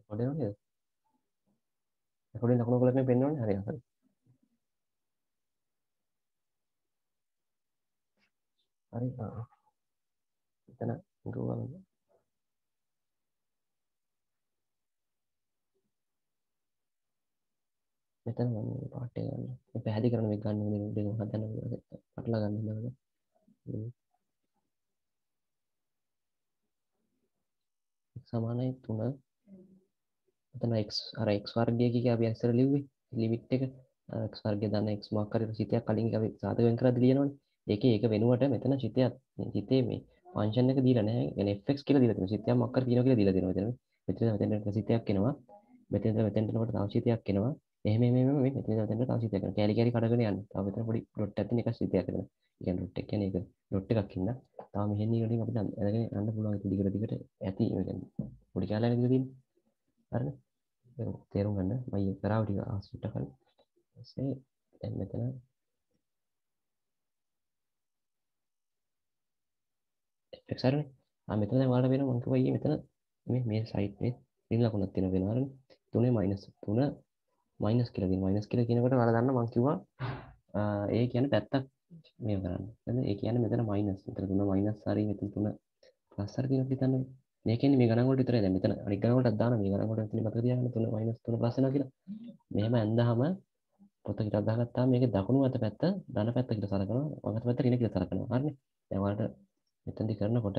Code නේද? Code ලකුණු කරලා මේ පෙන්වන්නේ හරි හරි. හරි. එතන ගෝවල් මෙතන මම පාට් එක ගන්න. මේ පැහැදිලි කරන මේක ගන්න ඕනේ දෙක හදන්න පටලවා ගන්න බෑ. සමානයි 3 එතන x අර x වර්ගය කිය අපි ඉස්සර ලිව්වේ ලිමිට් එක x වර්ගය දන්න x මාක් කරලා සිතයක් කලින් අපි සාධක වෙන් කරලා ලියනවනේ. ඒකේ ඒක වෙනුවට මෙතන සිතයක් සිතේ මේ ෆන්ක්ෂන් එක දීලා නැහැ. يعني fx කියලා දීලා තියෙනවා. සිතයක් මාක් කර තියෙනවා කියලා දීලා තියෙනවා. මෙතන සිතයක් එනවා. මෙතෙන්ට එනකොට තව සිතයක් එනවා. එහෙම මේ මෙතෙන්ට තව සිතයක් එනවා. කැලි කැලි කඩගෙන යන්නේ. තව මෙතන පොඩි ඩොට් එකක් තියෙන එක සිතයක් එනවා. කියන්නේ ඩොට් එක කියන්නේ ඒක ඩොට් එකක් ඉන්න. තව මෙහෙන් වලින් අපිට අරගෙන යන්න පුළුවන් ඒක දිගට ඇති. පොඩි කැලලක් දිගට තියෙන්නේ. හරිනේ. තේරුම් ගන්න මම කරාව ටික ආස්විට කරන්න. ඊපස්සේ දැන් මෙතන එෆෙක්ට්ස් හරිනේ. මෙතන දැන් ඔයාලට වෙනවා මම කිව්වා ඊයේ මෙතන මේ සයිඩ් මේ රින් ලකුණක් තියෙනවා වෙනවා හරිනේ. 3 3 මයිනස් කියලා තියෙනවා. මයිනස් කියලා කියනකොට ඔයාලා දන්නා මම කිව්වා ඒ කියන්නේ පැත්තක් මේ කරන්න. හරිද? ඒ කියන්නේ මෙතන මයිනස්. මෙතන 3 මයිනස් හරි මෙතන 3 ප්ලස් හරි කියන පිටන්න. මේ කියන්නේ මේ ගණන් වලට විතරයි දැන් මෙතන අනිත් ගණන් වලටත් දානවා. මේ ගණන් වලට මෙතන මතක තියාගන්න 3 මයිනස් 3 ප්ලස් වෙනවා කියලා. මෙහෙම ඇඳහම පොත හිතක් දාගත්තාම මේකේ දකුණු අත පැත්ත ධන පැත්ත කියලා සලකනවා වම් අත පැත්ත ඍණ කියලා සලකනවා හරිනේ දැන් ඔයාලට මෙතනදි කරනකොට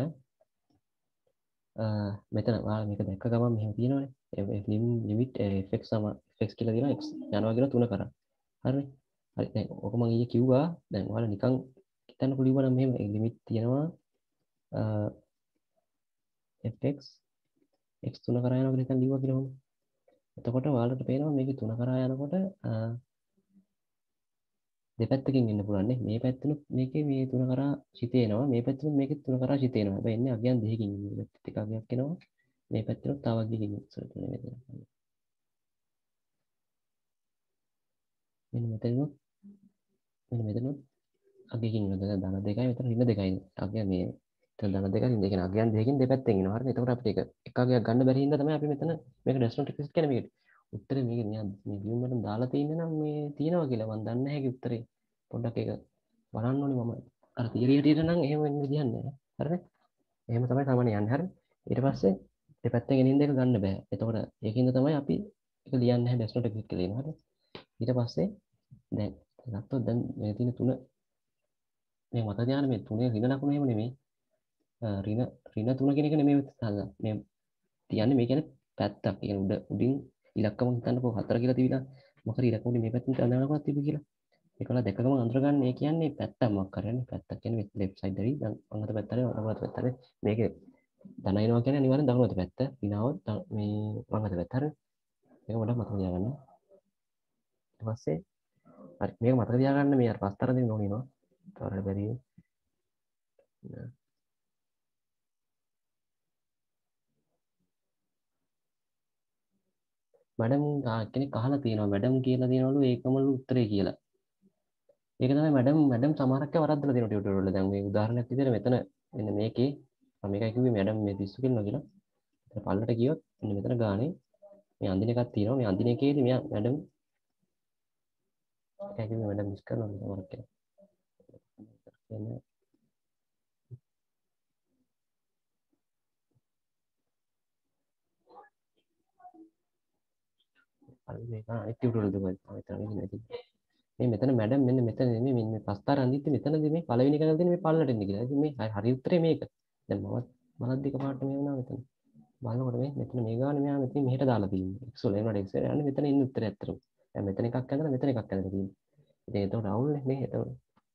මෙතන ඔයාලා මේක දැක්ක ගමන් මෙහෙම තියෙනවනේ ලිමිට් fx සම fx කියලා දෙනවා x යනවා කියලා 3 කරා හරිනේ හරි දැන් ඔක මම ඊයේ කිව්වා දැන් ඔයාලා නිකන් හිතන්න පුළුවන් නම් මෙහෙම ලිමිට් තියෙනවා fx x 3 කරා යනවා කියලා හිතන් ලිව්වා කියලා මම එතකොට ඔයාලට පේනවා මේකේ 3 කරා යනකොට දෙපැත්තකින් එන්න පුළුවන් නේ මේ පැත්තෙනුත් මේකේ මේ 3 කරා සිතේ එනවා මේ පැත්තෙනුත් මේකේ 3 කරා සිතේ එනවා හැබැයි එන්නේ අගයන් දෙකකින් මේ පැත්තට එක අගයක් එනවා මේ පැත්තෙනුත් තව අගයකින් ඉස්සරට මෙතන මෙන්න මෙතනොත් අගයකින් ඉන්නවා ධන දෙකයි මෙතන ඍණ දෙකයි අගය මේ එතන ධන දෙකයි ඍණ දෙකයි අගයන් දෙකකින් දෙපැත්තෙන් එනවා හරිද එතකොට අපිට එක අගයක් ගන්න බැරි හින්දා තමයි අපි මෙතන මේක ඩෙස්නොට් ටෙක්නික් කියන්නේ මේකට උත්තරේ මේක මේ ලියුම් වලින් දාලා තියෙන්නේ නම් මේ තියෙනවා කියලා මම දන්නේ නැහැ ඒකේ උත්තරේ පොඩ්ඩක් ඒක බලන්න ඕනේ මම අර තියරි හැටියට නම් එහෙම වෙන්න විදිහක් නැහැ. හරිද? එහෙම තමයි සාමාන්‍ය යන්නේ. හරි? ඊට පස්සේ දෙපැත්තෙන් ගෙනින්න එක ගන්න බෑ. එතකොට ඒකින්ද තමයි අපි ඒක ලියන්නේ නැහැ ඩෙස්නොට් එක ක්ලික් කරලා හරි? ඊට පස්සේ දැන් ගත්තොත් දැන් මේ තියෙන තුන මේ මත ධානය මේ තුනේ ඍණ ලකුණ එහෙම නෙමෙයි. ඍණ තුන කියන එක නෙමෙයි මේ තියන්නේ මේ කියන්නේ පැත්තක්. ඒ කියන්නේ උඩින් ඉලක්කම හිතන්නකෝ 4 කියලා තිබිලා මොකද ඉලක්කම මේ පැත්තෙන් අඳනකොට තිබි කියලා. ඒකලා දැක ගමන් අඳුරගන්න ඒ කියන්නේ පැත්තක් මොකක් කරන්නේ පැත්තක් කියන්නේ ලෙෆ්ට් සයිඩ් එකේ දැන් අංගත පැත්තට වම් අත පැත්තට මේකේ ධන එනවා කියන්නේ අනිවාර්යෙන් දකුණු අත පැත්ත විනාවොත් මේ වම් අත පැත්ත හරි මේක මට මතක තියාගන්න ඊට පස්සේ හරි මේක මතක තියාගන්න මේ අර පස්තර දෙන්න ඕනේ නෝ තවරට බැරි මැඩම් කෙනෙක් අහලා තියෙනවා මැඩම් කියලා දෙනවලු ඒකමලු උත්තරේ කියලා ඒක තමයි මැඩම් සමහරක් අය වරද්දලා දෙනවා ටියුටර් වල දැන් මේ උදාහරණයක් විදිහට මෙතන මෙන්න මේකේ මම මේකයි කිව්වේ මැඩම් මේ පිස්සු කෙල්ලෝ කියලා පල්ලට ගියොත් මෙන්න මෙතන ගානේ මේ අඳින එකක් තියෙනවා මේ අඳින එකේදී මෙයා මැඩම් එකයි කිව්වේ මැඩම් මිස් කරනවා සමහරක් අය කියන්නේ අර මේක අනිත් ටියුටර් වල දුවයි මෙතන නැති මේ මෙතන මැඩම් මෙන්න මෙතන නෙමෙයි මේ පස්තාර අඳිද්දි මෙතනදී මේ පළවෙනි කරලා තියෙන මේ පල්ලට එන්නේ කියලා. ඉතින් මේ හරි උත්තරේ මේක. දැන් මම බලද්දි එකපාරට මේ වුණා මෙතන. බලනකොට මේ මෙතන මේ ගානේ මෙයා මෙතන මෙහෙට දාලා තියෙන්නේ. x වල එනකොට x වල යන්නේ මෙතන ඉන්න උත්තරේ ඇත්තටම. දැන් මෙතන එකක් ඇඳලා මෙතන එකක් ඇඳලා තියෙන්නේ. ඉතින් එතකොට අවුල්නේ නේ. එතකොට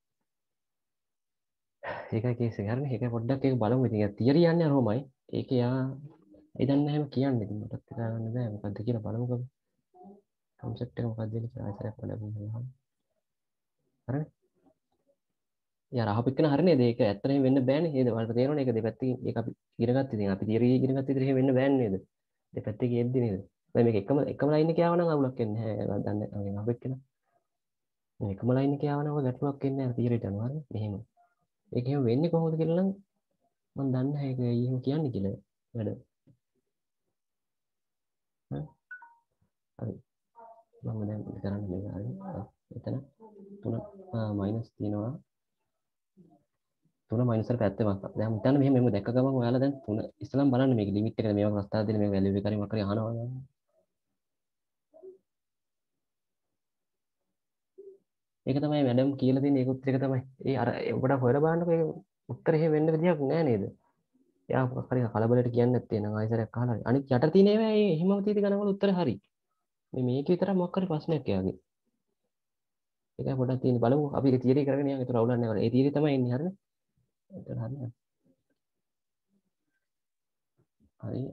ඒකයි කේස් එක. හරිනේ. ඒක පොඩ්ඩක් ඒක බලමු. ඉතින් ඒක තියරි යන්නේ අරෝමයි. ඒක යා ඒ දන්නේ නැහැ කියන්නේ. ඉතින් මටත් හිතා ගන්න බෑ. මොකද්ද කියලා බලමුකෝ. කන්සෙප්ට් එක මොකක්ද කියලා ආයෙත් පොඩ්ඩක් බලමු. හරිනේ. යාර අහපෙකන හරිනේ ඒක ඇත්තටම වෙන්න බෑනේ නේද? වලට තේරෙනවනේ ඒක දෙපැත්තකින් ඒක අපි ඉගෙනගත්ත ඉතින් අපි තියරි ඉගෙනගත්ත ඉතින් එහෙම වෙන්න බෑනේ නේද? දෙපැත්තකින් යෙද්දි නේද? දැන් මේක එකම ලයින් එකේ ආව නම් අවුලක් වෙන්නේ නැහැ. දන්නේ අහපෙකන. මේ එකම ලයින් එකේ ආව නම් ඔය ගැටලුවක් වෙන්නේ නැහැ තියරිට අනුව හරිනේ. මෙහෙම. ඒක එහෙම වෙන්නේ කොහොමද කියලා නම් මම දන්නේ නැහැ ඒක එහෙම කියන්නේ කියලා. වැඩ. හරි මම දැන් කරන්න මේ හරි එතන 3 මයිනස් තියෙනවා 3 මයිනස් වල පැත්තේ මත දැන් හිතන්න මෙහෙම දැක්ක ගමන් ඔයාලා දැන් 3 ඉස්සලම බලන්න මේක ලිමිට් එකට මේවා ප්‍රස්තාව දෙන මේ වැලියු එක හරි මොකක් හරි අහනවා ඒක තමයි මැඩම් කියලා තියෙන ඒකුත් එක තමයි ඒ අර ඔබට හොයලා බලන්නකෝ ඒක උත්තර එහෙම වෙන්න විදියක් නෑ නේද එයා මොකක් හරි කලබලට කියන්නේ නැත්තේ නං ආයෙසරයක් අහලා අනිත් යට තියෙන ඒවා ඒ එහෙමම තියෙති ගණන් වල උත්තර හරි මේක විතරක් මොකක් හරි ප්‍රශ්නයක් එයාගේ ඒකයි පොඩ්ඩක් තියෙන බලමු අපි ඒ තියරි කරගෙන යන්න ඒතර අවුලක් නෑ ඒ තියරි තමයි එන්නේ හරිනේ එතන හරි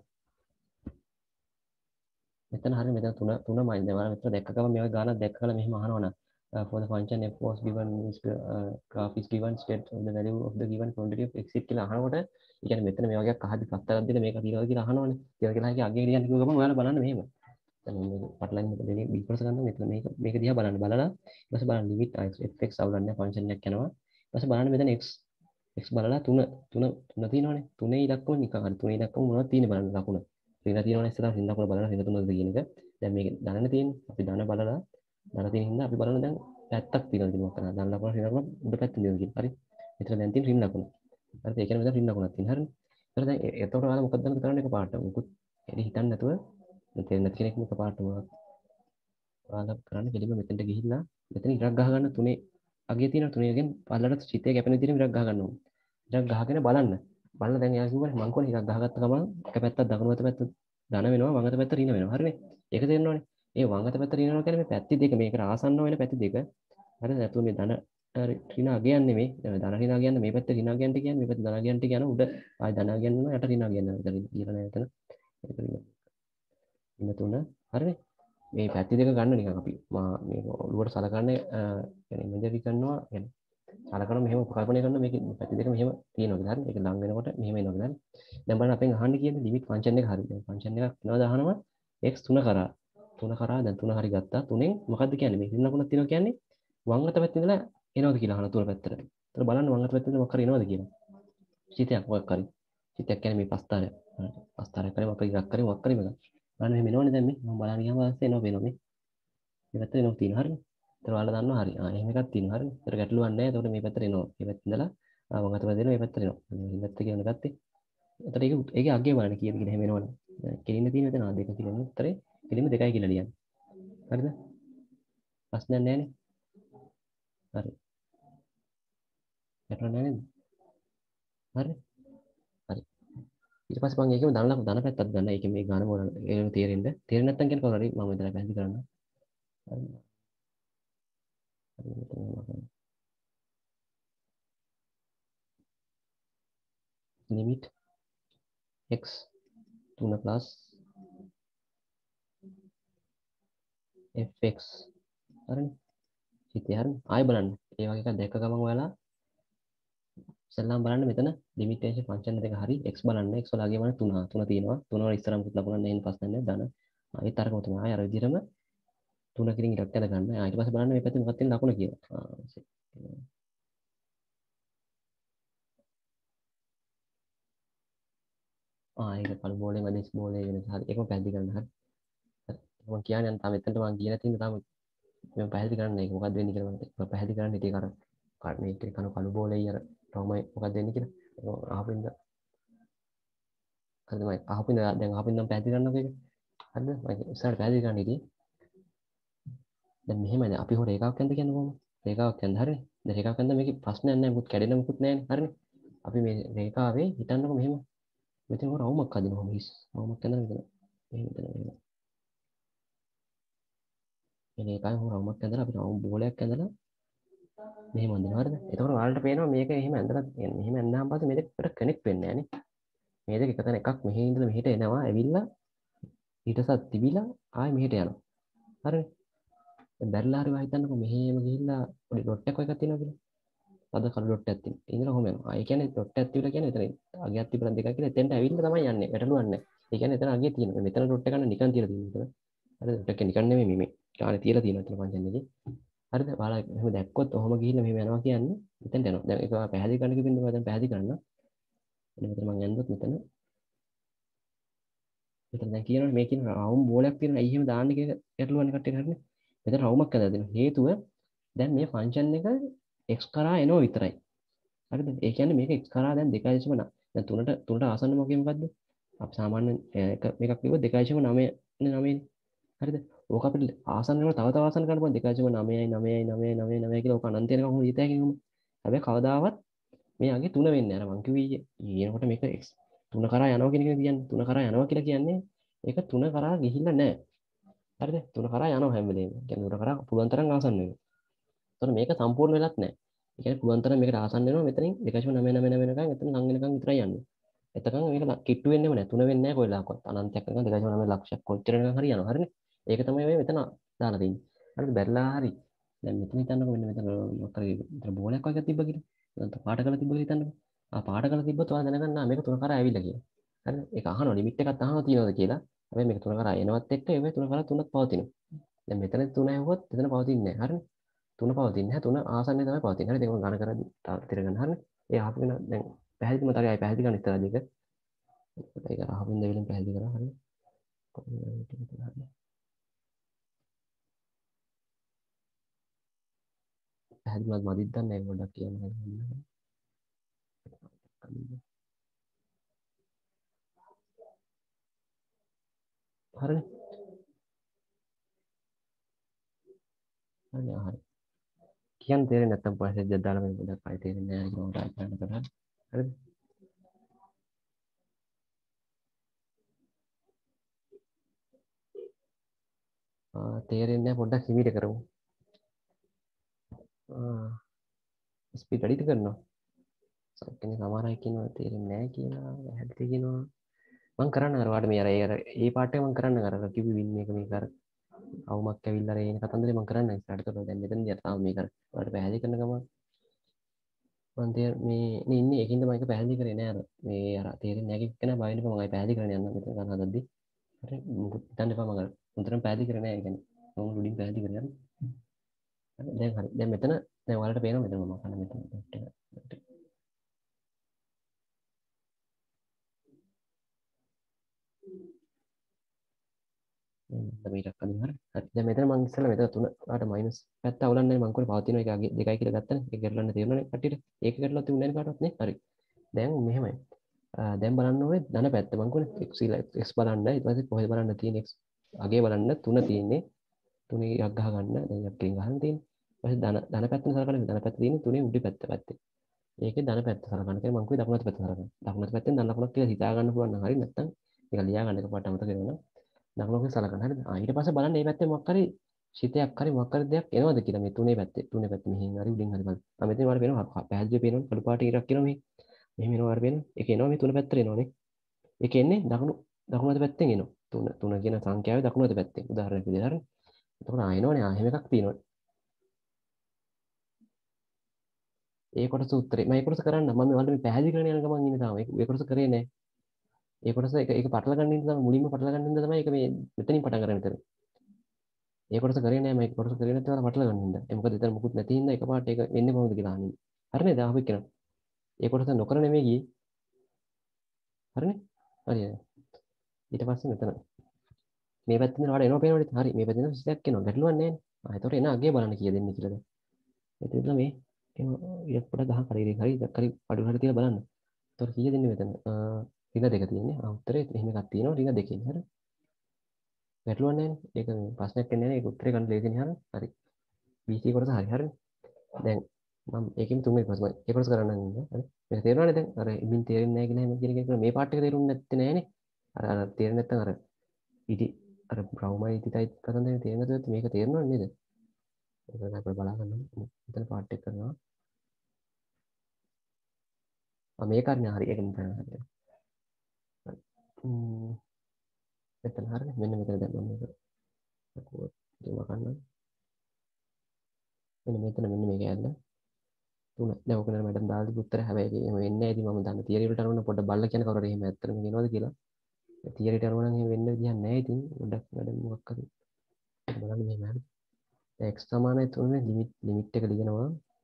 මෙතන හරි මෙතන තුනමයි දැන් ඔයාලා මෙතන දැක්ක ගමන් මේවා ගානක් දැක්කලා මෙහෙම අහනවනම් for the function f was given is graph is given state of the value of the given quantity of x කියලා අහනකොට ඒ කියන්නේ මෙතන මේ වගේ අහද්දි පත්තරක් දෙන්න මේක තියනවාද කියලා අහනවනේ කියලා හිතේ අගේ ලියන්න කිව්ව ගමන් ඔයාලා බලන්න මෙහෙම දැන් මේක පටලයින් මෙතන දෙන්නේ b කොටස ගන්න මෙතන මේක දිහා බලන්න බලලා ඊට පස්සේ බලන්න limit fx අවුලන්නේ ෆන්ක්ෂන් එකක් යනවා ඊට පස්සේ බලන්න මෙතන x බලලා 3 තියෙනවනේ 3 ඉලක්කම නිකන් හරි 3 ඉලක්කම මොනවද තියෙන්නේ බලන්න ලකුණ රින තියෙනවනේ ඉස්සරහ රින ලකුණ බලලා රින 3ද කියන එක දැන් මේක ධනනේ තියෙන්නේ අපි ධන බලලා ධන තියෙන හින්දා අපි බලන දැන් පැත්තක් තියෙනවා ඉතින් මොකක් කරන්නේ ධන ලකුණ රින ලකුණ උඩ පැත්තෙන් දෙනවා කියන හරි මෙතන දැන් තියෙන රින ලකුණ හරිද ඒ කියන්නේ මෙතන රින ලකුණක් තියෙන හරිනේ ඊට දැන් එතකොට ඔයාලා මොකක්ද කරන්නේ එකපාරට මුකුත් එලි හිතන්නේ නැතුව තේරෙන්නේ නැති කෙනෙක් එකපාරට ඔයාලා කරන්නේ පිළිම මෙතෙන්ට ගිහිල්ලා මෙතන ඉරක් ගහ ගන්න තුනේ අගේ තියෙන තුනේගෙන් පල්ලට චිතය කැපෙන විදිහට ඉරක් ගහ ගන්න ඕනේ ඉරක් ගහගෙන බලන්න බලලා දැන් එයා කිව්වා මං කොහේ ඉරක් ගහගත්ත ගමන් එක පැත්තක් දකුණු අත පැත්ත ධන වෙනවා වම් අත පැත්ත ඍණ වෙනවා හරිනේ ඒක තේරෙනවනේ ඒ වම් අත පැත්ත ඍණ වෙනවා කියන්නේ මේ පැති දෙක මේකට ආසන්න වෙන පැති දෙක හරිද නැතුව මේ ධන ඍණ අගයන් නෙමෙයි ධන ඍණ අගයන් මේ පැත්ත ඍණ අගයන්ට කියන්නේ මේ පැත්ත ධන අගයන්ට කියන උඩ ආය ධන අගයන් වෙනවා යට ඍණ අගයන් වෙනවා ඉතින් කියලා නෑ එතන ඒක ඍණ තුන හරිනේ මේ පැති දෙක ගන්න නිකන් අපි මේ ඔළුවට සලකන්නේ يعني මෙජරි කරනවා يعني සලකන මෙහෙම කල්පනා කරන මේක පැති දෙක මෙහෙම තියෙනවා කියලා හරි ඒක ලං වෙනකොට මෙහෙම එනවා කියලා දැන් බලන්න අපෙන් අහන්නේ කියන්නේ ලිමිට් ෆන්ක්ෂන් එක හරි දැන් ෆන්ක්ෂන් එකක් වෙනවද අහනවා x 3 කරා 3 කරා දැන් 3 හරි ගත්තා 3ෙන් මොකද්ද කියන්නේ මේ ඍණ ලකුණක් තියෙනවා කියන්නේ වම් අත පැත්තේ ඉඳලා එනවද කියලා අහන 3 පැත්තට ඒතර බලන්න වම් අත පැත්තේ මොකක් හරි එනවද කියලා චිතයක් මොකක් හරි චිතයක් කියන්නේ මේ පස්තරය පස්තරය කරේ මොකක් ඉරක් කරේ මොකක් කරේ මේක බලන්න මෙහෙම එනවනේ දැන් මේ මම බලන්න ගියාම පස්සේ එනවා පේනවා මේ මේ පැත්තේ එනවා තියෙනවා හරිනේ ඒතර ඔයාලා දන්නවා හරි එහෙම එකක් තියෙනවා හරිනේ ඒතර ගැටලුවක් නැහැ එතකොට මේ පැත්තට එනවා මේ පැත්තේ ඉඳලා වම් අත පැත්තේ මේ පැත්තට එනවා මේ පැත්ත කියන ගත්තේ එතකොට ඒකේ අගය බලන්න කීයද කියලා එහෙම එනවනේ කෙලින්න තියෙන මෙතන දෙක කියලා උත්තරේ කෙලින්ම 2යි කියලා ලියන්න හරිද ප්‍රශ්නයක් නැහැ නේ හරි ගැටලුවක් නැහැ නේද හරි හරි ඊට පස්සේ මම ඒකෙම ධන පැත්තක් ගන්න ඒකේ මේ ගාන මොන ඒක තේරෙන්න තේරෙන්නේ නැත්නම් කියන කවුරු හරි මම මෙතන පැහැදිලි කරන්න හරි හරි මෙතන limit x 3 plus fx හරිනේ හිතේ හරිනේ ආයෙ බලන්න ඒ වගේ එකක් දැක්ක ගමන් ඔයාලා ඉස්සෙල්ලාම බලන්න මෙතන limit එක ෆන්ක්ෂන් එක හරි x බලන්න x වල අගේ වන 3 තියෙනවා 3 වල ඉස්සරහම ලකුණක් නැහැ නේ ප්‍රශ්න නැහැ ධන ආයෙත් අරකම තමයි ආයෙ අර විදිහටම 3 කිරින් ඉරක් යන ගන්න ඊට පස්සේ බලන්න මේ පැත්තේ මොකක්ද තියෙන ලකුණ කියලා ඒක කළු බෝලේ මැදිස් බෝලේ වෙනස හරි ඒකම පැහැදිලි කරන්න හරි මම කියන්නේ තාම එතනට මම ගියලා තියෙන තාම මම පැහැදිලි කරන්න ඒක මොකක්ද වෙන්නේ කියලා මම පැහැදිලි කරන්න ඉතින් අර මේ කණු බෝලේ අර තමයි මොකක්ද වෙන්නේ කියලා අහපින්ද හරිද මම අහපින්ද දැන් අහපින්ද මම පැහැදිලි කරන්නකෝ ඒක හරිද මම ඉස්සරහට පැහැදිලි කරන්න ඉතින් දැන් මෙහෙමයි අපි හොර රේඛාවක් යන්ද කියන්නේ කොහොමද රේඛාවක් යන්ද හරිනේ දැන් රේඛාවක් යන්ද මේකේ ප්‍රශ්නයක් නැහැ මුකුත් කැඩෙන මුකුත් නැහැ හරිනේ අපි මේ රේඛාවේ හිතන්නකො මෙහෙම මෙතන හොර රවුමක් හදිනවා හිස් රවුමක් යනවා මෙතන මෙහෙම මේ රේඛාවේ හොර රවුමක් ඇඳලා අපි රවුම් බෝලයක් ඇඳලා මෙහෙම අඳිනවා හරිද එතකොට ඔයාලට පේනවා මේක එහෙම ඇඳලා මෙහෙම ඇඳනාම පස්සේ මේක එකට කනෙක්ට් වෙන්නේ නැහැ නේ මේ දෙක එක තැන එකක් මෙහෙ ඉඳලා මෙහෙට එනවා ඇවිල්ලා ඊටසත් තිබිලා ආයෙ මෙහෙට යනවා හරිනේ දැන් බැරිලා හරි හිතන්නකො මෙහෙම ගිහිල්ලා පොඩි ඩොට් එකක් වගේ තියෙනවා කියලා අද කළු ඩොට් එකක් තියෙනවා ඉඳලා කොහොම යනවා ඒ කියන්නේ ඩොට් එකක් තිබිලා කියන්නේ එතන අගයක් තිබුණා දෙකක් කියලා එතෙන්ට ඇවිල්ලා තමයි යන්නේ වැටලුවක් නැහැ ඒ කියන්නේ එතන අගය තියෙනවා මෙතන ඩොට් එක ගන්න නිකන් තියලා තියෙනවා මෙතන හරිද ඩොට් එක නිකන් නෙමෙයි මේ ගානේ තියලා තියෙනවා එතන ෆන්ක්ෂන් එකේ හරිද ඔයාලා එහෙම දැක්කොත් ඔහොම ගිහිල්ලා මෙහෙම යනවා කියන්නේ මෙතෙන්ට යනවා දැන් ඒක පැහැදිලි කරන්න කිව්වෙන්නේ මම දැන් පැහැදිලි කරන්න මෙතන මම යන්නොත් මෙතන මෙතන දැන් කියනවනේ මේ කියන රවුම් බෝලයක් තියෙනවා අයි එහෙම දාන්න කියලා ගැටලුවන්නේ කට්ටියට හරිනේ. මෙතන රවුමක් හදලා දෙනවා. හේතුව දැන් මේ ෆන්ක්ෂන් එක x කරා එනවා විතරයි. හරිද? ඒ කියන්නේ මේක x කරා දැන් 2.9. දැන් 3ට ආසන්න මොකෙ මොකද්ද? අපි සාමාන්‍යයෙන් එක මේකක් ලිව්වොත් 2.9 නේ 9නේ. හරිද? ඕක අපිට ආසන්න වෙනවා තව තව ආසන්න කරන්න පුළුවන් 2.9යි 9යි 9යි 9යි 9යි කියලා ඕක අනන්තය යනකම් කොහොමද හිතා හැකියි. හැබැයි කවදාවත් මෙයාගේ 3 වෙන්නේ නැහැ. මං කිව්වේ ඊයනකොට මේක x 3 කරා යනවා කියන එක කියන්නේ 3 කරා යනවා කියලා කියන්නේ ඒක 3 කරා ගිහිල්ලා නැහැ. හරිද? 3 කරා යනවා හැම වෙලේම. කියන්නේ 3 කරා පුළුවන් තරම් ආසන්න වෙනවා. එතකොට මේක සම්පූර්ණ වෙලත් නැහැ. ඒ කියන්නේ පුළුවන් තරම් මේකට ආසන්න වෙනවා මෙතනින් 2.99 වෙනකන් එතන ලං වෙනකන් විතරයි යන්නේ. එතකන් මේක කිට්ටු වෙන්නේම නැහැ. 3 වෙන්නේ නැහැ කොයිලාකවත්. අනන්තයක් වෙනකන් 2.9 ලක්ෂයක් කොච්චර වෙනකන් හරි යනවා. හරිනේ? ඒක තමයි මේ මෙතන දාලා තියෙන්නේ. හරිද? බැලලා හරි. දැන් මෙතන හිතන්නකෝ මෙන්න මෙතන මොකක් හරි මෙතන බෝලයක් වගේ තිබ්බ කියලා. නැත්නම් පාට කරලා තිබ්බ කියලා හිතන්නකෝ. පාට කරලා තිබ්බොත් ඔයාලා දැනගන්නවා මේක 3 කරා ඇවිල්ලා කියලා. හරිද? ඒක අහනවා ලිමිට් එකක් අහනවා තියනවද කියලා. හැබැයි මේක 3 කරා එනවත් එක්ක ඒ 3 කරා 3ක් පවතිනවා. දැන් මෙතන 3 ඇහුවොත් එතන පවතින්නේ නැහැ. හරිනේ? 3 පවතින්නේ නැහැ. 3 ආසන්නයේ තමයි පවතින්නේ. හරිද? ඒක ගණන කරද්දි තිරගන්න. හරිනේ? ඒ අහපු වෙන දැන් පැහැදිලිම තරයි ආයි පැහැදිලි කරන්න ඉස්සරහදී ඒක. ඒක අහපින් දෙවිලෙන් පැහැදිලි කරා. හරිද? පැහැදිලිමත් මදිත් දන්නේ නැහැ පොඩ්ඩක් කියන්න. හරිනේ? හරි හරි. කියන්න තේරෙන්නේ නැත්තම් පස්සේ දාලා මම පොඩ්ඩක් ආයි තේරෙන්නේ නැහැ කියලා උන්ට ආයි කරන්න කරා. හරිද? තේරෙන්නේ නැහැ පොඩ්ඩක් හිමීට කරමු. ස්පීඩ් වැඩිද කරනවා. සක්කනේ සමහර අය කියනවා තේරෙන්නේ නැහැ කියලා. හැදිට කියනවා. මම කරන්න අර වාට මේ අර ඒ පාට එක මම කරන්න අර කිව්වේ වින් එක මේක අර අවුමක් ඇවිල්ලා අර එන කතන්දරේ මම කරන්න ඉස්සරහට කරලා දැන් මෙතනදී අර තාම මේක වාට පැහැදිලි කරන ගමන් මම මේ ඉන්නේ ඒකින්ද මම ඒක පැහැදිලි කරේ නෑ අර මේ අර තේරෙන්නේ නැහැ කියන බය වෙනකම මම පැහැදිලි කරන්න යන්න මෙතන ගන්න හදද්දි හරි මොකද හිතන්න එපා මම උන්තරම් පැහැදිලි කරේ නෑ ඒ කියන්නේ මම උඩින් පැහැදිලි කරේ හරි දැන් හරි දැන් මෙතන දැන් ඔයාලට පේනවා මෙතන මම කන්න මෙතන මීටක් අදින් හරි හරි දැන් මෙතන මම ඉස්සෙල්ලා මෙතන 3 ආට මයිනස් පැත්ත අවුලන්නේ මම කොහේ පවතින එක 2යි කියලා ගත්තනේ ඒක කරලන්න තේරුණානේ කට්ටියට ඒක කරලා තිබුණේ නැහැ කාටවත් නේ හරි දැන් මෙහෙමයි දැන් බලන්න ඕනේ ධන පැත්ත මං කොහොනේ x බලන්න ඊට පස්සේ කොහෙද බලන්න තියෙන්නේ x අගේ බලන්න 3 තියෙන්නේ 3 යක් ගහ ගන්න දැන් අපින් ගහන්න තියෙන්නේ ඊට පස්සේ ධන පැත්තෙන් සලකන්නේ ධන පැත්ත තියෙන්නේ 3 උඩි පැත්ත පැත්තේ ඒකේ ධන පැත්ත සලකන්න කියලා මං කිව්වේ දකුණත් පැත්ත සලකන්න දකුණත් පැත්තෙන් ධන ලකුණක් කියලා හිතා ගන්න පුළුවන් නම් හරි නැත්නම් ඒක ලියා ගන්න එකපාරට අමතක වෙනවා දකුණක සලකන්න හරිද ඊට පස්සේ බලන්න මේ පැත්තේ මොකක් හරි ශීතයක් හරි මොකක් හරි දෙයක් එනවද කියලා මේ තුනේ පැත්තේ මෙහෙන් හරි උඩින් හරි බලන්න මෙතන වල පේනවා පැහැදිලිව පේනවා කළු පාට ඉරක් කියනවා මේ මෙහෙම එනවා වර පේනවා ඒක එනවා මේ තුන පැත්තට එනවනේ ඒක එන්නේ දකුණු අත පැත්තෙන් එනවා. 3 කියන සංඛ්‍යාවේ දකුණු අත පැත්තෙන්. උදාහරණයක් විදිහට හරි. එතකොට ආයෙනවනේ එහෙම එකක් තියෙනවා. ඒ කොටස උත්තරේ. මම ඒ කොටස කරන්න මම ඔයාලට මේ පැහැදිලි කරන්න යන ගමන් ඉන්නේ තාම. ඒ කොටස කරේ නැහැ. ඒ කොටස ඒක පටල ගන්න ඉඳන් තමයි මුලින්ම පටල ගන්න ඉඳන් තමයි ඒක මේ මෙතනින් පටන් ගන්න මෙතන. ඒ කොටස කරේ නැහැ මම ඒ කොටස කරේ නැත්නම් පටල ගන්න ඉඳන්. ඒ මොකද එතන මුකුත් නැති හින්දා එකපාරට ඒක වෙන්නේ කොහොමද කියලා අහන්නේ. හරිනේ දැන් අපි කියනවා. ඒ කොටස නොකර නෙමෙයි ගියේ. හරිනේ? හරි. ඊට පස්සේ මෙතන මේ පැත්තෙන් වඩා එනවා පේනවනේ. හරි මේ පැත්තෙන් 20ක් එනවා. ගැටලුවක් නැහැ නේ. ඒතකොට එන අගේ බලන්න කීය දෙන්නේ කියලා දැන්. එතන මේ ඊට පොඩ ගහ කරේ හරි කරි අඩු හරි තියලා බලන්න. එතකොට කීය දෙන්නේ මෙතන? රින දෙක තියෙන්නේ. උත්තරේ එහෙම එකක් තියෙනවා රින දෙකෙන්. හරි. ගැටලුවක් නැහැ නේ. ඒක ප්‍රශ්නයක් එන්නේ නැහැ. ඒක උත්තරේ ගන්න ලේසිනේ හරි. හරි. BC කොටස හරි හරි. දැන් මම ඒකෙන් තුන්වෙනි ප්‍රශ්න ඒ කොටස කරන්න යන්නේ. හරි. මේක තේරුණානේ දැන්? අර ඉමින් තේරෙන්නේ නැහැ කියලා එහෙම කියන එක මේ පාර්ට් එක තේරුන්නේ නැත්තේ නෑනේ. අර තේරෙන්නේ නැත්නම් අර ඉටි අර බ්‍රවුමයි ඉටිටයි කතන්දරේ තේරෙන්නේ නැතුව මේක තේරෙනවද නේද? ඒක අපිට බලා ගන්න ඕනේ. මෙතන පාර්ට් එක කරනවා. මේක හරිනේ හරි. ඒක මෙතන හරි. මෙතන හරිනේ. මෙන්න මෙතන දැන් මම මේක තුන ගන්න. මෙන්න මේක ඇල්ල. තුන. දැන් ඔක නේද මැඩම් දාලා තිබු උත්තර. හැබැයි එහෙම වෙන්නේ නැහැ. ඉතින් මම දන්න තියරි වලට අනුව පොඩ්ඩක් බලලා කියන කවුරු හරි එහෙම ඇත්තටම කියනවද කියලා. තියරිට අනුව නම් එහෙම වෙන්න විදිහක් නැහැ ඉතින්. පොඩ්ඩක් මැඩම් මොකක් හරි බලන්න මෙහෙම හරි. x සමානයි 3 ලිමිට් එක ලියනවා.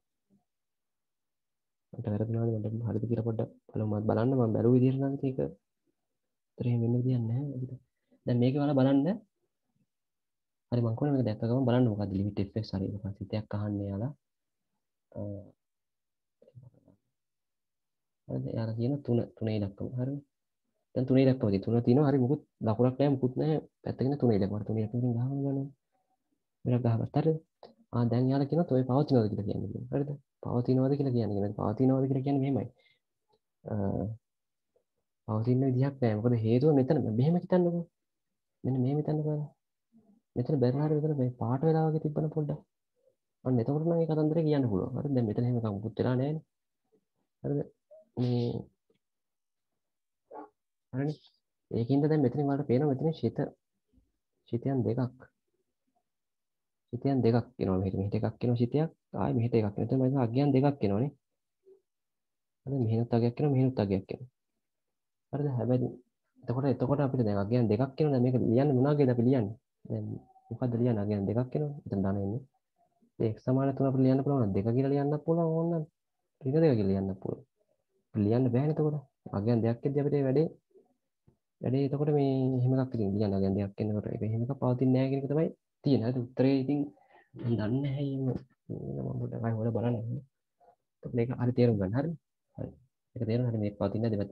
මට වැරදුනානේ මැඩම් හරිද කියලා පොඩ්ඩක් බලමු. බලන්න මම බැලුව විදිහට නම් ඒක උත්තරේ වෙන්න විදිහක් නැහැ. දැන් මේක ඔයාලා බලන්න. හරි මං කොහොමද මේක දැක්ක ගමන් බලන්න මොකද්ද limit fx හරි ඊට පස්සේ සිතයක් අහන්නේ යාලා. හරිද? යාලා කියන 3 ඉලක්කම. හරිද? දැන් 3 ඉලක්කම තියෙනවා. 3 තියෙනවා. හරි මොකුත් ලකුණක් නැහැ මොකුත් නැහැ. පැත්තකින් 3 ඉලක්කම. 3 ඉලක්කමින් ගහන්න බලන්න. මෙලක් ගහගත්ත හරිද? දැන් යාලා කියනවා ඔය පවතිනවද කියලා කියන්නේ. හරිද? පවතිනවද කියලා කියන්නේ. පවතිනවද කියලා කියන්නේ මෙහෙමයි. පවතින විදිහක් නැහැ. මොකද හේතුව මෙතන මෙහෙම හිතන්නකෝ. මෙන්න මෙහෙම හිතන්නකෝ. මෙතන බැලලා හරි මෙතන මේ පාට වෙලා වගේ තිබ්බන පොඩ්ඩක්. අන්න එතකොට නම් මේ කතන්දරේ කියන්න පුළුවන්. හරිද? දැන් මෙතන එහෙම එකක් මුකුත් වෙලා නැහැ නේ. හරිද? මේ හරිනේ. ඒකින්ද දැන් මෙතනින් වලට පේනවා මෙතන ශිතයන් දෙකක්. ශිතයන් දෙකක් එනවා මෙහෙට එකක් එනවා ශිතයක්. ආයෙ මෙහෙට එකක්. මෙතන මම අගයන් දෙකක් එනවනේ. හරිද? මෙහෙනුත් අගයක් එනවා මෙහෙනුත් අගයක් එනවා. හරිද? හැබැයි එතකොට අපිට දැන් අගයන් දෙකක් එනවා. දැන් මේක ලියන්නේ මොනවාගේද අපි ලියන්නේ? දැන් මොකද්ද ලියන්නේ? අගයන් දෙකක් එනවා. එතන ධන එන්නේ. x සමාන 3 අපිට ලියන්න පුළුවන්. 2 කියලා ලියන්නත් පුළුවන් ඕනනම්. ඍණ 2 කියලා ලියන්නත් පුළුවන්. ලියන්න බෑනේ එතකොට. අගයන් දෙකක් එද්දි අපිට වැඩේ එතකොට මේ එහෙම එකක් ඉතින් ලියන්න අගයන් දෙකක් එනකොට ඒක එහෙම එකක් පවතින්නේ නැහැ කියන එක තමයි තියෙන්නේ. හරි උත්තරේ ඉතින් දන්නේ නැහැ මම පොඩ්ඩක් ආයෙ හොයලා බලන්න. එතකොට මේක හරි තේරුම් ගන්න හරිනේ. හරි. ඒක තේරුම් හරි මේක පවතින්නේ දෙපැත්ත.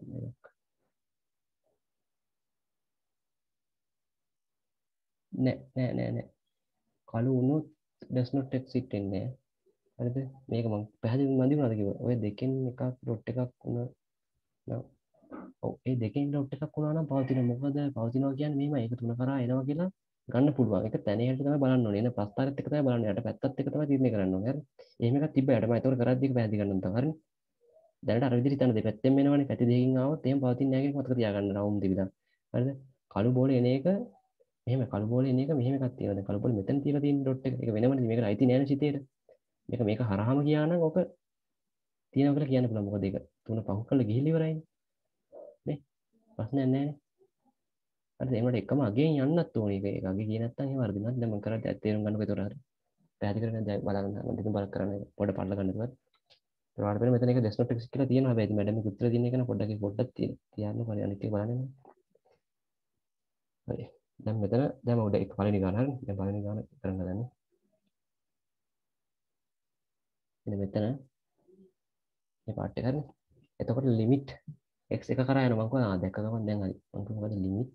නෑ. කළු වුණොත් does not exist වෙන්නේ නැහැ. හරිද? මේක මම පැහැදිලිව මදි වුණාද කිව්වා. ඔය දෙකෙන් එකක් ඩොට් එකක් වුණා නම් ඔව් ඒ දෙකෙන් ඩොට් එකක් වුණා නම් පවතිනවා. මොකද පවතිනවා කියන්නේ මෙහෙමයි. ඒක තුන කරා එනවා කියලා ගන්න පුළුවන්. ඒක තැනේ හැටි තමයි බලන්න ඕනේ. එන ප්‍රස්තාරෙත් එක තමයි බලන්න. යට පැත්තත් එක තමයි තීරණය කරන්න ඕනේ. හරි? එහෙම එකක් තිබ්බ යට මම ඒතකොට කරද්දී ඒක පැහැදිලි කරන්න තමයි. හරිනේ? දැනට අර විදිහට හිතන්න දෙපැත්තෙන් එනවනේ. පැති දෙකකින් ආවොත් එහෙම පවතින්නේ නැහැ කියන එක මතක තියාගන්න රවුම් දිවිලා. හරිද? කළු බෝලේ එන එක මෙහෙම කළු බෝලේ එන එක මෙහෙම එකක් තියෙනවා. දැන් කළු බෝලේ මෙතන තියලා තියෙන ඩොට් එක. ඒක වෙනමනේ. මේකට අයිති නෑනේ සිතේට. මේක හරහාම ගියා නම් ඔක තියෙනවා කියලා කියන්න පුළුවන්. මොකද ඒක තුන පහු කරලා ගිහිලි ඉවරයිනේ. නේ? ප්‍රශ්නයක් නෑනේ. හරිද? ඒකට එකම අගෙන් යන්නත් ඕනේ. ඒක අගේ ගියේ නැත්තම් එහෙම වර්ධිනවත්. දැන් මම කරන්නේ ඇත්ත තේරුම් ගන්නකො ඒතොර හරි. පැහැදිලි කරගෙන දැන් බලන්න මම දෙකම බලක් කරන්න පොඩ පටල ගන්න ඉතින්. ඒ වගේම මෙතන එක ඩෙස්ක්ටොප් ටෙක්ස්ට් කියලා තියෙනවා. හැබැයි ඉතින් මැඩම් උත්තර දින්න එක නම් පොඩ්ඩක් තියන්න පරි අනිත් එක බලන්න. හරි. දැන් මෙතන දැන් මම උඩ එක පළවෙනි ගාන හරි. දැන් පළවෙනි ගාන කරන්න හදන්නේ. මෙන්න මෙතන මේ පාර්ට් එක හරි. එතකොට ලිමිට් x එක කරා යනවා. මම කිව්වා දැක්ක ගමන් දැන් හරි. මම කිව්වා මොකද ලිමිට්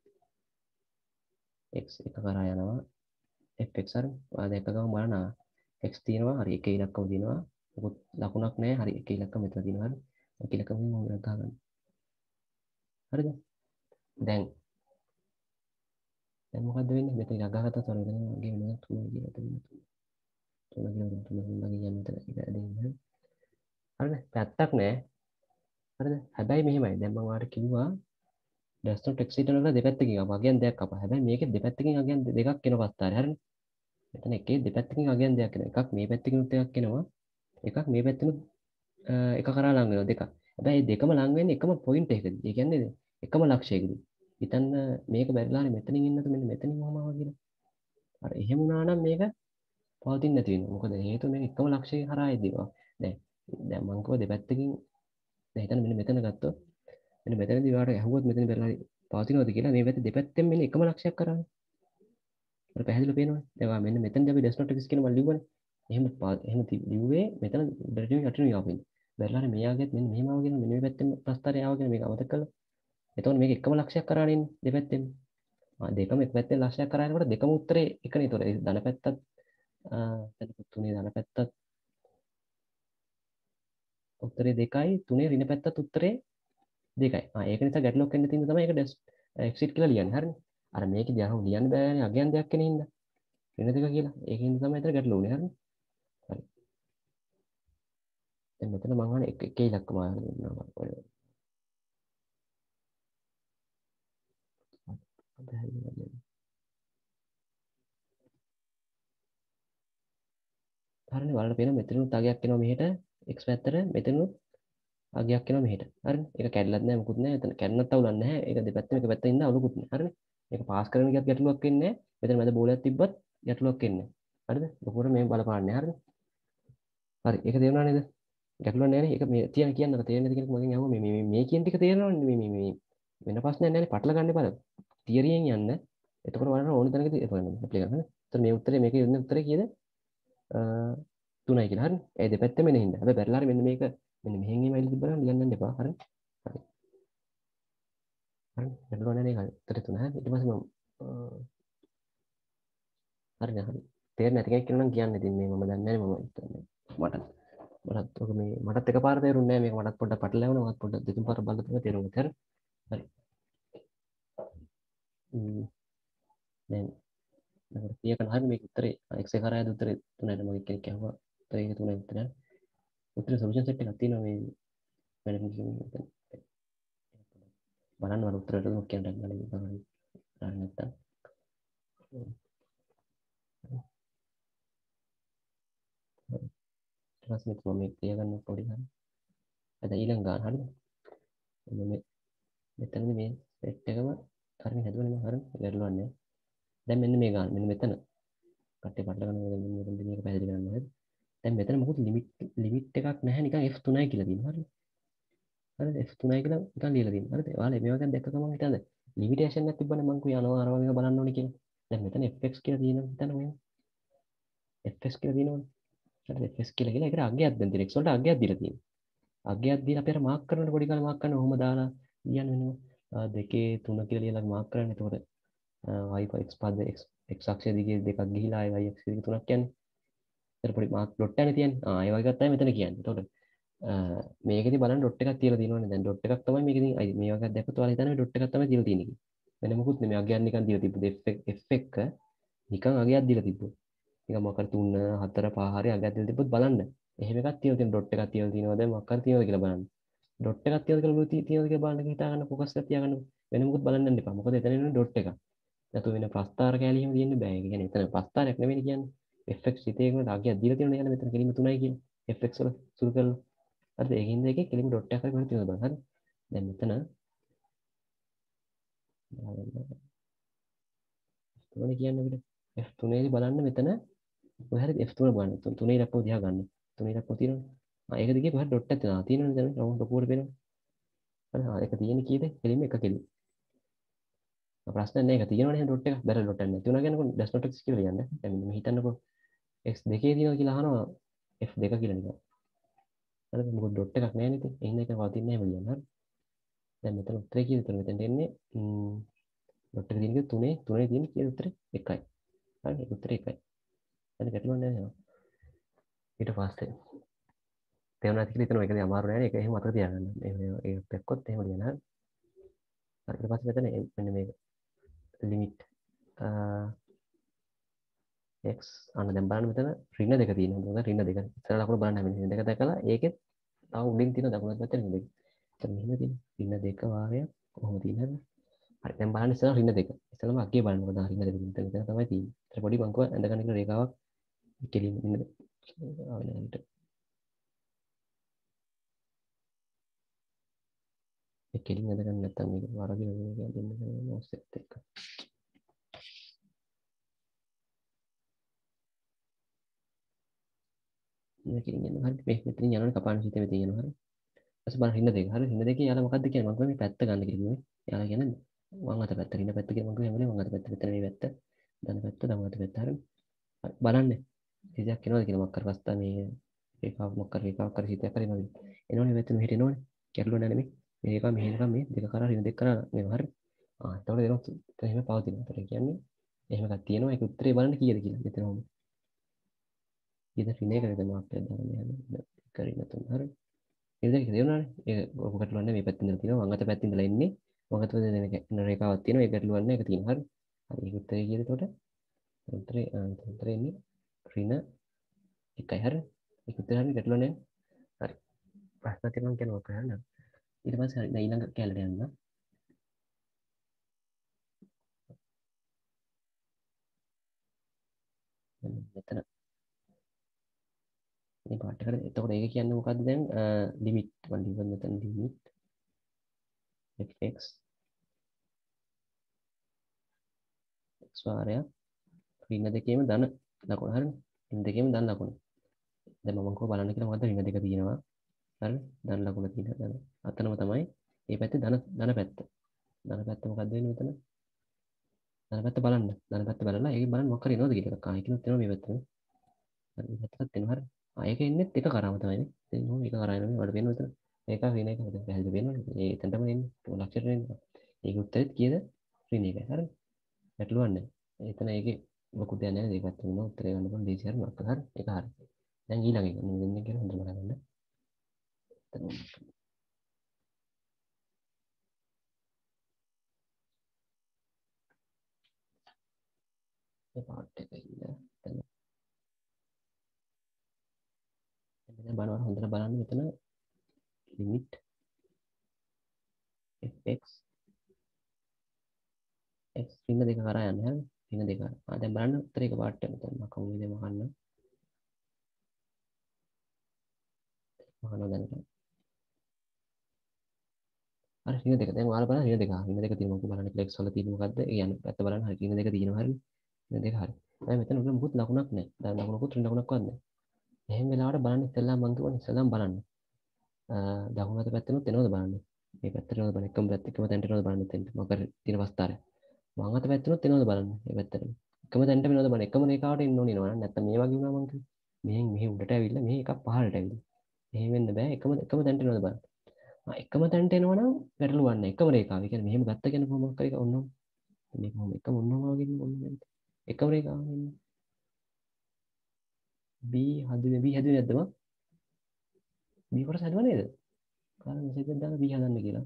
x එක කරා යනවා. fx හරි. ඔයා දැක්ක ගමන් බලන්න x තියෙනවා. හරි එක ඉලක්කම තියෙනවා. මොකද ලකුණක් නැහැ. හරි එක ඉලක්කම මෙතන තියෙනවා. හරි. එක ඉලක්කම මම ගන්න. හරිද? දැන් මොකද්ද වෙන්නේ? මෙතන ගහගත්ත තොර වෙන වගේ වෙනවා. තුන කියලා තියෙනවා. තුන කියලා කියන්නේ මෙතන එක ඇදෙන්නේ. හරිද? පැත්තක් නැහැ. හරිද? හැබැයි මෙහෙමයි. දැන් මම ඔයාලට කිව්වා ඩෙස්ක්ටොප් ටෙක්ස්ට් එඩිටර් වල දෙපැත්තකින් අප අගයන් දෙකක් අප. හැබැයි මේකේ දෙපැත්තකින් අගයන් දෙකක් එන පස්තාරේ. හරිනේ. මෙතන එකේ දෙපැත්තකින් අගයන් දෙකක් එනවා. එකක් මේ පැත්තකිනුත් එකක් එනවා. එකක් මේ පැත්තෙනුත් එක කරා ලං වෙනවා දෙකක්. හැබැයි දෙකම ලං වෙන්නේ එකම පොයින්ට් එකකදී. ඒ කියන්නේ එකම ලක්ෂයකදී. හිතන්න මේක බැරිලානේ මෙතනින් ඉන්නද මෙන්න මෙතනින් වහමවා කියලා. අර එහෙම වුණා නම් මේක පවතින්නේ නැති වෙනවා. මොකද හේතුව මේක එකම ලක්ෂයක කරා එද්දිවා. දැන් මං කිව්වා දෙපැත්තකින් දැන් හිතන්න මෙන්න මෙතන ගත්තොත් මෙන්න මෙතනදී ඔයාලට ඇහුවොත් මෙතන බැලලා පවතිනවද කියලා මේ පැත්තේ දෙපැත්තෙන් මෙන්න එකම ලක්ෂයක් කරානේ. අර පැහැදිලිව පේනවනේ. දැන් ඔයා මෙන්න මෙතනදී අපි ඩෙස්නොට් එක කියන මම ලිව්වනේ. එහෙම ලිව්වේ මෙතන බැරිම යටිනුයි ආපෙන්නේ. බැලලා මේ ආගෙත් මෙන්න මෙහෙම ආවගෙන මෙන්න මේ පැත්තෙන් ප්‍රස්තාරය ආවගෙන මේක අමතක කළා. එතකොට මේක එකම ලක්ෂයක් කරානේ ඉන්නේ දෙපැත්තෙන්. දෙකම එක පැත්තෙන් ලක්ෂයක් කරානකොට දෙකම උත්තරේ එකනේ. ඒතොර ධන පැත්තත් තුනේ ධන පැත්තත් උත්තරේ 2යි තුනේ ඍණ පැත්තත් උත්තරේ 2යි. ඒක නිසා ගැටලුවක් වෙන්න තියෙන තමයි ඒක එක්සිට් කියලා ලියන්නේ. හරිනේ. අර මේකේදී අරන් ලියන්න බෑනේ අගයන් දෙයක් කෙනේ හින්දා. ඍණ 2 කියලා. ඒකින් තමයි එතන ගැටලුව උනේ. හරිනේ. හරි. දැන් මෙතන මම අහන්නේ එක ඉලක්කම ආයෙත් දෙන්නවා. හරිනේ බලන්න පේනවා මෙතනුත් අගයක් එනවා මෙහෙට x පැත්තට මෙතනුත් අගයක් එනවා මෙහෙට. හරිනේ. ඒක කැඩලත් නැහැ මොකුත් නැහැ. එතන කැඩුණත් අවුලක් නැහැ. ඒක දෙපැත්තම එක පැත්තකින් ඉඳලා අවුලකුත් නැහැ. හරිනේ. ඒක පාස් කරන ගියත් ගැටලුවක් වෙන්නේ නැහැ. මෙතන මැද බෝලයක් තිබ්බත් ගැටලුවක් වෙන්නේ නැහැ. හරිද? ලොකුවට මේ බලපාන්නේ. හරිද? හරි. ඒක තේරුණා නේද? ගැටලුවක් නැහැ නේ. ඒක මේ තියන කියන්නක තේරෙන්නේ නැති කෙනෙක් මගෙන් අහුවා මේ කියන ටික තේරෙනවනේ මේ වෙන ප්‍රශ්නයක් නැහැ නේ. පටල ගන්න බෑ. තියරියෙන් යන්න. එතකොට බලන්න ඕන තැනකදී ඇප්ලයි කරන්න. එතකොට මේ උත්තරේ මේකේ ඉන්න උත්තරේ කීයද? 3යි කියලා. හරි. ඒ දෙපැත්තම එන හින්දා. හැබැයි බැලලා හරි මෙන්න මේක මෙන්න මෙහෙන් එම ඇවිල්ලා තිබ්බනම් ලියන්න යන්න එපා. හරි. හරි. හරි. බැලුවා නේද? හරි. උත්තරේ 3. හරි. ඊට පස්සේ මම හරි නේද? හරි. තේරෙන්නේ නැති කෙනෙක් කියනවා නම් කියන්න. ඉතින් මේ මම දන්නේ නැහැ මටත් ඔක මේ මටත් එකපාර තේරුන්නේ නැහැ මේක මටත් පොඩ්ඩක් පටලැවුණා. මමත් පොඩ්ඩක් දෙතුන් පාරක් බලලා තමයි තේරුම් ගත්තේ. හරි. දැන් නේද? කියකන හරි මේක උත්තරේ x එක කරාද උත්තරේ 3ට මම කෙනෙක් අහුවා. උත්තරේ 3යි උත්තරය. උත්තරේ සොලියුෂන් සෙට් එකක් තියෙනවා මේ බලන්න වල උත්තරයට දුක් කියන්න ගන්න බලන්න නැත්තම් ඊට පස්සේ මම මේක තියාගන්න පොඩි හරි. අද ඊළඟ ගන්න හරිද? මම මෙතනදී මේ සෙට් එකම හරියට හැදුවනේ මම හරි ගැටලුවක්. දැන් මෙන්න මේ ගන්න මෙන්න මෙතන කට්ටිය පටල ගන්න මෙතන මේක පැහැදිලි කරන්න හරි. දැන් මෙතන මොකද ලිමිට් එකක් නැහැ නිකන් f3යි කියලා තියෙනවා හරි. හරිද f3යි කියලා නිකන් ලියලා තියෙනවා හරිද? ඔයාලා මේවා ගැන දැක්ක ගමන් හිතන්න ලිමිටේෂන් එකක් තිබ්බනේ මං කිය යනවා අරවා මේවා බලන්න ඕනේ කියලා. දැන් මෙතන fx කියලා තියෙනවා හිතන්න මේ fx කියලා තියෙනවනේ. හරිද fx කියලා ඒකට අගයක් දැන් තියෙන x වලට අගයක් දීලා තියෙනවා. අගයක් දීලා අපි අර මාක් කරනකොට පොඩි කාලේ මාක් කරන ඔහොම දාලා ලියන්න වෙනවා. 2 3 කියලා ලියලා මාක් කරන්න. එතකොට y x පද x අක්ෂය දිගේ දෙකක් ගිහිලා y අක්ෂය දිගේ තුනක් යන්නේ. එතන පොඩි මාක් ඩොට් එකනේ තියන්නේ. ඒ වගේ එකක් තමයි මෙතන කියන්නේ. එතකොට මේකෙදි බලන්න ඩොට් එකක් තියලා තියෙනවනේ. දැන් ඩොට් එකක් තමයි මේකෙදි මේ වගේ දැක්කොත් ඔයාලා හිතන්නේ ඩොට් එකක් තමයි තියලා තියෙන්නේ කියලා. වෙන මොකුත් නෙමෙයි අගයක් නිකන් දීලා තිබ්බ f එක නිකන් අගයක් දීලා තිබ්බොත්. නිකන් මොකක් හරි 3 4 5 හරි අගයක් දීලා තිබ්බොත් බලන්න. එහෙම එකක් තියලා තියෙන ඩොට් එකක් තියලා තියෙනවද මොකක් හරි තියනවද කියලා බලන්න. ඩොට් එකක් තියනවද කියලා බලන්න හිතා ගන්න ફોකස් එකක් තියාගන්න. වෙන මොකුත් බලන්න යන්න එපා. මොකද එතන ඉන්නේ ඩොට් එකක්. නැතු වෙන ප්‍රස්ථාර කැලි එහෙම තියෙන්න බෑ. ඒ කියන්නේ එතන ප්‍රස්ථාරයක් නෙවෙයි කියන්නේ. fx හිතේකට අගයක් දීලා තියෙනවා නේද මෙතන කෙලින්ම 3යි කියන්නේ. fx වල සුළු කරලා. හරිද? ඒකින්ද එකේ කෙලින්ම ඩොට් එකක් හරි කොහෙද තියෙනවද බලන්න. හරි. දැන් මෙතන තුනේ කියන්නේ අපිට f3 දී බලන්න මෙතන ඔය හරිය f3 බලන්න. 3 ඉලක්කම දිහා ගන්න. 3 ඉලක්කම තියෙනවනේ. ඒක දිගේ කොහෙද ඩොට් එකක් තියෙනවා. තියෙනවනේ දැන් රවුන්ඩ් ලොකුවට පේනවා. හරි. ඒක තියෙන්නේ කීයද? කෙලින්ම එක කෙලින්. ප්‍රශ්න නැහැ ඒක තියෙනවනේ ඩොට් එක. බැර ඩොට් එකක් නැති වුණා කියනකො ඩස් ඩොට් x කියලා කියන්නේ. දැන් මෙන්න හිතන්නකෝ x දෙකේ තියෙනවා කියලා අහනවා f2 කියලා නිකන්. හරිද? මොකද ඩොට් එකක් නැහැ නේද? එහෙනම් ඒක පවතින්නේ නැහැ කියලා. හරි. දැන් මෙතන උත්තරේ කීයද? මෙතන එන්නේ ඩොට් එක තියෙන 3 තියෙන කීයද උත්තරේ? 1යි. හරි. ඒක උත්තරේ 1යි. හරි ගැටලුවක් නැහැ. ඊට පස්සේ තේරුණා කියලා හිතනවා ඒකදී අමාරු නෑ නේ. ඒක එහෙම අතක තියාගන්න. ඒක දැක්කොත් එහෙම ලියන්න. හරි. ඊට පස්සේ මෙතන මෙන්න මේක ලිමිට් x අන්න දැන් බලන්න මෙතන ඍණ දෙක තියෙනවා. මොකද ඍණ දෙක. ඉස්සර ලකුණු බලන්න හැමෝම දෙක දැකලා ඒකෙත් තව උඩින් තියෙන දකුණත් පැත්තේ ඍණ දෙක. එතන මෙහෙම තියෙන ඍණ දෙක වාරයක් කොහොම තියෙනවද? හරි දැන් බලන්න ඉස්සර ඍණ දෙක. ඉස්සරම අගය බලන්න මොකද ඍණ දෙක මෙතන තමයි තියෙන්නේ. ඒතර පොඩි බංකුව ඇඳ ගන්න රේඛාවක් කෙලින් ඍණ ආවෙනට. ඒ කෙලින් ඇඳ ගන්න නැත්නම් මේක වරදින මේක දෙන්න ඕසෙත් එක්ක. මේක කියන්නේ හරි මේ මෙතනින් යනවනේ කපාන හිතේ මෙතන යනවා හරි. ඊපස්සේ බලන්න රින්න දෙක. හරි රින්න දෙකේ යාලා මොකද්ද කියන්නේ? මම කිව්වා මේ පැත්ත ගන්න කියලා කිව්වේ. යාලා කියන්නේ වම් අත පැත්ත රින්න පැත්ත කියලා මම කිව්වේ හැමෝම වම් අත පැත්ත. මෙතන මේ පැත්ත දන පැත්ත දකුණු අත පැත්ත හරි. බලන්න. ඉතියක් එනවද කියලා මක් කර පස්තා මේ රේඛාවක් මක් කර රේඛාවක් කර හිතයක් හරි එනවද? එනවනේ මෙතන මෙහෙට එනවනේ. ගැටලුව නැහැ නෙමෙයි. මේ එක මෙහෙ එක මේ දෙක කරා රින්න දෙක කරා මේ හරි. එතකොට එනවා එතන එහෙම පවතිනවා. ඒතර කියන්නේ එහෙම එකක් තියෙනවා. ඒක උත්තරේ බලන්න කීයද කියලා. මෙතන ඔහොම. කීයද රින්න එකද මාප්පයක් දාන්න යනවා. කරින්න තුන හරි. ඒක තේරුණානේ. ඒක ඔක ගැටලුවක් නැහැ. මේ පැත්තෙන් ඉඳලා තියෙනවා. වම් අත පැත්තෙන් ඉඳලා එන්නේ. වම් අත පැත්තෙන් එන රේඛාවක් තියෙනවා. ඒක ගැටලුවක් නැහැ. ඒක තියෙනවා. හරි. හරි. ඒක උත්තරේ කීයද එතකොට? උත්තරේ එන්නේ ඍණ 1යි. හරි. ඒක උත්තරේ හරි ගැටලුවක් නැහැ. හරි. ප්‍රශ්න තියෙනවා කියනවා ඔක හරිද? ඊට පස්සේ හරි. දැන් ඊළඟ කැලේට යන්න. මෙතන මේ පාට එකට එතකොට ඒක කියන්නේ මොකද්ද දැන් ලිමිට් මම ලිව්වා මෙතන ලිමිට් fx x වාරයක් ඍණ දෙකේම ධන ලකුණ හරිනේ ඍණ දෙකේම ධන ලකුණ දැන් මම කොහොම බලන්න කියලා මොකද්ද ඍණ දෙක තියෙනවා හරි ධන ලකුණ තියෙනවා ධන අතනම තමයි මේ පැත්තේ ධන පැත්ත මොකද්ද වෙන්නේ මෙතන දන පැත්ත බලන්න. දන පැත්ත බලලා ඒක බලන්න මොකක් හරි එනවද කියලා. එකක් ආයෙකිනුත් එනවා මේ පැත්තට. හරි මේ පැත්තට එනවා හරි. ආයෙක එන්නෙත් එක කරාම තමයිනේ. ඉතින් මොකද එක කරා එනවා වල පේනවා එතන. මේක රින එක හොද පැහැදිලි වෙනවනේ. ඒ එතනටම එන්නේ. ලක්ෂයට එන්නේ. ඒක උත්තරෙත් කීයද? රින එකයි. හරි. ගැටලුවක් නැහැ. එතන ඒකේ මොකුත් දෙයක් නැහැ. ඒක පැත්තට එනවා උත්තරේ ගන්න පුළුවන් DC හරි මොකක් හරි. ඒක හරි. දැන් ඊළඟ එක මම දෙන්නේ කියලා හොඳට බලන්න. එතන මේ පාර්ට් එක ඉන්න. එතන මෙතන බලන්න හොඳට බලන්න මෙතන limit fx x රින දෙක කරා යන්නේ හරි. රින දෙක. දැන් බලන්න උත්තර එක පාර්ට් එක මෙතන මම කවුද මහන්න. මහන්න දැන්. අර රින දෙක. දැන් ඔයාලා බලන්න රින දෙක. රින දෙක තියෙනවා මොකද බලන්න flex වල තියෙන මොකද්ද? ඒ කියන්නේ පැත්ත බලන්න හරි රින දෙක තියෙනවා හරි. රින දෙක හරි. දැන් මෙතන උඩ මොකුත් ලකුණක් නැහැ. දැන් ලකුණකුත් රින ලකුණක්වත් නැහැ. එහෙම වෙලාවට බලන්න ඉස්සෙල්ලා මම කියවනේ ඉස්සෙල්ලාම බලන්න. දකුණු අත පැත්තෙනුත් එනවද බලන්න. මේ පැත්තට එනවද බලන්න. එකම පැත්ත එකම තැනට එනවද බලන්න එතෙන්ට. මොකද තියෙන වස්තාරය. වම් අත පැත්තෙනුත් එනවද බලන්න. මේ පැත්තට. එකම තැනට එනවද බලන්න. එකම රේඛාවට එන්න ඕනේ නේද. නැත්තම් මේ වගේ වුණා මං කිව්වේ. මෙහෙන් මෙහෙ උඩට ඇවිල්ලා මෙහෙ එකක් පහළට ඇවිල්ලා. එහෙම වෙන්න බෑ. එකම තැනට එනවද බලන්න. එකම තැනට එනවනම් ගැටලුවක් නැහැ. එකම රේඛාව. ඒ කියන්නේ මෙහෙම ගත්ත කියන්නේ කොහොමද කරේ ඔන්නම්. මේක මොකද එකම ඔන්නම් වගේ ඔන්න මේක. එකම රේඛාව එන්න. B හදුවේ B හැදුවේ නැද්ද මං? B කොටස හැදුවා නේද? කාලා මෙසේජ් එකක් දාලා B හදන්න කියලා.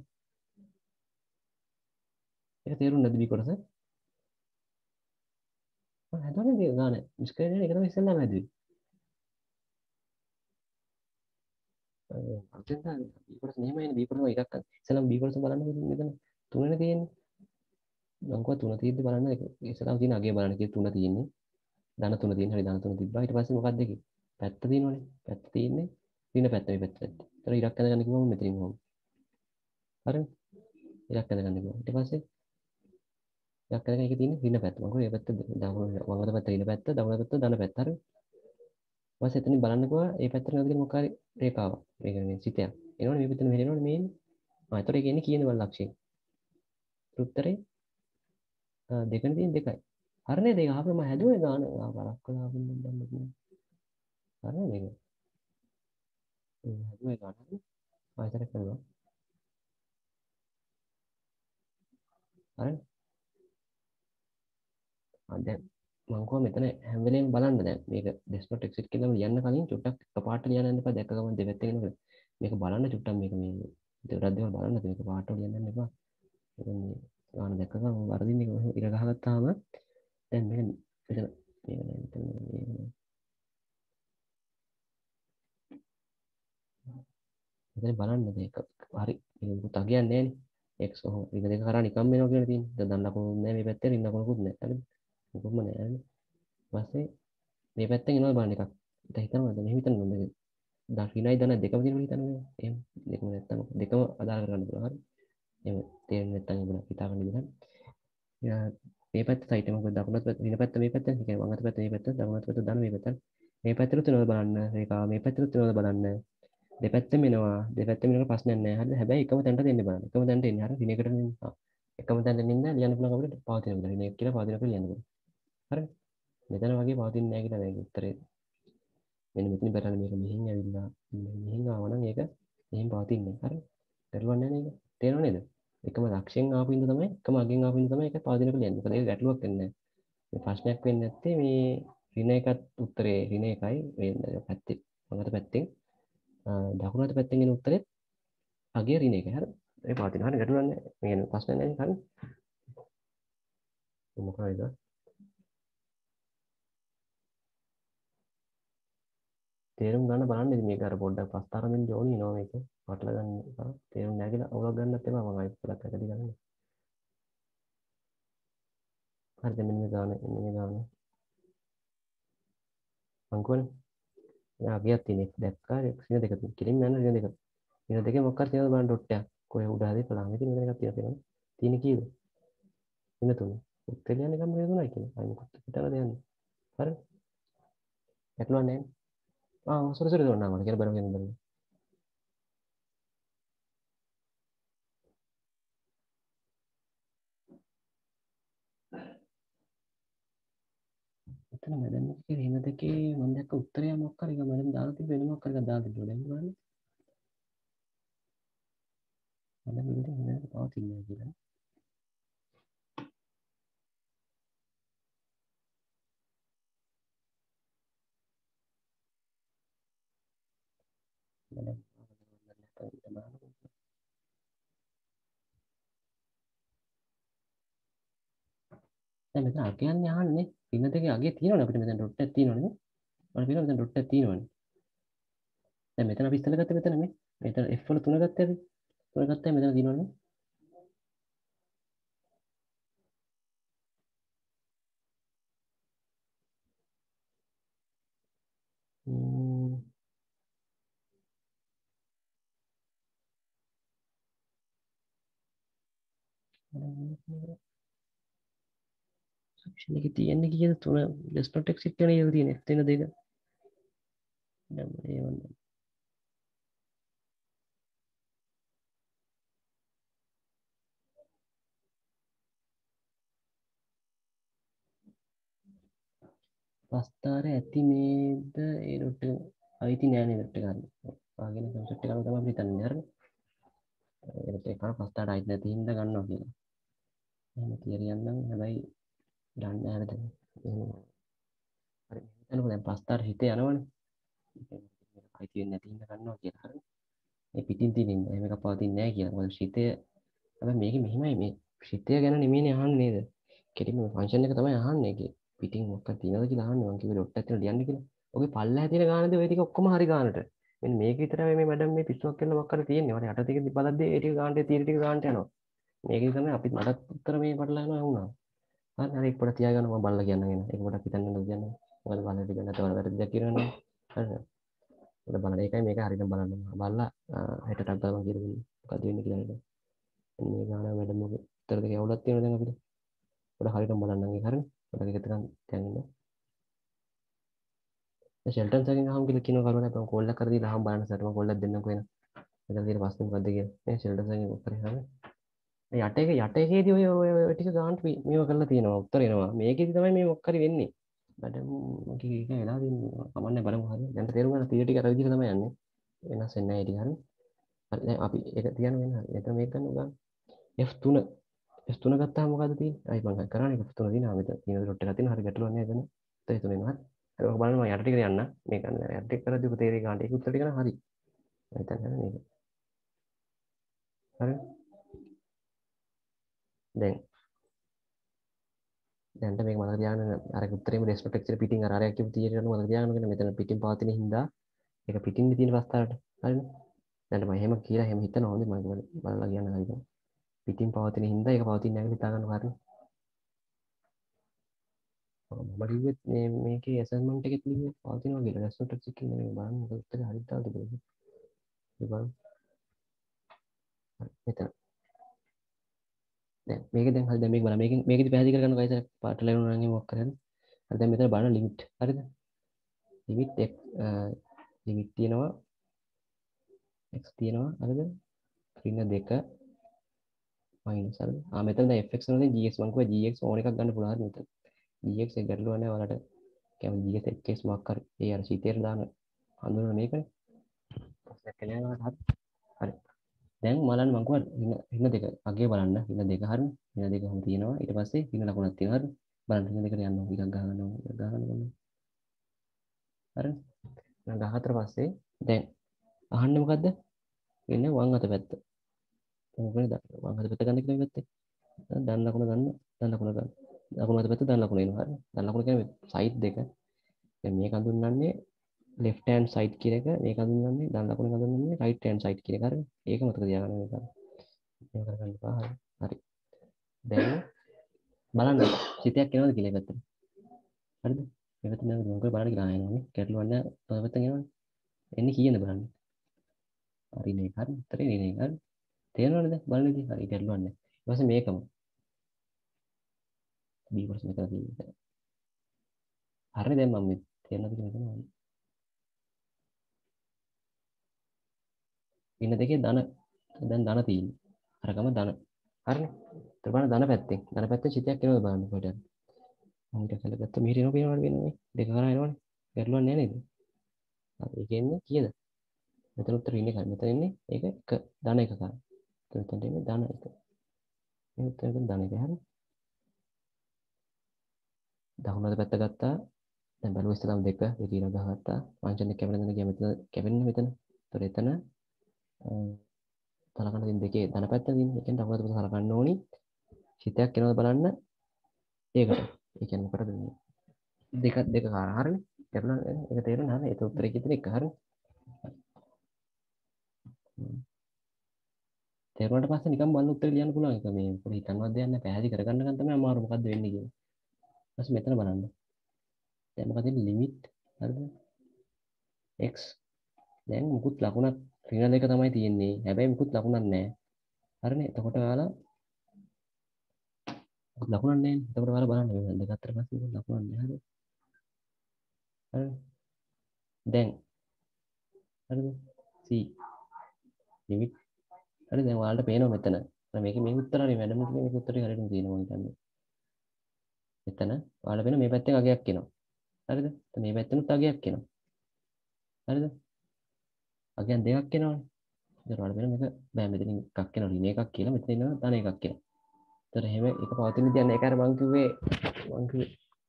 ඒක තේරුම් නැද්ද B කොටස? මම හැදුවා නේද ගාන. මිස්කරේ නේද? ඒක තමයි ඉස්සෙල්ලාම හැදුවේ. අතෙන් තමයි B කොටස මෙහෙමයිනේ B කොටස එකක් ගන්න. ඉස්සෙල්ලාම B කොටස බලන්න මෙතන තුනනේ තියෙන්නේ. මං කිව්වා තුන තියෙද්දි බලන්න ඉස්සෙල්ලාම තියෙන අගය බලන්න කියලා තුන තියෙන්නේ. ධන තුන තියෙන. හරි ධන තුන තිබ්බා. ඊට පස්සේ මොකක්ද දෙකේ? පැත්ත තියෙනවනේ. පැත්ත තියෙන්නේ. ඍණ පැත්ත මේ පැත්ත. ඒතර ඉරක් ඇඳගන්න කිව්වම මෙතනින් හොම. හරිනේ. ඉරක් ඇඳගන්න කිව්වා. ඊට පස්සේ ඉරක් ඇඳගෙන එකේ තියෙන්නේ ඍණ පැත්ත. මං කිව්වා මේ පැත්ත දකුණු වම් අත පැත්ත ඍණ පැත්ත, දකුණු අත පැත්ත ධන පැත්ත. හරි. ඊට පස්සේ එතනින් බලන්නකෝ මේ පැත්තට නැතිගෙන මොකක් හරි රේඛාවක්. ඒ කියන්නේ සිතයක්. එනවනේ මේ පැත්තට මෙහෙ එනවනේ මේ. ඒතර ඒක එන්නේ කියන්නේ බල ලක්ෂයෙන්. උත්තරේ දෙකනේ තියෙන දෙකයි. හරිනේ දෙක ආපෙ මම හැදුවේ ගාන වරක් කළා ආපෙ මම දන්නේ. හරිනේ මේක. හැදුවේ ගාන හරි. ආයතන කරනවා. හරිනේ. දැන් මං කොහොම මෙතන හැම වෙලේම බලන්න දැන් මේක desktop exit කියලාම ලියන්න කලින් චුට්ටක් එකපාරට ලියන්න යන්න එපා දැක්ක ගමන් දෙපැත්තේ එනකොට මේක බලන්න චුට්ටක් මේක මේ දෙවරක් දෙවල් බලන්න මේක පාට ලියන්න යන්න එපා මේ ගාන දැක්ක ගමන් වරදින්නේ ඉර ගහගත්තාම දැන් මේක මෙතන මේක නෑ මෙතන මෙතන බලන්න මේක හරි මේක පුතා කියන්නේ නෑනේ x ඔහොම ඉර දෙක කරා නිකම් වෙනවා කියලා තියෙන්නේ දැන් දන්න ලකුණු නෑ මේ පැත්තේ රින්න ලකුණුකුත් නෑ හරි මොකක්ම නෑ හරි ඊපස්සේ මේ පැත්තෙන් එනවා බලන්න එකක් දැන් හිතනවාද මෙහෙම හිතන්න දකින්නයි දන දෙකම දිනවල හිතන්නේ එහෙම දෙකම නැත්තම් දෙකම අදාළ කරගන්න පුළුවන් හරි එහෙම තේරෙන්නේ නැත්තම් ඉබල හිතා ගන්න ඉබල මේ පැත්ත සයිට් එක මොකද දකුණත් පැත්ත වෙන පැත්ත මේ පැත්ත කියන්නේ වම් අත පැත්ත මේ පැත්ත දකුණත් පැත්ත දාන මේ පැත්ත මේ පැත්තට තුනවල බලන්න රේඛාව මේ පැත්තට තුනවල බලන්න දෙපැත්තම එනවා දෙපැත්තම එනකොට ප්‍රශ්නයක් නැහැ හරිද හැබැයි එකම තැනට දෙන්න බලන්න එකම තැනට එන්නේ හරි දිනයකට දෙන්න එකම තැනට එන්න ලියන්න පුළුවන් අපිට පවතින විදිහට දිනයක් කියලා පවතින කියලා ලියන්න පුළුවන් හරි මෙතන වගේ පවතින්නේ නැහැ කියලා මේක උත්තරේ මෙන්න මෙතන බලන්න මේක මෙහින් ඇවිල්ලා මෙහින් ආව නම් ඒක මෙහින් පවතින්නේ හරි ගැටලුවක් නැහැ නේද තේරෙනව නේද එකම ලක්ෂයෙන් ආපු ඉඳ තමයි එකම අගෙන් ආපු ඉඳ තමයි ඒක පවතින කියලා ලියන්නේ මොකද ඒක ගැටලුවක් වෙන්නේ නැහැ මේ ප්‍රශ්නයක් වෙන්නේ නැත්තේ මේ ඍණ එකත් උත්තරේ ඍණ එකයි මේ පැත්තේ මඟට පැත්තෙන් දකුණට පැත්තෙන් එන උත්තරේ අගේ ඍණ එකයි හරි ඒ පවතින හරි ගැටලුවක් නැහැ මේ කියන්නේ ප්‍රශ්නයක් නැහැ හරි මොකයිද තේරුම් ගන්න බලන්න ඉතින් මේක අර පොඩ්ඩක් ප්‍රස්තාරමින් ජෝනි නෝ මේක වටලා ගන්න එපා තේරුම් නැහැ කියලා අවුලක් ගන්නත් එපා මම ආයෙත් පොඩ්ඩක් ඇකඩි ගන්න හරිද මෙන්න මේ ගාන මෙන්න මේ ගාන අංකුවනේ යා ගියක් තියෙන දැක්කා රින දෙක තියෙන කෙලින් යන රින දෙකේ මොකක්ද තියෙනවද බලන්න ඩොට් එකක් කොහේ උඩ හරි පළාම ඉතින් මෙතන එකක් තියෙනවා තියෙන කීයද රින තුන උත්තර යන්නේ ගම රින තුනයි කියන්නේ අය මොකක්ද හිතලා දෙන්නේ හරි ගැටලුවක් නැහැ සොරි සොරි දුන්නා මට කියලා බලන්න මෙතන මැදම එකේ හින දෙකේ මම දැක්ක උත්තරය මොකක් හරි එක මැදම දාලා තිබ්බ වෙන මොකක් හරි එකක් දාලා තිබ්බා දැන් බලන්න මම මෙතන හින දෙක පවතින්නේ කියලා මම දැන් මෙතන අගයන්නේ අහන්නේ හින දෙකේ අගය තියෙනවනේ අපිට මෙතන ඩොට් එකක් තියෙනවනේ මම කියනවා මෙතන ඩොට් එකක් තියෙනවනේ දැන් මෙතන අපි ඉස්සෙල්ලා ගත්තේ මෙතන මේ මෙතන F වල 3 ගත්තේ අපි 3 ගත්තා මෙතන තියෙනවනේ සක්ෂන් එකේ තියෙන්නේ කීයද 3 ඩෙස්ක් නොට් එක්සිට් එකනේ කියලා තියෙන්නේ තියෙන දෙක දැන් ඒ වන්ද පස්තාර ඇති නේද ඒ ඩොට් එක අයිති නෑ නේද ඩොට් එක ගන්න. ආගෙන කන්සෙප්ට් එක අනුව තමයි අපි හිතන්නේ හරිද? ඒකට ඒක පස්තාරට අයිති නැති හින්දා ගන්නවා කියලා. එහෙම කියලා නම් හැබැයි දන්නේ නැහැ දැන්. හරි. එතනකො දැන් පස්තාර හිතේ යනවනේ. අයිති වෙන්නේ නැති හින්දා ගන්නවා කියලා. හරි. ඒ පිටින් තියෙන ඉන්න එහෙම එකක් පවතින්නේ නැහැ කියලා. මොකද ශීතය හැබැයි මේකේ මෙහිමයි මේ ශීතය ගැන නෙමෙයිනේ අහන්නේ නේද? කෙලින්ම ෆන්ක්ෂන් එක තමයි අහන්නේ ඒකේ. පිටින් මොකක්ද තියෙනවද කියලා අහන්නේ මං කිව්වේ ඩොට් එකක් තියෙනවා ලියන්න කියලා. ඔගේ පල්ලෙහා තියෙන ගානද ඔය ටික ඔක්කොම හරි ගානට. මෙන්න මේක විතරයි මේ මැඩම් මේ පිස්සුවක් කරන මොකක් හරි තියෙන්නේ. මට යට ටික බලද්දී ඒ ටික ගානට තියෙන ටික ගානට යනවා. මේකේ තමයි අපි මටත් උත්තර මේ පටලනවා වුණා. හරි හරි ඒක පොඩ්ඩක් තියාගන්න මම බලලා කියන්නම් එන. ඒක පොඩ්ඩක් හිතන්න නේද කියන්න. මොකද බලන්න ටික නැතවල වැරදි දෙයක් කියනවනේ. හරිද? පොඩ්ඩක් බලන්න ඒකයි මේක හරියට බලන්න. බලලා හෙටටක් ගාලා මම කියලා දෙන්න. මොකද වෙන්නේ කියලා නේද? මේ ගාන මැඩම් මොකද උත්තර දෙක ඇවුලක් තියෙනවා දැන් අපිට. පොඩ්ඩක් හරියට බලන්න ඒක හරිනේ. පොඩ්ඩක් ඒක ටිකක් තියන් ඉන්න. ෂෙල්ටන් සගෙන් අහමු කියලා කියනවා කරුණා අපම කෝල් එකක් කරලා දීලා අහමු බලන්න සර් මම කෝල් එකක් දෙන්නම්කෝ එන. මෙතන තියෙන ප්‍රශ්නේ මොකද්ද කියලා. මේ ෂෙල්ටන් සගෙන් උත්තරේ හරිනේ. යට එකේදී ඔය ටික ගානට මේව කරලා තියෙනවා උත්තර එනවා. මේකෙදි තමයි මේ මොකක් හරි වෙන්නේ. මැඩම් මගේ ඒක වෙලා දෙන්නේ. කමන්නේ බලමු හරිය. දැන් තේරුම් ගන්න තියෙන ටික අර විදිහට තමයි යන්නේ. වෙනස් වෙන්නේ නැහැ ඒ ටික හරිනේ. හරි දැන් අපි ඒක තියන්න වෙන හරි. එතන මේක ගන්න ගන්න. F3 F3 ගත්තාම මොකද්ද තියෙන්නේ? අයි මම කරන්නේ F3 දිනා මෙතන තියෙන ඩොට් එකක් තියෙනවා. හරි ගැටලුවක් නැහැ එතන. ඒ තුන එනවා හරි. හරි ඔක බලන්න මම යට ටික යන්න. මේක ගන්න. යට ටික කරද්දී ඔක තේරෙයි ගන්න. ඒක උත්තර ටික නම් හරි. මම හිතන්නේ මේක. හරි. දැන් දැන්ට මේක මතක තියාගන්න අර උත්තරේම ඩෙස්ක්ටොප් එකේ පිටින් අර අරයක් කියපු තියෙන මතක තියාගන්න මෙතන පිටින් පවතින හින්දා ඒක පිටින් තියෙන පස්තරට හරිනේ. දැන් මම එහෙම කියලා එහෙම හිතනවා හොඳයි මම බලලා කියන්න හරිද. පිටින් පවතින හින්දා ඒක පවතින්නේ නැහැ කියලා හිතා ගන්න හරිනේ. මම කිව්වෙත් මේකේ ඇසයින්මන්ට් එකෙත් ලිව්වේ පවතිනවා කියලා. ඩෙස්ක්ටොප් එකේ නෙමෙයි බලන්න මොකද උත්තරේ හරියට දාලා තිබුණේ. ඒ බලන්න. හරි මෙතන. දැන් මේක දැන් හරි දැන් මේක බලන්න. මේකෙදි පැහැදිලි කරගන්න කයිසර් පාට ලැබුණා නම් මොකක් කරන්නේ. හරි දැන් මෙතන බලන්න ලිමිට්. හරිද? ලිමිට් x ලිමිට් තියෙනවා x තියෙනවා හරිද? ඍණ 2 මයිනස් හරිද? මෙතන දැන් fx වලින් gx මම කිව්වා gx ඕන එකක් ගන්න පුළුවන් හරි මෙතන. gx එක ගැටලුවක් නැහැ ඔයාලට. කියන්නේ gx එකස් මොකක් හරි. ඒ අර සීතේට දාන හඳුනන මේකනේ. ප්‍රශ්නයක් නෑ ඔයාලට හරි. හරි. දැන් බලන්න මම කිව්වා ඍණ 2 අගේ බලන්න ඍණ 2 හරිනේ. ඍණ 2 කොහොම තියෙනවා. ඊට පස්සේ ඍණ ලකුණක් තියෙනවා හරි. බලන්න ඍණ 2ට යන්න ඕන. එකක් ගහගන්න ඕන. එකක් ගහගන්න ඕන. හරි. ඊළඟ 14 පස්සේ දැන් අහන්නේ මොකද්ද? එන්නේ වම් අත පැත්ත. මොකද වම් අත පැත්ත ගන්න කියලා පැත්තේ. දැන් ලකුණ ගන්න. දැන් ලකුණ ගන්න. ලකුණ අත පැත්ත දැන් ලකුණ එනවා. හරි. දැන් ලකුණ කියන්නේ සයිඩ් දෙක. දැන් මේක හඳුන්වන්නේ left hand side කියන එක. මේක හඳුන්වන්නේ දැන් ලකුණ හඳුන්වන්නේ right hand side කියන එක. හරි. ඒක මතක තියාගන්න මේක. මේක කරගන්න එපා. හරි. හරි. දැන් බලන්න සිතයක් එනවද කියලා මේ පැත්තට. හරිද? මේ පැත්තට නේද මොකද බලන්න කියලා ආයෙන්නේ. ගැටලුවක් නැහැ. ඔය පැත්තෙන් එනවනේ. එන්නේ කීයද බලන්න. හරි නේ. හරි. උත්තරේ නේ. හරි. තේරෙනවද දැන් බලන්න ඉතින්. හරි ගැටලුවක් නැහැ. ඊට පස්සේ මේකම B කොටස මෙතන තියෙන්නේ. හරි දැන් මම තේරෙනවද කියලා හිතනවා. ඉන්න දෙකේ ධන දැන් ධන තියෙන්නේ. අරගම ධන. හරිනේ. ඊට බලන්න ධන පැත්තෙන්. ධන පැත්තෙන් සිතයක් එනවද බලන්න කොහෙද? ඊට කලගත්ත මෙහෙට එනවා පේනවද වෙන්නේ දෙක කරා එනවනේ ගැටලුවක් නෑ නේද හරි ඒක එන්නේ කීයද මෙතන උත්තර ඉන්නේ කයි මෙතන ඉන්නේ ඒක එක ධන එක කරා එතන එන්නේ ධන එක මේ උත්තරෙන් ධන එක හරි දකුණට පැත්ත ගත්තා දැන් බැලුවා ඉස්සරහම දෙක දෙක ඊළඟ ගහගත්තා ෆන්ක්ෂන් එක කැපෙන දන ගියා මෙතන කැපෙන්නේ මෙතන ඒතර එතන සලකන්න තියෙන දෙකේ ධන පැත්ත තියෙන්නේ ඒ කියන්නේ දකුණට පැත්ත සලකන්න ඕනි හිතයක් එනවද බලන්න ඒකට ඒ කියන්නේ මොකටද දෙක දෙක කාරා හරිනේ ගැටලුවක් නෑ ඒක තේරුණා හරිනේ ඒක උත්තරේ කිව්වේ එක හරිනේ තේරුණාට පස්සේ නිකන් බලන්න උත්තර ලියන්න පුළුවන් එක මේ පොඩි හිතන්නවත් දෙයක් නැහැ පැහැදිලි කරගන්න තමයි අමාරු මොකද්ද වෙන්නේ කියලා ඊපස්සේ මෙතන බලන්න දැන් මොකද ලිමිට් හරිද x දැන් මුකුත් ලකුණක් ඍණ දෙක තමයි තියෙන්නේ හැබැයි මුකුත් ලකුණක් නැහැ හරිනේ එතකොට ඔයාලා ලකුණක් නැහැ එතකොට ඔයාලා බලන්න මේ දෙක අතර පස්සේ මුකුත් ලකුණක් නැහැ හරිද දැන් හරිද c ලිමිට් හරි දැන් ඔයාලට පේනවා මෙතන මේක මේ උත්තර හරි මැඩම් කිව්වේ මේක උත්තරේ හරියටම තියෙනවා මම හිතන්නේ මෙතන ඔයාලට පේන මේ පැත්තෙන් අගයක් එනවා හරිද මේ පැත්තෙනුත් අගයක් එනවා හරිද අගයන් දෙකක් එනවනේ ඒතර ඔයාලට පේන මේක බෑ මෙතනින් එකක් එනවා ඍණ එකක් කියලා මෙතන එනවා ධන එකක් කියලා ඒතර එහෙම එක පවතින විදියක් නැහැ ඒක අර මං කිව්වේ මේ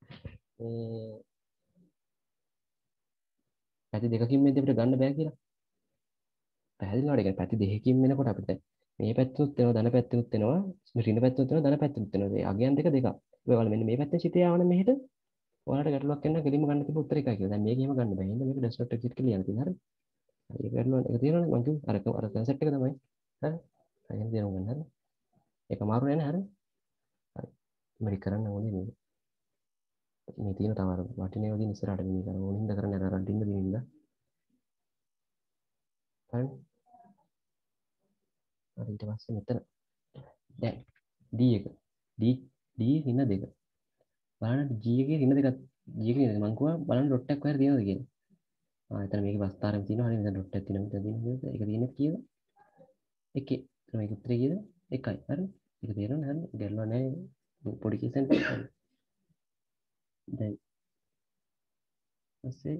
පැති දෙකකින් මේක අපිට ගන්න බෑ කියලා පැහැදිලි නේද? ඒ කියන්නේ පැති දෙකකින් වෙනකොට අපිට මේ පැත්තෙත් එනවා ධන පැත්තෙත් එනවා ඍණ පැත්තෙත් එනවා ධන පැත්තෙත් එනවා මේ අගයන් දෙක දෙකක් ඔයාලා මෙන්න මේ පැත්තෙන් සිතේ ආවනම් මෙහෙට ඔයාලට ගැටලුවක් එන්න කෙලින්ම ගන්න තිබු උත්තර එකයි කියලා. දැන් මේක එහෙම ගන්න බෑ. එහෙනම් මේක ඩෙස්ක්ටොප් එකේ කියලා ලියන්න තියෙනවා. හරි. ඒක ගැටලුවක් එක තියෙනවනේ මං කිව්වේ අර කන්සෙප්ට් එක තමයි. හරි. එහෙනම් තේරුම් ගන්න හරි. ඒක අමාරු නෑ නේ හරි. හරි. මේක කරන්න ඕනේ මේ. මේ තියෙන තව අර වටිනේ වගේ ඉස්සරහට මේ කරන ඕනින්ද කරන්න අර රඩින්න දිනින්ද. හරි. හරි ඊට පස්සේ මෙතන දැන් D එක D D ඍණ දෙක බලන්න G එකේ ඍණ දෙකක් G එකේ මං කිව්වා බලන්න ඩොට් එකක් කොහෙද තියෙනවද කියලා. එතන මේක බස්තරම් තියෙනවා හරිය මෙතන ඩොට් එකක් තියෙනවා මෙතන තියෙනවා ඒක තියෙන්නේ කීයද එකේ මේක උත්තරේ කීයද එකයි හරි ඒක තේරෙනවද හරි ගැටලුවක් නැහැ පොඩි කිසෙන් දැන් ඊපස්සේ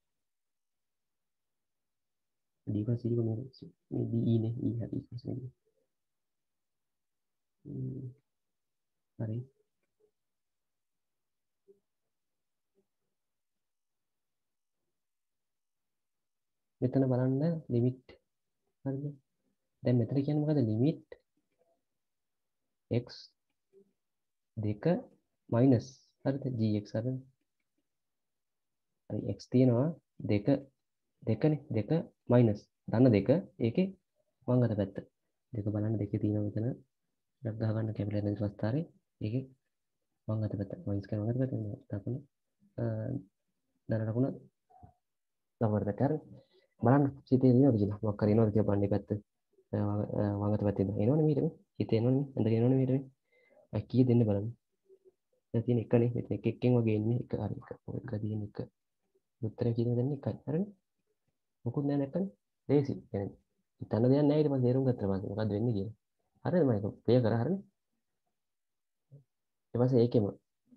D එක C එක මේ D E නේ E හරි ඊපස්සේ හරි මෙතන බලන්න ලිමිට් හරිද දැන් මෙතන කියන්නේ මොකද ලිමිට් x දෙක මයිනස් හරිද gx හරිද හරි x තියෙනවා දෙක දෙකනේ දෙක මයිනස් ධන දෙක ඒකේ වම් අත පැත්ත දෙක බලන්න දෙකේ තියෙනවා මෙතන ඩක් ගහ ගන්න කැපිටල් එන විස්තරේ ඒකේ වම් අත පැත්ත මයිනස් කරන වම් අත පැත්ත දකුණ ධන ලකුණ ලබර පැත්ත හරි බලන්න සිතේ එනවද කියලා මොකක් හරි එනවද කියලා බලන්න පැත්ත වම් අත පැත්තේ එනවනේ මීට හිතේ එනවනේ ඇඳගෙන එනවනේ මීට අය කීය දෙන්න බලන්න දැන් තියෙන එකනේ මෙතන එක එකෙන් වගේ එන්නේ එක හරි එක තියෙන එක උත්තරේ කියන දෙන්නේ එකයි හරිනේ මොකුත් නෑ නැත්තම් ලේසි يعني හිතන්න දෙයක් නෑ ඊට පස්සේ තේරුම් ගත්තා පස්සේ මොකද්ද වෙන්නේ කියලා හරිද මම ඒක ප්ලේ කරා හරිනේ ඊට පස්සේ ඒකෙම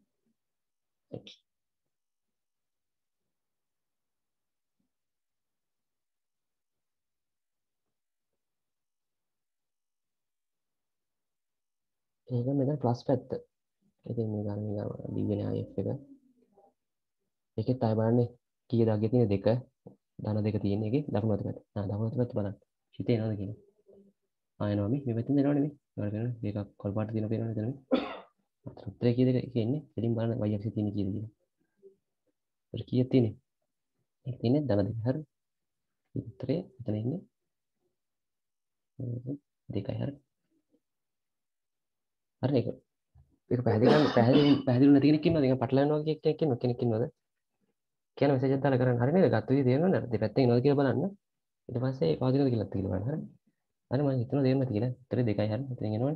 ඒක මෙතන ප්ලස් පැත්ත ඉතින් මේ ගන්න දිවෙන f එක ඒකෙත් ආය බලන්නේ කීයද අගේ තියෙන දෙක ධන දෙක තියෙන එකේ දකුණු අත පැත්ත දකුණු අත පැත්ත බලන්න හිතේ එනවද කියලා ආයනවා මේ පැත්තෙන් එනවනේ මේ වල කරන දෙකක් කොල් පාට තියෙන පේනවනේ එතන මේ උත්තරේ කීයද එකේ එන්නේ එලින් බලන්න y axis තියෙන කීයද කියලා උත්තර කීයක් තියෙන්නේ ඒක තියෙන්නේ ධන දෙක හරි උත්තරේ එතන ඉන්නේ දෙකයි හරි හරි ඒක පැහැදිලි නැති කෙනෙක් ඉන්නවද? ඒක පටලයන්නවා කිය කෙනෙක් ඉන්නවද? කියන මෙසේජ් එකක් දාලා කරන්න. හරි නේද? ගත්ත විදිහ තේරෙනවද? දෙපැත්තෙන් එනවද කියලා බලන්න. ඊට පස්සේ පවතිනවද කියලාත් කියලා බලන්න. හරි. හරි මම හිතනවා තේරෙන්නද කියලා. උත්තරේ දෙකයි හරි. මෙතනින් එනවනේ.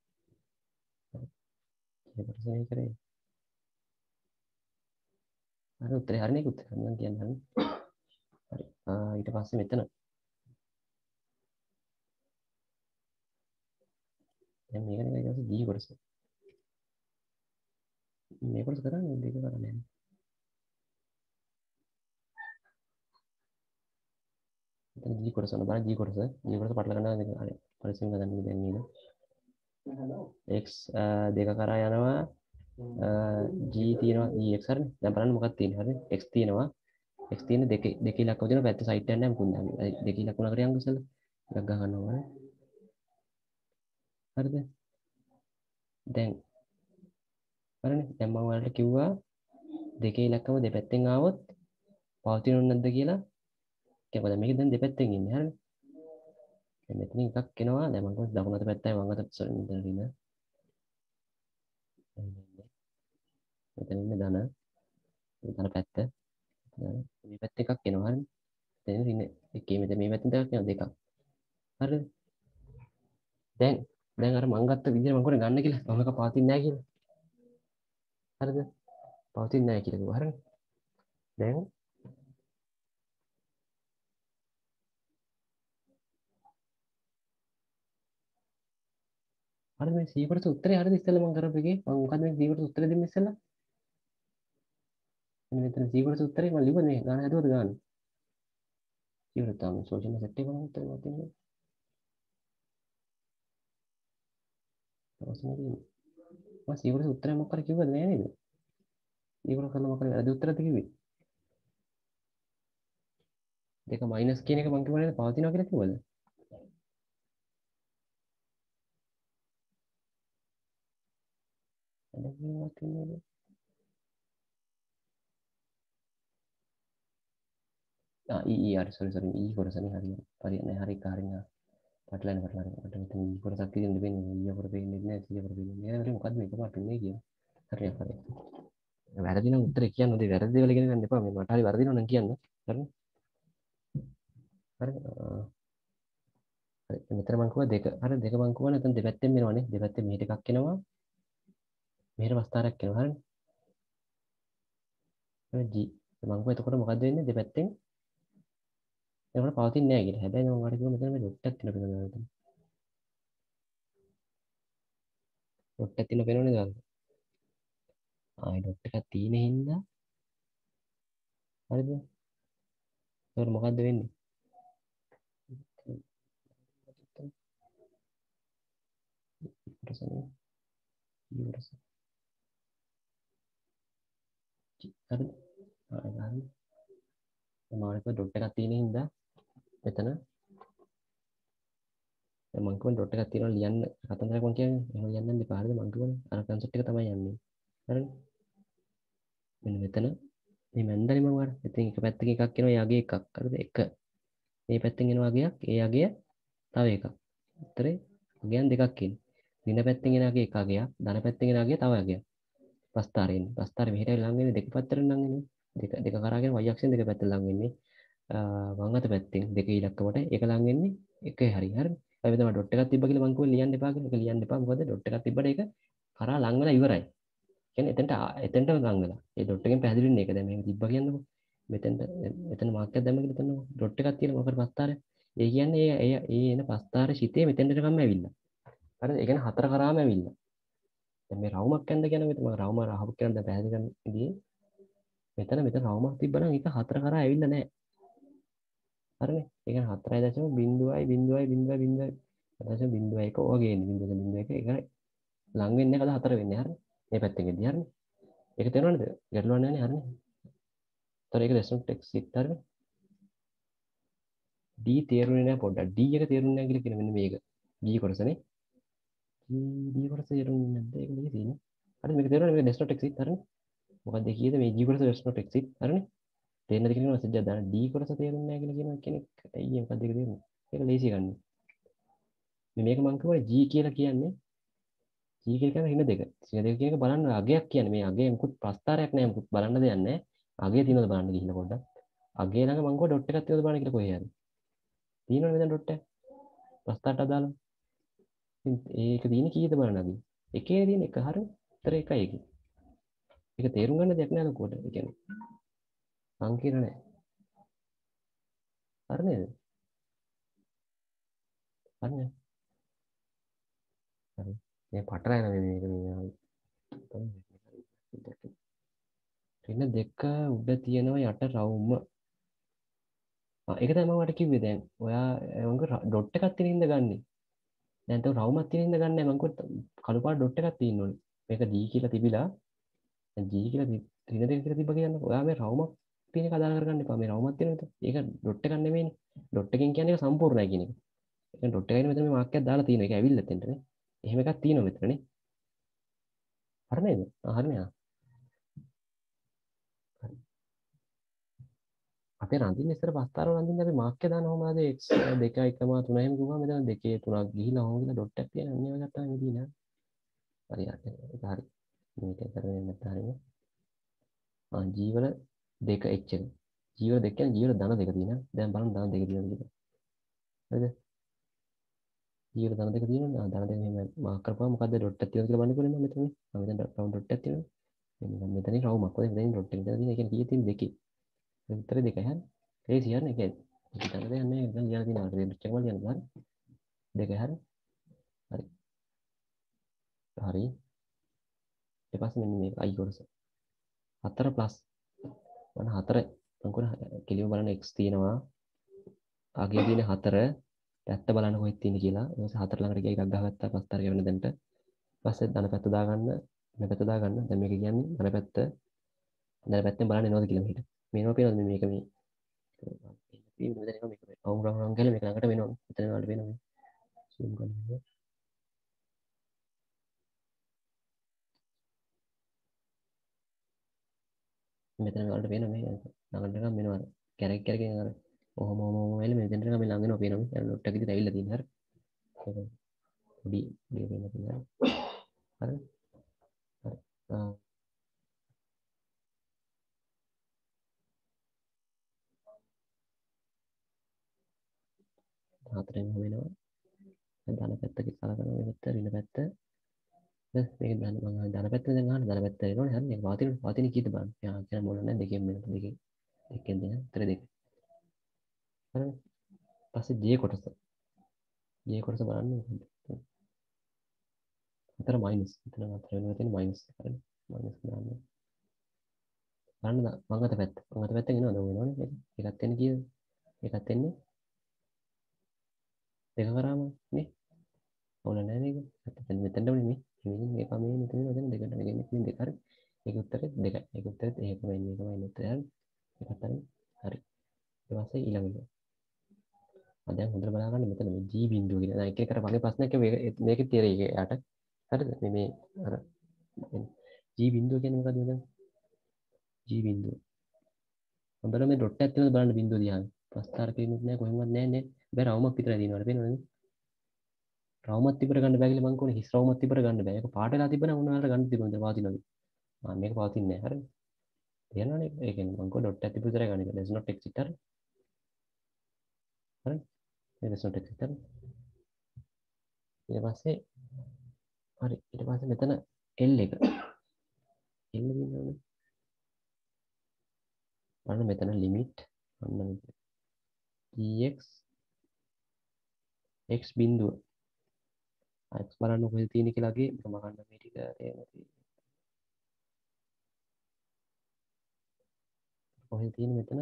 ඒක ප්‍රශ්නේ කරේ. හරි උත්තරේ හරිනේ ඒක උත්තරේ. මම කියන්නේ හරි. හරි. ඊට පස්සේ මෙතන දැන් මේක නේ ඊට පස්සේ D කොටස. මේක කොටස කරන්නේ දෙක කරන්නේ. එතන G කොටස බලන්න G කොටස පටල ගන්නවා දෙක හරි. පරිස්සම් ගන්න දැන් නේද? x දෙක කරා යනවා g තියෙනවා gx හරිනේ. දැන් බලන්න මොකක්ද තියෙන්නේ හරිනේ. x තියෙනවා. x තියෙන දෙකේ ඉලක්ක වදින පැත්ත සයිඩ් යන්න යමුකුත් දැන්. දෙකේ ඉලක්ක උනකට යන්න ඉස්සෙල්ලා. එකක් ගහ ගන්න ඕනේ. හරිද? දැන් හරිනේ. දැන් මම ඔයාලට කිව්වා දෙකේ ඉලක්කම දෙපැත්තෙන් ආවොත් පවතිනව නැද්ද කියලා. කියපුවා දැන් මේක දැන් දෙපැත්තෙන් ඉන්නේ හරිනේ. දැන් මෙතන එකක් එනවා. දැන් මම දකුණු අත පැත්තයි වම් අත සෝරි මෙතන ඉන්න. මෙතන ඉන්න ධන පැත්ත. මේ පැත්ත එකක් එනවා හරිනේ. දැන් ඉන්නේ එකේ මෙතන මේ පැත්තෙන් දෙකක් එනවා දෙකක්. හරිද? දැන් අර මං ගත්ත විදිහට මං කොහේ ගන්න කියලා. මම එක පවතින්නේ නැහැ කියලා. හරිද? පවතින්නේ නැහැ කියලා කිව්වා. හරිනේ. දැන් හරිද මේ C කොටස උත්තරේ හරිද ඉස්සෙල්ලා මං කරපු එකේ මං මොකද්ද මේ C කොටස උත්තරේ දෙන්නේ ඉස්සෙල්ලා? මෙතන C කොටස උත්තරේ මං ලිව්වනේ මේ ගාන හදුවද ගාන. ඉවර තමයි සෝෂන් සෙට් එක මං උත්තරේ මම තියන්නේ. අවසන් මම C කොටස උත්තරේ මොකක්ද කිව්වද නෑ නේද? C කොටස කරලා මොකක්ද වැරදි උත්තරද කිව්වේ? දෙක මයිනස් කියන එක මං කිව්වා නේද පවතිනවා කියලා කිව්වද? මොකක්ද කියන්නේ? හරි සෝරි E කොටසනේ හරියන්නේ හරි කාරියා පටලන මට මෙතන E කොටසක් තියෙන්න දෙන්නේ E කොට දෙන්නේ නැහැ C කොට දෙන්නේ නැහැ මොකද්ද මේක මට උනේ කියලා හරි වැරදි නම් උත්තරේ කියන්න ඕනේ වැරදි දේවල් ඉගෙන ගන්න එපා මේ මට හරි වරදිනවා නම් කියන්න හරිනේ හරි හරි මෙතන මං කිව්වා දෙක හරි දෙක මං කිව්වා නැත්නම් දෙපැත්තෙන් වෙනවනේ දෙපැත්තෙන් මෙහෙට එකක් එනවා මෙහෙට වස්තාරයක් එනවා හරිනේ G මං කිව්වා එතකොට මොකද්ද වෙන්නේ දෙපැත්තෙන් ඒකට පවතින්නේ නැහැ කියලා හැබැයි මම වාට කිව්වා මෙතන මේ ඩොට් එකක් තියෙනවා මෙතන ඩොට් එකක් තියෙනවා පේනවනේ දාන්න ආයි ඩොට් එකක් තියෙන හින්දා හරිද ඒකට මොකද්ද වෙන්නේ කොටසනේ ඉවරස හරිද ආයි ගන්න මානක ඩොට් එකක් තියෙන හින්දා මෙතන මං කියවන ඩොට් එකක් තියෙනවා ලියන්න කතන්දරයක් මං කියන්නේ එහෙම ලියන්න දෙපා හරිද මං කියවනේ අර කන්සෙප්ට් එක තමයි යන්නේ හරිද මෙන්න මෙතන මේ මැන්දනේ මම වර ඉතින් එක පැත්තකින් එකක් එනවා යාගේ එකක් හරිද එක මේ පැත්තෙන් එනවා අගයක් ඒ අගය තව එකක් උත්තරේ අගයන් දෙකක් ඉන්නේ දින පැත්තෙන් එන අගය එක අගයක් ධන පැත්තෙන් එන අගය තව අගයක් ප්‍රස්ථාරයෙන් ප්‍රස්ථාරය මෙහෙට ලඟ වෙන්නේ දෙක පැත්තට ලඟ වෙන්නේ දෙක කරාගෙන y අක්ෂයෙන් දෙක පැත්තට ලඟ වෙන්නේ වම් අත පැත්තෙන් දෙක ඉලක්කමට එක ලඟ වෙන්නේ එකයි හරි හරිද අපි තමයි ඩොට් එකක් තිබ්බ කියලා මං කිව්වා ලියන්න එපා කියලා ඒක ලියන්න එපා මොකද ඩොට් එකක් තිබ්බට ඒක කරා ලඟ වෙලා ඉවරයි කියන්නේ එතෙන්ට ලඟ වෙලා ඒ ඩොට් එකෙන් පැහැදිලි වෙන්නේ ඒක දැන් මේක තිබ්බා කියන්නකො මෙතෙන්ට මෙතන මාක් එකක් දැම්ම කියලා හිතන්නකො ඩොට් එකක් තියෙනවා මොකද ප්‍රස්ථාරය ඒ කියන්නේ ඒ එන ප්‍රස්ථාර ශිතේ මෙතෙන්ට කම්ම ඇවිල්ලා හරිද ඒ කියන්නේ හතර කරාම ඇවිල්ලා දැන් මේ රවුමක් යන්න කියන මෙතන මම රවුම රහව කියන දැන් පැහැදිලි කරන්න ඉදී මෙතන රවුමක් තිබ්බනම් ඒක හතර කරා ඇවිල්ලා නැහැ හරිනේ ඒ කියන්නේ 4.0.0.0.0.1 වගේ එන්නේ 0.1 ඒක ලඟ වෙන්නේ කද හතර වෙන්නේ හරිනේ මේ පැත්තෙන් එද්දි හරිනේ ඒක තේරෙනවද ගැටලුවක් නැහැ නේ හරිනේ ඒතර ඒක දැසුම් ටෙක්ස්ට් හරිනේ D තේරුනේ නැහැ පොඩ්ඩක් D එක තේරුනේ නැහැ කියලා කියන මෙන්න මේක D කොටසනේ D කොටස තේරුනේ නැද්ද ඒක මේකේ තියෙන්නේ හරි මේක තේරුණා මේක දැසුම් ටෙක්ස්ට් හරිනේ මොකක්ද කීයද මේ G කොටස දැසුම් ටෙක්ස්ට් හරිනේ තේරෙන්නද කියලා මෙසේජ් එකක් දාන්න D කොටස තේරුන්නේ නැහැ කියලා කියන කෙනෙක් අයියේ මොකක්ද ඒක තේරුනේ ඒක ලේසි ගන්න මේක මම කිව්වා G කියලා කියන්නේ G කියලා කියන්නේ හින දෙක හින දෙක කියන එක බලන්න අගයක් කියන්නේ මේ අගයේ මුකුත් ප්‍රස්තාරයක් නැහැ මුකුත් බලන්න දෙයක් නැහැ අගය තියෙනවද බලන්න ගිහින් පොඩ්ඩක් අගය ළඟ මම කිව්වා ඩොට් එකක් තියෙනවද බලන්න කියලා කොහේ හරි තියෙනවනේ මෙතන ඩොට් එක ප්‍රස්තාරට අදාළව ඉතින් ඒක තියෙන්නේ කීයද බලන්න අගය එකේ තියෙන එක හරිය උත්තර එකයි ඒකේ ඒක තේරුම් ගන්න දෙයක් නෑ ලොකුවට ඒ කියන්නේ සංකීර්ණ නෑ හරි නේද හරි නේද හරි මේ පටලැවෙන මේක මේ රින දෙක උඩ තියෙනවා යට රවුම. ඒක තමයි මම ඔයාලට කිව්වේ දැන්. ඔයා මං ඩොට් එකක් තියෙන ඉඳ ගන්නේ. දැන් තව රවුමක් තියෙන ඉඳ ගන්නෑ මං කළු පාට ඩොට් එකක් තියෙන්න ඕනේ. මේක G කියලා තිබිලා දැන් G කියලා රින දෙක කියලා තිබ්බ කියන්නේ. ඔයා මේ රවුමක් තියෙන එක අදාළ කරගන්න එපා. මේ රවුමක් තියෙන එක. ඒක ඩොට් එකක් නෙමෙයිනේ. ඩොට් එකෙන් කියන්නේ ඒක සම්පූර්ණයි කියන එක. ඒක ඩොට් එකයි මෙතන මේ මාක් එකක් දාලා තියෙනවා. ඒක ඇවිල්ලා එතෙන්ටනේ. එහෙම එකක් තියෙනවා මෙතනනේ. හරි නේද? හරි නේද? අපේ රඳින්න ඉස්සර පස්තාරව රඳින්න අපි මාක් එක දාන කොහමද x 2 1 3 එහෙම කිව්වම මෙතන 2 3ක් ගිහිලා ඕම කියලා ඩොට් එකක් තියෙන අනිවාර්ය ගත්තාම මෙදී නෑ. හරි හරි. ඒක හරි. මේක කරගෙන නැත්නම් හරිනේ. G වල 2 h එක. G වල 2 කියන්නේ G වල ධන දෙක තියෙනවා. දැන් බලන්න ධන දෙක තියෙනවා කියලා. හරිද? G වල ධන දෙක තියෙනවා. ධන දෙක මෙහෙම මාක් කරපුවම මොකද්ද ඩොට් එකක් තියෙනවා කියලා බලන්න පුළුවන් මෙතන. මෙතන ඩොට් එකක් තියෙනවා. මෙතනින් රවුමක්. ඔය මෙතනින් ඩොට් එක. මෙතන තියෙන එක කීයේ තියෙන දෙකේ. උත්තර දෙකයි හරි. ඒ සියන්නේ කියන්නේ. ඒක ධන දෙක නැහැ. දැන් ලියලා තියෙනවා. ඩොට් එක වල ලියන්න හරි. දෙකයි හරි. හරි. හරි. ඊට පස්සේ මෙන්න මේක i කොටස. 4 ප්ලස් මම 4 අංකුර කෙලිම බලන්න x තියෙනවා. අගය තියෙන 4 පැත්ත බලන්න කොහෙද තියෙන්නේ කියලා. ඊට පස්සේ 4 ළඟට ගියා එකක් ගහගත්තා පස්තර ගෙවන දෙන්නට. ඊපස්සේ ධන පැත්ත දාගන්න මේ පැත්ත දාගන්න. දැන් මේක කියන්නේ ධන පැත්තෙන් බලන්න එනවද කියලා මෙහෙට. මේනවා පේනවද මේක මේ මෙතන එනවා මේක. අවුම් රවුම් ගාලා මේක ළඟට වෙනවා. මෙතන වලට වෙනවා. zoom කරන්න. මෙතන වලට වෙනවා මේ ළඟට ගම වෙනවා. කැරක් කැරකින් අර ඔහොම ඔහොම වෙලා මෙතෙන්ට ගම ළඟ වෙනවා පේනවා. ලොට් එක විදිහට ඇවිල්ලා තියෙන හරි. පොඩි පොඩි වෙන තියෙනවා. හරි. හරි. හතරෙන් වෙනවා. ධන පැත්ත කියලා කරනවා මේ පැත්ත ඍණ පැත්ත. මේක ධන මම ධන පැත්ත දැන් ගන්න ධන පැත්ත එනවනේ හරි. මේක වාතින කීයද බලන්න. යා කියන මොන නැහැ දෙකෙන් වෙනවා දෙකෙන් දෙන 3 දෙක. හරි. පස්සේ J කොටස. J කොටස බලන්න. අතර මයිනස්. එතන අතර වෙනවා තියෙන මයිනස්. හරි. මයිනස් දාන්න. බලන්න මංගත පැත්ත. මංගත පැත්තෙන් එනවද වෙනවනේ. ඒකත් එන්නේ කීයද? ඒකත් එන්නේ දෙක කරාම නේ. ඕන නැහැ මේක. මෙතනට උනේ මේ. මේක මේ මෙතන මෙතන දෙකට නෙගෙන්නේ දෙක හරි. ඒක උත්තරේ දෙකයි. ඒක උත්තරේ ඒකමයි මේකමයි උත්තරය හරි. ඒකත් හරි. හරි. ඊට පස්සේ ඊළඟ එක. දැන් හොඳට බලා ගන්න මෙතන මේ G බිඳුව කියන එක එක කර වගේ ප්‍රශ්නයක් මේකේ තේරෙයි යාට. හරිද? මේ අර G බිඳුව කියන්නේ මොකද්ද මෙතන? G බිඳුව. හොඳට මේ ඩොට් එකක් තියෙනවද බලන්න බිඳුව දිහා. ප්‍රස්තාර පේන්නේ නැහැ කොහෙන්වත් නැහැ නේ. බෑ රවුමක් විතරයි තියෙනවද පේනවද? රවුමක් තිබර ගන්න බෑ කියලා මං කෝනේ හිස් රවුමක් තිබර ගන්න බෑ. ඒක පාට වෙලා තිබ්බනම් උනාලට ගන්න තිබුණා පවතිනවද? මේක පවතින්නේ නැහැ. හරිද? තේරෙනවනේ? ඒ කියන්නේ මං කෝ ඩොට් එකක් තිබ්බ විතරයි ගන්න. does not exist හරි. හරි. ඒ does not exist හරි. ඊට පස්සේ හරි. ඊට පස්සේ මෙතන L එක. L දිනවනේ. බලන්න මෙතන ලිමිට් අන්න dx x බිඳුව x බලන්න කොහෙද තියෙන්නේ කියලා අගේ මම ගන්න මේ ටික කොහෙද තියෙන්නේ මෙතන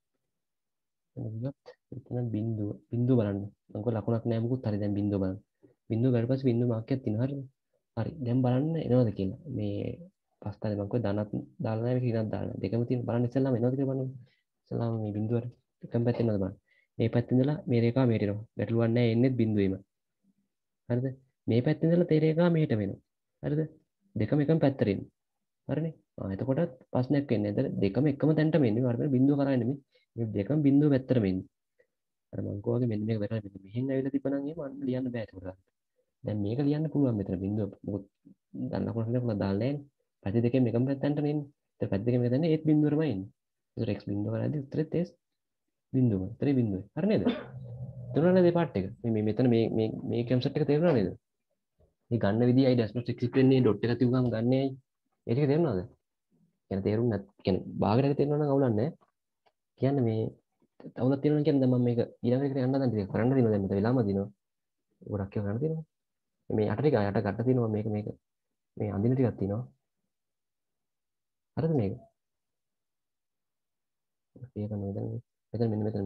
මෙතන බිඳුව බලන්න මම කො ලකුණක් නෑ මොකුත් හරි දැන් බිඳුව බලන්න බිඳුව ගිය පස්සේ බිඳුව මාක් එකක් තියෙනවා හරිද හරි දැන් බලන්න එනවද කියලා මේ පස්තාවේ මම කො ධනත් දාලා නැහැ මේක දාලා දෙකම තියෙන බලන්න ඉස්සෙල්ලාම එනවද කියලා බලන්න ඉස්සෙල්ලාම මේ බිඳුවට එකම පැත්තෙන් එනවද බලන්න මේ පැත්තෙන් ඉඳලා මේ රේඛාව මෙහෙට එනවා ගැටලුවක් නැහැ එන්නේ බිඳුවේම හරිද මේ පැත්තෙන් ඉඳලා තේ රේඛාව මෙහෙට වෙනවා හරිද දෙකම එකම පැත්තට එන්නේ හරිනේ එතකොටත් ප්‍රශ්නයක් වෙන්නේ නැහැ දෙකම එකම තැනටම එන්නේ වර්ධන බිඳුව කරා නෙමෙයි මේ දෙකම බිඳුව පැත්තටම එන්නේ අර මං කෝවාගේ මෙන්න මේක වෙනවා මෙන්න මෙහෙන් ඇවිල්ලා තිබ්බනම් එහෙම අන්න ලියන්න බෑ ඒක උඩ දැන් මේක ලියන්න පුළුවන් මෙතන බිඳුව මොකද දන්න කොහොමද කියලා දාලා නැහැ පැති දෙකෙන් එකම පැත්තට එන්නේ ඒත් පැති දෙකෙන් මෙතන ඒත් බිඳුවරමයි එන්නේ ඒතර x බිඳුව කරාදී උත්තරෙත් s බිඳුව උත්තරේ බිඳුවයි හරි නේද තේරුණා නේද මේ පාර්ට් එක මේ මෙතන මේ කන්සෙප්ට් එක තේරුණා නේද මේ ගන්න විදිහයි ඩැෂ් නොට් එක්සිස්ට් වෙන්නේ ඩොට් එක තිබුණාම ගන්න ඇයි ඒ ටික තේරුණාද කියන්නේ තේරුම් නැත් කියන්නේ භාගයට තේරෙනවා නම් අවුලක් නැහැ කියන්නේ මේ අවුලක් තියෙනවා කියන්නේ දැන් මම මේක ඊළඟ එකට යන්න දැන් ටික කරන්න දිනවා දැන් මෙතන වෙලාම දිනවා ගොඩක් ඒවා කරන්න තියෙනවා මේ යට ටික යට ගන්න තියෙනවා මේක මේ අඳින ටිකක් තියෙනවා හරිද මේක ඒක මෙතන මෙන්න මෙතන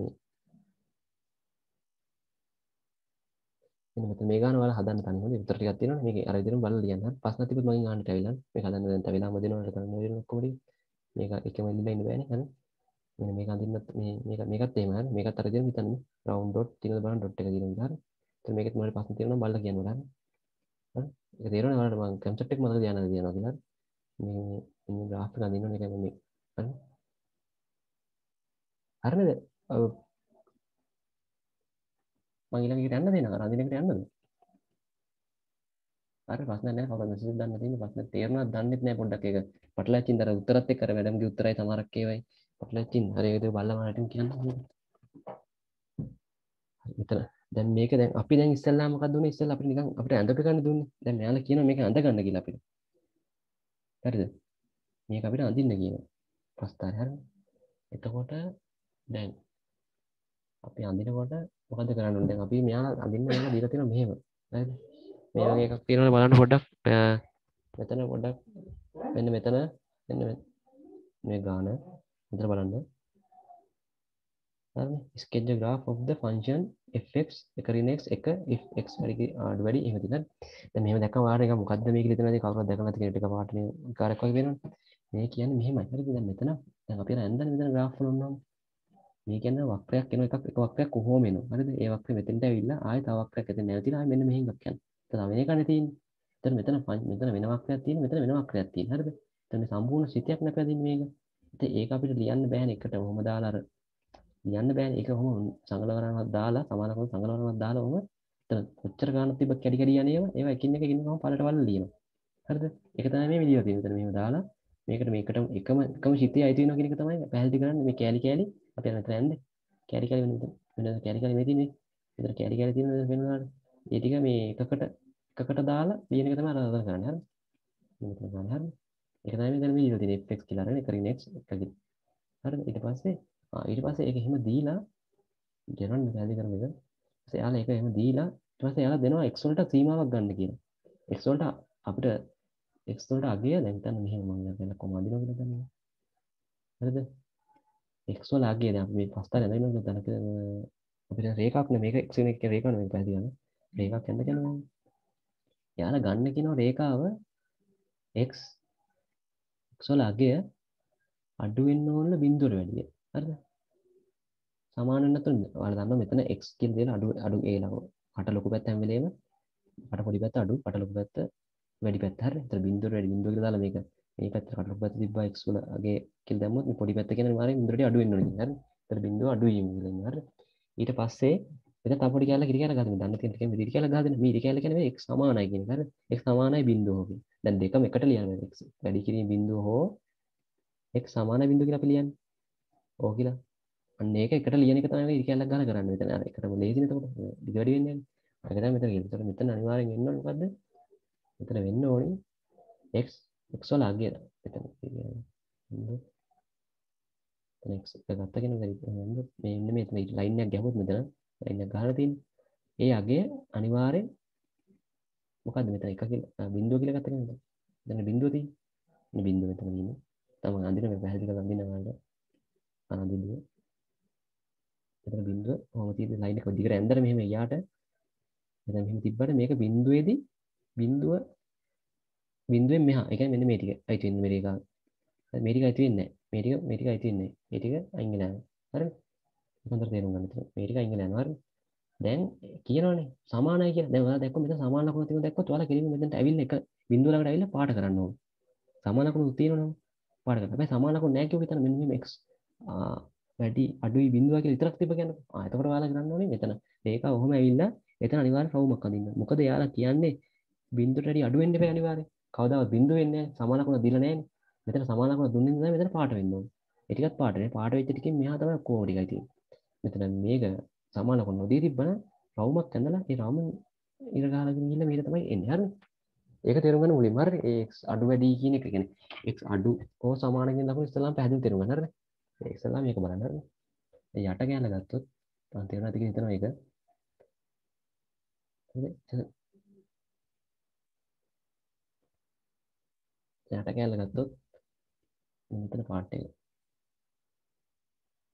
මෙතන මේ ගාන වල හදන්න තනියම විතර ටිකක් තියෙනවනේ මේකේ අර විදිහටම බලලා ලියන්න. හරි ප්‍රශ්න තිබුත් මගෙන් අහන්න ඇවිල්ලා මේක හදන්න දැන් තව වෙලාවම දෙනවනේ කරන්න වෙන ඔක්කොම ටික. මේක එකම ඉඳලා ඉන්න බෑනේ. හරි. මෙන්න මේක අඳින්නත් මේකත් එහෙම හරි. මේකත් අර විදිහටම හිතන්න. රවුන්ඩ් ඩොට් තියෙනද බලන්න ඩොට් එක දින විදිහ හරි. එතන මේකෙත් මොකද ප්‍රශ්න තියෙනවා නම් බලලා කියන්න ඕන හරි. හරි. ඒක තේරෙනවද ඔයාලට මම කන්සෙප්ට් එක මතක තියාගන්න කියනවා කියලා. මේ ග්‍රාෆ් එක අඳින්න ඕනේ කියන්නේ මේ. හරි. හරිද? ඔව් මම ඊළඟ එකට යන්න දෙනවා. අඳින එකට යන්නද? හරි ප්‍රශ්න නැහැ කවුරුත් මෙසේජ් දාන්න තියෙන ප්‍රශ්න තේරුණාද දන්නෙත් නැහැ පොඩ්ඩක් ඒක පටලැච්චින් දර උත්තරත් එක්ක අර මැඩම්ගේ උත්තරයි සමහරක් ඒවයි පටලැච්චින් හරි ඒක බලලා මට කියන්න මෙතන දැන් මේක දැන් අපි දැන් ඉස්සෙල්ලා මොකක්ද උනේ ඉස්සෙල්ලා අපිට නිකන් අපිට ඇඳට ගන්න දුන්නේ දැන් මෙයාලා කියනවා මේක අඳ ගන්න කියලා අපිට හරිද මේක අපිට අඳින්න කියනවා ප්‍රස්තාරය හරි එතකොට දැන් අපි අඳිනකොට මොකද කරන්න ඕනේ දැන් අපි මෙයාලා අඳින්න මෙයාලා දීලා තියෙනවා මෙහෙම හරිද මේ වගේ එකක් තියෙනවනේ බලන්න පොඩ්ඩක් මෙතන පොඩ්ඩක් මෙන්න මෙතන මෙන්න මේ ගාන මෙතන බලන්න හරිනේ sketch the graph of the function fx එක ඍණ x එක if x අඩු වැඩි එහෙම තියෙනවා දැන් මෙහෙම දැක්කම වාර එක මොකද්ද මේක හිතන දේ කවුරුත් දැකලා නැති කෙනෙක් එක පාටනේ කාර්යයක් වගේ වෙනවනේ මේ කියන්නේ මෙහෙමයි හරිද දැන් මෙතන දැන් අපි ඇඳන් මෙතන graph වල ඔන්නම් මේ කියන්නේ වක්‍රයක් එන එකක් එක වක්‍රයක් කොහොම එනවා හරිද ඒ වක්‍රය මෙතෙන්ට ඇවිල්ලා ආයෙ තව වක්‍රයක් එතන නැවතිලා ආයෙ මෙන්න මෙහෙන් එකක් යනවා එතන වෙන එකනේ තියෙන්නේ එතන මෙතන වෙන වක්‍රයක් තියෙන මෙතන වෙන වක්‍රයක් තියෙන හරිද එතන මේ සම්පූර්ණ සිතියක් නැපැදින්නේ මේක ඉතින් ඒක අපිට ලියන්න බෑනේ එකට ඔහොම දාලා අර ලියන්න බෑනේ ඒක ඔහොම සංගලවරණක් දාලා සමානකම් සංගලවරණක් දාලා ඔහොම එතන කොච්චර ගානක් තිබ්බ කැඩි කැඩි යන්නේ ඒවා එකින් එක එකින් එක පළට වල ලියනවා හරිද ඒක තමයි මේ විදියට තියෙන්නේ මෙතන මෙහෙම දාලා මේකට එකම ශිතිය අයිති වෙනවා කියන එක තමයි පැහැදිලි කරන්නේ මේ කෑලි කෑලි අපි අර මෙතන යන්නේ කෑලි කෑලි වෙන කෑලි කෑලි මේ තියෙන්නේ මෙතන කෑලි කෑලි තියෙන වෙනවාට ඒ ටික මේ එකකට දාලා ලියන එක තමයි අර කරන්නේ හරි මෙතන ගන්න හරි ඒක තමයි දැන් මේ ඉතින් fx කියලා අරගෙන එකකින් x එකකින් හරිද ඊට පස්සේ ඒක එහෙම දීලා ගෙනන්න පැහැදිලි කරන එක ඊපස්සේ යාලා ඒක එහෙම දීලා ඊට පස්සේ යාලා දෙනවා x වලට සීමාවක් ගන්න කියලා x වලට අපිට x වලට අගය දැන් හිතන්න මෙහෙම මම දැන් කොහොමද අදිනවා කියලා දන්නේ හරිද x වල අගය දැන් අපි මේ පස්තරේ නේද දැන් අපිට රේඛාවක් නේ මේක x වෙන එක රේඛාවක් නෙමෙයි පැහැදිලි කරන්න රේඛාවක් යන්න කියනවා යාලා ගන්න කියනවා රේඛාව x x වල අගය අඩු වෙන්න ඕන බිඳුවට වැඩිය. හරිද? සමාන වෙන්න නැතුව ඔයාලා දන්නවා මෙතන x කියලා දෙන අඩු ඒ ළඟ. කට ලොකු පැත්ත හැම වෙලේම කට පොඩි පැත්ත අඩු කට ලොකු පැත්ත වැඩි පැත්ත. හරිද? ඒතර බිඳුවට වැඩි බිඳුව කියලා දාලා මේක මේ පැත්ත කට ලොකු පැත්ත තිබ්බා x වල අගේ කියලා දැම්මොත් මේ පොඩි පැත්ත කියන්නේ මාරේ බිඳුවට අඩු වෙන්න ඕනේ. හරිද? ඒතර බිඳුව අඩු වීම කියලා ඉන්නේ. හරිද? ඊට පස්සේ මෙතන තව පොඩි කැලක් ඉරි කැලක් ගහන්න දන්න තියෙන ටිකෙන් ඉරි කැලක් ගහගෙන මේ ඉරි කැලක් කියන්නේ මේ x සමානයි කියන එක. හරිද? x සමානයි බිඳුව හොගේ. දැන් දෙකම එකට ලියන්න x වැඩි කිරීම බිඳුව හෝ x සමානයි බිඳුව කියලා අපි ලියන්නේ. ඕක කියලා අන්න ඒක එකට ලියන එක තමයි ඉරි කැලක් ගහලා කරන්නේ මෙතන. අර එකටම ලේසිනේ එතකොට. දිග වැඩි වෙන්නේ නැහැ. ඒක තමයි මෙතන කියන්නේ. ඒතර මෙතන අනිවාර්යෙන් වෙන්න ඕනේ මොකද්ද? මෙතන වෙන්න ඕනේ x x වල අගය. මෙතන කියන්නේ මෙතන x එක ගත්ත කෙනෙක් මේ ඉන්නේ මෙතන ලයින් එකක් ගැහුවොත් මෙතන ලයින් එකක් ගහලා තියෙන්නේ. ඒ අගය අනිවාර්යෙන් මොකද්ද මෙතන එක කියලා බිඳුව කියලා ගත්ත කෙනෙක්. දැන් බිඳුව තියෙන්නේ. මේ බිඳුව මෙතන තියෙන්නේ. තමයි අඳින මේ පැහැදිලි කරලා අඳින්න ගන්න. අනදින්න. මෙතන බිඳුව කොහොම තියෙන්නේ ලයින් එක දිගට ඇන්දර මෙහෙම යාට මෙතන මෙහෙම තිබ්බට මේක බිඳුවේදී බිඳුවෙන් මෙහා ඒ කියන්නේ මෙන්න මේ ටික අයිති වෙන්නේ මේ ටික. මේ ටික අයිති වෙන්නේ නැහැ. මේ ටික අයිති වෙන්නේ. මේ ටික අයින් වෙලා යනවා. හරිද? හොඳට තේරුම් ගන්න. මේ ටික අයින් වෙලා යනවා. හරිද? දැන් කියනවනේ සමානයි කියලා. දැන් ඔයාලා දැක්කොත් මෙතන සමාන ලකුණක් තියෙනවා දැක්කොත් ඔයාලා කෙලින්ම මෙතනට ඇවිල්ලා එක බිඳුව ළඟට ඇවිල්ලා පාට කරන්න ඕනේ. සමාන ලකුණු තියෙනවනේ පාට කරන්න. හැබැයි සමාන ලකුණු නැහැ කියුව හිතන්න මෙන්න මේ x වැඩි අඩුයි බිඳුව කියලා විතරක් තිබ්බ කියන්නේ. එතකොට ඔයාලා කරන්න ඕනේ මෙතන මේක ඔහොම ඇවිල්ලා එතන අනිවාර්ය රවුමක් අඳින්න. මොකද එයාලා කියන්නේ බිඳුවට වැඩි අඩු වෙන්න බෑ අනිවාර්යෙන්. කවදාවත් බිඳුව වෙන්නේ නැහැ. සමාන ලකුණ දීලා නැහැනේ. මෙතන සමාන ලකුණ දුන්නේ නැහැ මෙතන පාට වෙන්න ඕනේ. ඒ ටිකත් පාටනේ. පාට වෙච්ච ටිකෙන් මෙහා තමයි ඔක්කොම ටිකයි තියෙන්නේ. මෙතන මේක සමාන ලකුණ නොදී තිබ්බනම් රවුමක් ඇඳලා ඒ රවුම ඉර ගහලා ගිහිල්ලා මේක තමයි එන්නේ. හරිද? ඒක තේරුම් ගන්න මුලින්ම හරිද? ඒ x අඩු වැඩි කියන එක කියන්නේ x අඩු හෝ සමාන කියන ලකුණ ඉස්සෙල්ලාම පැහැදිලි තේරුම් ගන්න. හරිද? ඒ ඉස්සෙල්ලාම මේක බලන්න. හරිද? ඒ යට ගෑල්ල ගත්තොත් මම තේරුණාද කියලා හිතනවා ඒක. හරිද? යට කෑල්ල ගත්තොත් මෙතන පාට් එක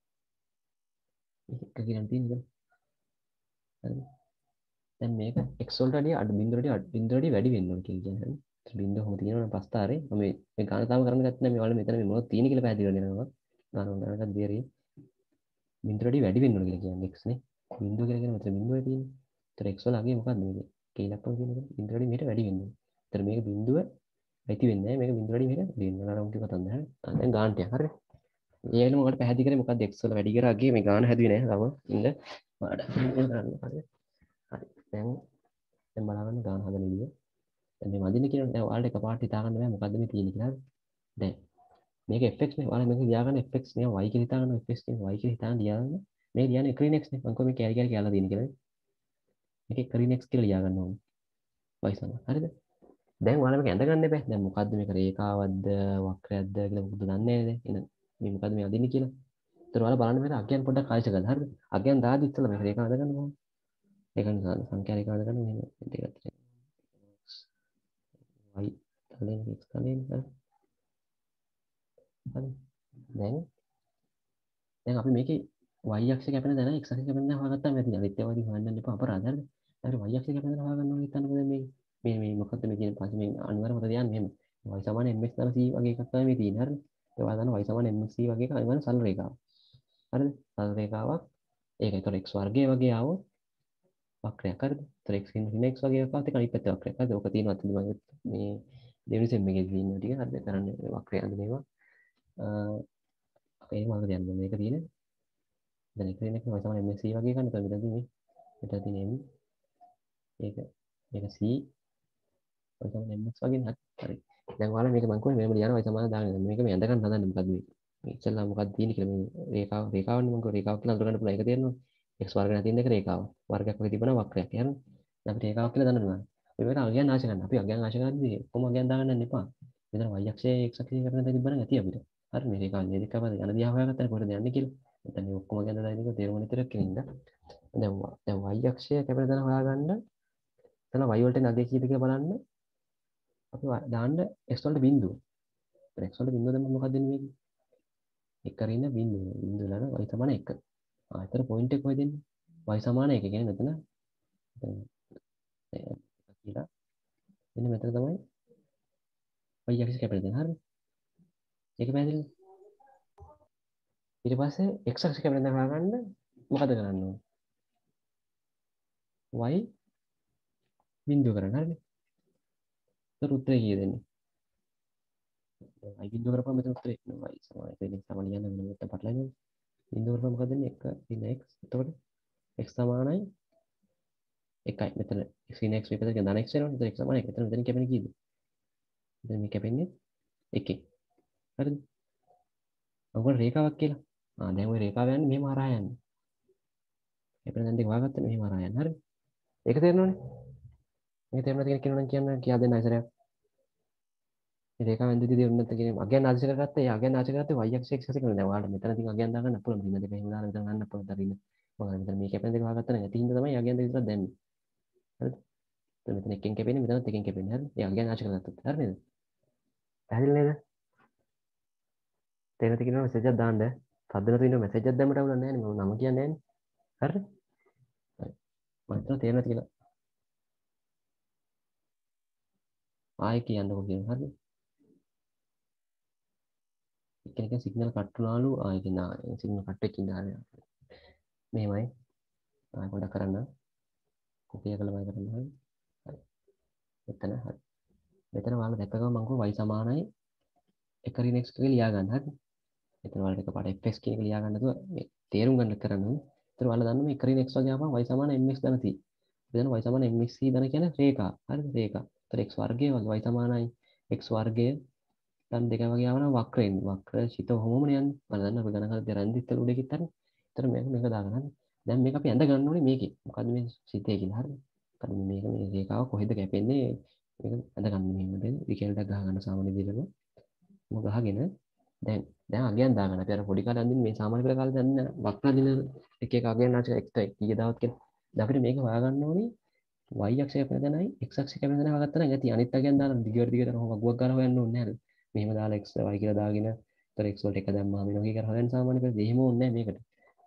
එක කියලා තියෙනද? හරි. දැන් මේක x වලට වැඩිය අඩු බිඳුවටදී වැඩි වෙන්න ඕන කියලා කියන්නේ. බිඳුව කොහොමද තියෙනවනම් පස්තාරේ මම මේ ගාන තාම කරන්න ගත්තේ නැහැ. මේ වල මෙතන මේ මොනවද තියෙන කියලා පැහැදිලිව දෙනවා. ගාන උදාහරණයක් දෙරේ බිඳුවටදී වැඩි වෙන්න ඕන කියලා කියන්නේ x නේ. බිඳුව කියලා කියන්නේ මෙතන බිඳුවයි තියෙන්නේ. ඒතර x වල අගේ මොකක්ද මේක? කීලක්කම තියෙනවද? බිඳුවටදී මේකට වැඩි වෙන්න ඕන. ඒතර මේක බිඳුව ඇති වෙන්නේ නැහැ. මේක බිඳුවටදී මේක වැඩි වෙනවා. අර මුටි කතන්ද හරි. දැන් ගානට යන්න හරිද? ඒ වෙලම ඔයාලට පැහැදිලි කරේ මොකක්ද x වල වැඩි කරා අගේ මේ ගාන හැදුවේ නැහැ. තව ඉන්න ඔයාලට කරන්න හරි. හරි. දැන් බලන්න ගාන හදන විදිය. දැන් මේ වදින්න කියන දැන් ඔයාලට එකපාරට හිතා ගන්න බෑ මොකද්ද මේ තියෙන්නේ කියලා. දැන් මේක fx නේ. ඔයාලා මේක ලියාගන්න fx නේ y කියලා හිතා ගන්න fx නේ y කියලා හිතාන ලියාගන්න. මේ ලියන්නේ ecrin x නේ. මම කොහොමද කැරි කැරි කියලා දෙන්නේ කියලා. මේක ecrin x කියලා ලියා ගන්න ඕනේ. y සම. හරිද? දැන් ඔයාලා මේක ඇඳ ගන්න එපා. දැන් මොකද්ද මේක රේඛාවක්ද වක්‍රයක්ද කියලා මොකද දන්නේ නැහැ නේද? මේ මොකද්ද මේ අදින්නේ කියලා. ඒතර ඔයාලා බලන්න මේක අගයන් පොඩ්ඩක් කායිච කරලා හරිද? අගයන් දාදි ඉස්සෙල්ලා මේක රේඛාව අඳ ගන්න ඕනේ. ඒක නිසා සංඛ්‍යා රේඛාව අඳ ගන්න මේ දෙකත් y තලයෙන් x තලයෙන් හරි. දැන් අපි මේකේ y අක්ෂය කැපෙන දැන x අක්ෂය කැපෙන දැන හොයාගත්තාම ඇති. අනිත්‍යවාදී හොයන්න එපා අපරාධ හරිද? හරි y අක්ෂය කැපෙන දැන හොයාගන්න ඕනේ හිතන්නකෝ දැන් මේ මොකද්ද මේ කියන පස්සේ මේ අනිවාර්ය මත තියන්නේ මෙහෙම. y සමාන mx දාලා c වගේ එකක් තමයි මේ තියෙන්නේ හරිද? ඒ වගේම y සමාන mc වගේ එකක් අනිවාර්ය සරල රේඛාවක්. හරිද? සරල රේඛාවක් ඒක ඒතර x වර්ගය වගේ ආවොත් වක්‍රයක් හරිද? ඒතර x ඉන්න x වගේ එකක් ආවත් ඒක අනිත් පැත්තේ වක්‍රයක්. හරිද? ඔක තියෙනවා අතන මම මේ දෙවෙනි සෙම් එකේ තියෙන ටික හරිද? කරන්නේ වක්‍රය අඳිනවා. ඒ වගේ දෙයක් මේක තියෙන්නේ. දැන් එක වෙනක මම සමාන MSc වගේ ගන්න තමයි මෙතන තියෙන්නේ. මෙතන තියෙන්නේ M ඒක මේක C ඔය සමාන MS වගේ නේද? හරි. දැන් ඔයාලා මේක මම කොහොමද මෙහෙම ලියනවා ඔය සමාන දාගෙන මේක මේ ඇඳ ගන්න හදන්නේ මොකද්ද මේ? මේ ඉස්සෙල්ලා මොකක්ද තියෙන්නේ කියලා මේ රේඛාවනේ මම රේඛාවක් කියලා අඳුරගන්න පුළුවන් ඒක තේරෙනවද? x වර්ග නැති ඉන්න එක රේඛාව. වර්ගයක් වගේ තිබුණා වක්‍රයක්. හරිද? දැන් අපි රේඛාවක් කියලා දන්නවා. අපි මේකට අගයන් ආශ ගන්න. අපි අගයන් ආශ කරද්දී කොහොම අගයන් දාගන්න එපා. මෙතන y අක්ෂයේ x අක්ෂයේ කරන දේ තිබ්බනම් ඇති අපිට. හරි මේ රේඛාව මේ දෙක අපිට යන දිහා හොයාගත්තා කොහෙද යන්නේ කියලා. නැත්නම් මේ ඔක්කොම ගැන දාලා ඉන්නක තේරුම නැතිරක් කෙනින්ද. දැන් y අක්ෂය කැපෙන තැන හොයාගන්න. එතන y වලට නගය කීයද කියලා බලන්න. අපි දාන්න x වලට බිඳුව. x වලට බිඳුව දැම්මම මොකක්ද වෙන්නේ මේකේ? එක රින්න බිඳුව. බිඳුව දාන y සමාන 1. එතන පොයින්ට් එක කොහෙද එන්නේ? y සමාන 1 කියන්නේ මෙතන කියලා. මෙන්න මෙතන තමයි y අක්ෂය කැපෙන තැන. හරිද? ඒක පැහැදිලිද? ඊට පස්සේ x අක්ෂය කැපෙන තැන හොයාගන්න මොකද කරන්න ඕනේ? y බිඳුව කරන්න. හරිද? ඒතර උත්තරේ කීයද එන්නේ? y බිඳුව කරපුවම මෙතන උත්තරේ එනවා y සමාන 1 වෙන සමාන ලියන්න වෙන මෙතන පටලැවෙන්නේ. බිඳුව කරපුවම මොකද එන්නේ? 1 ඉන්න x. එතකොට x සමානයි 1යි. මෙතන x ඉන්න x මේ පැත්තට කියන ධන x වෙනවනේ. එතන x සමාන 1. මෙතන කැපෙන්නේ කීයද? මෙතන මේ කැපෙන්නේ 1. හරිද? ඔයගොල්ලෝ රේඛාවක් කියලා. දැන් ওই රේඛාව යන්නේ මෙහෙම හරහා යන්නේ. එතන දැන් දෙක හොයාගත්තා මෙහෙම හරහා යන්නේ. හරිද? ඒක තේරෙනවනේ. මේක තේරුම් නැති කෙනෙක් කියනවා නම් කියන්න කියා දෙන්න ඉස්සරහ. මේ රේඛාවෙන් දෙවි තේරුම් නැත්නම් කියන්නේ අගයන් ආදේශ කරගත්තා. ඒ අගයන් ආදේශ කරගත්තේ y අක්ෂය x අක්ෂය කියලා. දැන් ඔයාලට මෙතන තියෙන අගයන් දාගන්න පුළුවන්. මෙන්න දෙක එහෙම දාලා මෙතන ගන්න පුළුවන්. දරින්න. මම මෙතන මේ කැපෙන දෙක හොයාගත්තා නම් ඇති හින්දා තමයි අගයන් දෙක විතරක් දැම්මේ. හරිද? මෙතන එකෙන් කැපෙන්නේ මෙතනත් එකෙන් කැපෙන්නේ. හරිද? ඒ අගයන් ආදේශ කරගත්තත්. හරි නේද? පැහැදිලි නේද? තේරෙන තියෙනවා මෙසේජ් එකක් දාන්න. සද්ද නැතුව ඉන්න මෙසේජ් එකක් දැම්මට අවුලක් නැහැ නේ. මම නම කියන්නේ නැහැ නේ. හරිද? හරි. මම හිතනවා තේරෙන්නේ නැති කියලා. ආයෙ කියන්නකෝ කියනවා. හරිද? එක්කෙනෙක් සිග්නල් කට් වුණාලු ආයෙ කියනවා. සිග්නල් කට් වෙච්ච ඉඳලා මෙහෙමයි. ආයෙ පොඩ්ඩක් කරන්න. කොපිය කළා මම කරන්න. හරි. මෙතන හරි. මෙතන ඔයාලා දැක්ක ගමන් මම කිව්වා y සමානයි 1 රින් x කියලා ලියා ගන්න. හරිද? මෙතන ඔයාලට එකපාරට fx කියන එක ලියා ගන්න නැතුව මේ තේරුම් ගන්න කරන්න ඕනේ. ඒතර ඔයාලා දන්න මේ 1 රින් x වගේ ආපහු y සමාන mx ධන c. එතන y සමාන mx c ධන කියන්නේ රේඛා. හරිද? රේඛා. ඒතර x වර්ගය වගේ y සමානයි x වර්ගය ධන දෙක වගේ ආවනම් වක්‍රයෙන් වක්‍ර චිත කොහොමද යන්නේ? මම දන්න අපි ගණන් කරලා දැරන්දි ඉතල උඩ කිත්තර. ඒතර මේක දාගන්න. හරිද? දැන් මේක අපි ඇඳ ගන්න ඕනේ මේකේ. මොකද්ද මේ සිතේ කියලා. හරිද? අර මේක මේ රේඛාව කොහෙද කැපෙන්නේ? මේක ඇඳ ගන්න මෙහෙම දෙන්න. විකල්පයක් ගහ ගන්න සාමාන්‍ය විදිහටම. මොක ගහගෙන දැන් අගයන් දාගන්න. අපි අර පොඩි කාලේ අඳින්න මේ සාමාන්‍ය පෙළ කාලේ අඳින්න වක්‍ර දින එක එක අගයන් ආචාර එක්ක කීය දාවත් කියලා. දැන් අපිට මේක හොයාගන්න ඕනේ y අක්ෂය කැපෙන තැනයි x අක්ෂය කැපෙන තැන හොයාගත්තා නම් ඇති. අනිත් අගයන් දාලා දිගට වගුවක් ගාලා හොයන්න ඕනේ නැහැ. මෙහෙම දාලා x y කියලා දාගෙන ඒතර x වලට එක දැම්මම වෙනවා කියලා හොයන්න සාමාන්‍ය පෙළ දෙහිම ඕනේ නැහැ මේකට.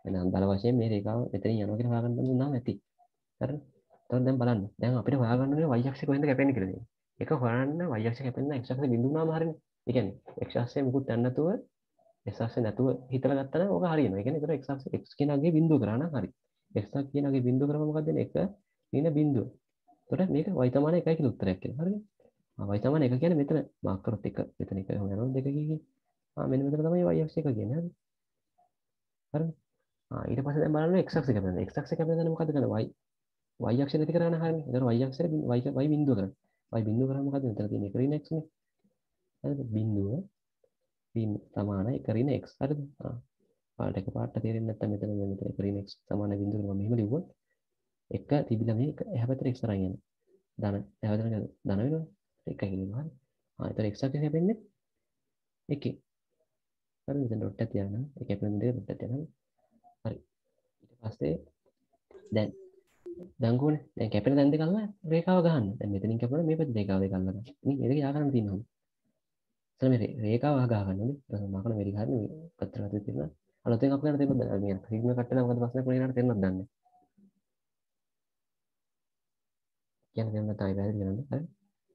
එහෙනම් දල වශයෙන් මේ රේඛාව මෙතනින් යනවා කියලා හොයාගන්න දුන්නාම ඇති. හරිද? එතකොට දැන් බලන්න. දැන් අපිට හොයාගන්න ඕනේ y අක්ෂය කොහෙන්ද කැපෙන්නේ කියලා දෙන්න. එක හොයන්න y අක්ෂය කැපෙන්න x අක්ෂය බිඳුව වුණාම හරියන්නේ. ඒ කියන්නේ x අක්ෂය මුකුත් නැන්නේ නැතුව s අක්ෂය නැතුව හිතලා ගත්තා නම් ඕක හරියනවා. ඒ කියන්නේ ඒතර x අක්ෂය x කියනගේ බිඳුව කරා නම් හරි. x කියනගේ බිඳුව කරාම මොකක්ද වෙන්නේ? 1 ඊන බිඳුව. එතකොට මේක y සමාන 1යි කියලා උත්තරයක් එනවා. හරිද? y සමාන 1 කියන්නේ මෙතන මාක් කරොත් 1 මෙතන 1 යනවා 2 කිකි. මෙන්න මෙතන තමයි y අක්ෂය එක කියන්නේ. හරිද? හරිද? ඊට පස්සේ දැන් බලන්න x අක්ෂය කැපෙන. x අක්ෂය කැපෙන දැන් මොකද්ද කරන්නේ? y අක්ෂය නැති කරගන්න හරිනේ. එතකොට y අක්ෂය y බිඳුව කරන්නේ. y බිඳුව කරාම මොකද්ද මෙතන තියෙන්නේ? 1 රින් x නේ. හරිද? බිඳුව සමාන 1 රින් x. හරිද? පාට එක පාට තේරෙන්නේ නැත්නම් මෙතන 1 රින් x සමාන බිඳුව මම මෙහෙම ලිව්වොත් 1 තිබිලා මේ එහා පැත්තට x තරන් යනවා. ධන එහා පැත්තට ධන වෙනවා. 1 කියනවා. හරි. එතකොට x අක්ෂය කැපෙන්නේ 1. හරිද? මෙතන ඩොට් එක තියන්න. ඒ කැපෙන දේ ඩොට් එක තියන්න. හරි. ඊට පස්සේ දැන් දංගුවනේ දැන් කැපෙන තැන් දෙක අල්ලලා රේඛාව ගහන්න. දැන් මෙතනින් කැපුණා මේ පැත්තේ රේඛාව දෙක අල්ලගන්න. ඉතින් මේ දෙක යා ගන්න තියෙනවා. එතන මේ රේඛාව ගහ ගන්න ඕනේ. ඊට පස්සේ මම මේක හරිනේ මේ පැත්තට හදලා තියෙනවා. අලුතෙන් අපිට තේරෙන්නද මේ සිග්නල් කට් වෙනවා මොකද ප්‍රශ්නයක් වුණේ නේද තේරෙන්නද දන්නේ. කියන්නේ දැන් තමයි පැහැදිලි කරන්නේ. හරි.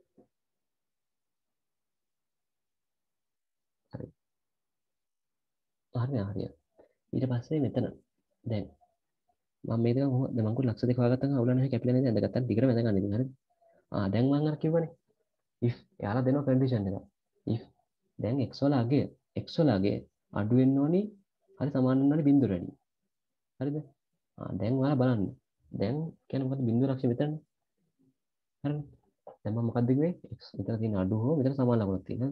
හරි. හරිනේ හරිය. ඊට පස්සේ මෙතන දැන් මම මේ දේ දැන් මම ලක්ෂ දෙක හොයාගත්තම අවුල නැහැ කැපිලා නේද ඇඳගත්තා ටිකට වැඳ ගන්න ඉතින් හරිද. දැන් මම අර කිව්වනේ if යාලා දෙනවා කන්ඩිෂන් එක. if දැන් x වල අගය අඩු වෙන්න ඕනි හරි සමාන වෙන්න ඕනි බිඳුවට වැඩි. හරිද? දැන් ඔයාලා බලන්න. දැන් කියන්නේ මොකද්ද බිඳුව ලක්ෂ්‍ය මෙතනනේ. හරිද? දැන් මම මොකද්ද කිව්වේ? x මෙතන තියෙන අඩු හෝ මෙතන සමාන ලකුණක් තියෙනවා.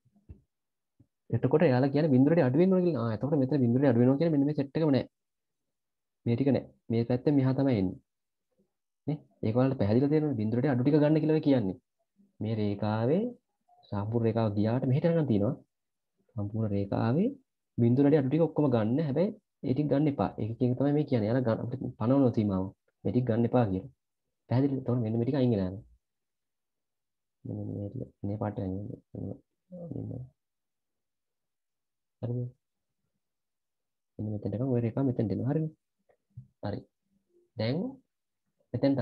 එතකොට එයාලා කියන්නේ බිඳුවට අඩු වෙන්න ඕන කියලා. එතකොට මෙතන බිඳුවට අඩු වෙනවා කියන්නේ මෙන්න මේ සෙට් එකම නෑ. මේ ටික නෑ. මේ පැත්තෙන් මෙහා තමයි එන්නේ. නේ? ඒක වලට පැහැදිලිව තේරෙනවා බිඳුවට අඩු ටික ගන්න කියලා කියන්නේ. මේ රේඛාවේ සම්පූර්ණ රේඛාව ගියාට මෙහෙට යනවා තියෙනවා. සම්පූර්ණ රේඛාවේ බිඳුවට අඩු ටික ඔක්කොම ගන්න. හැබැයි ඒ ටික ගන්න එපා. ඒක කියන තමයි මේ කියන්නේ. එයාලා ගන්න අපිට පනවන සීමාව. මේ ටික ගන්න එපා කියලා. පැහැදිලිද? එතකොට මෙන්න මේ ටික අයින් වෙලා යනවා. මෙන්න මේ ටික මේ පාට අයින් වෙනවා. හරිද? මෙන්න මෙතනට ගම ඔය රේඛාව මෙතනට එනවා. හරිද? හරි. දැන් මෙතෙන්ට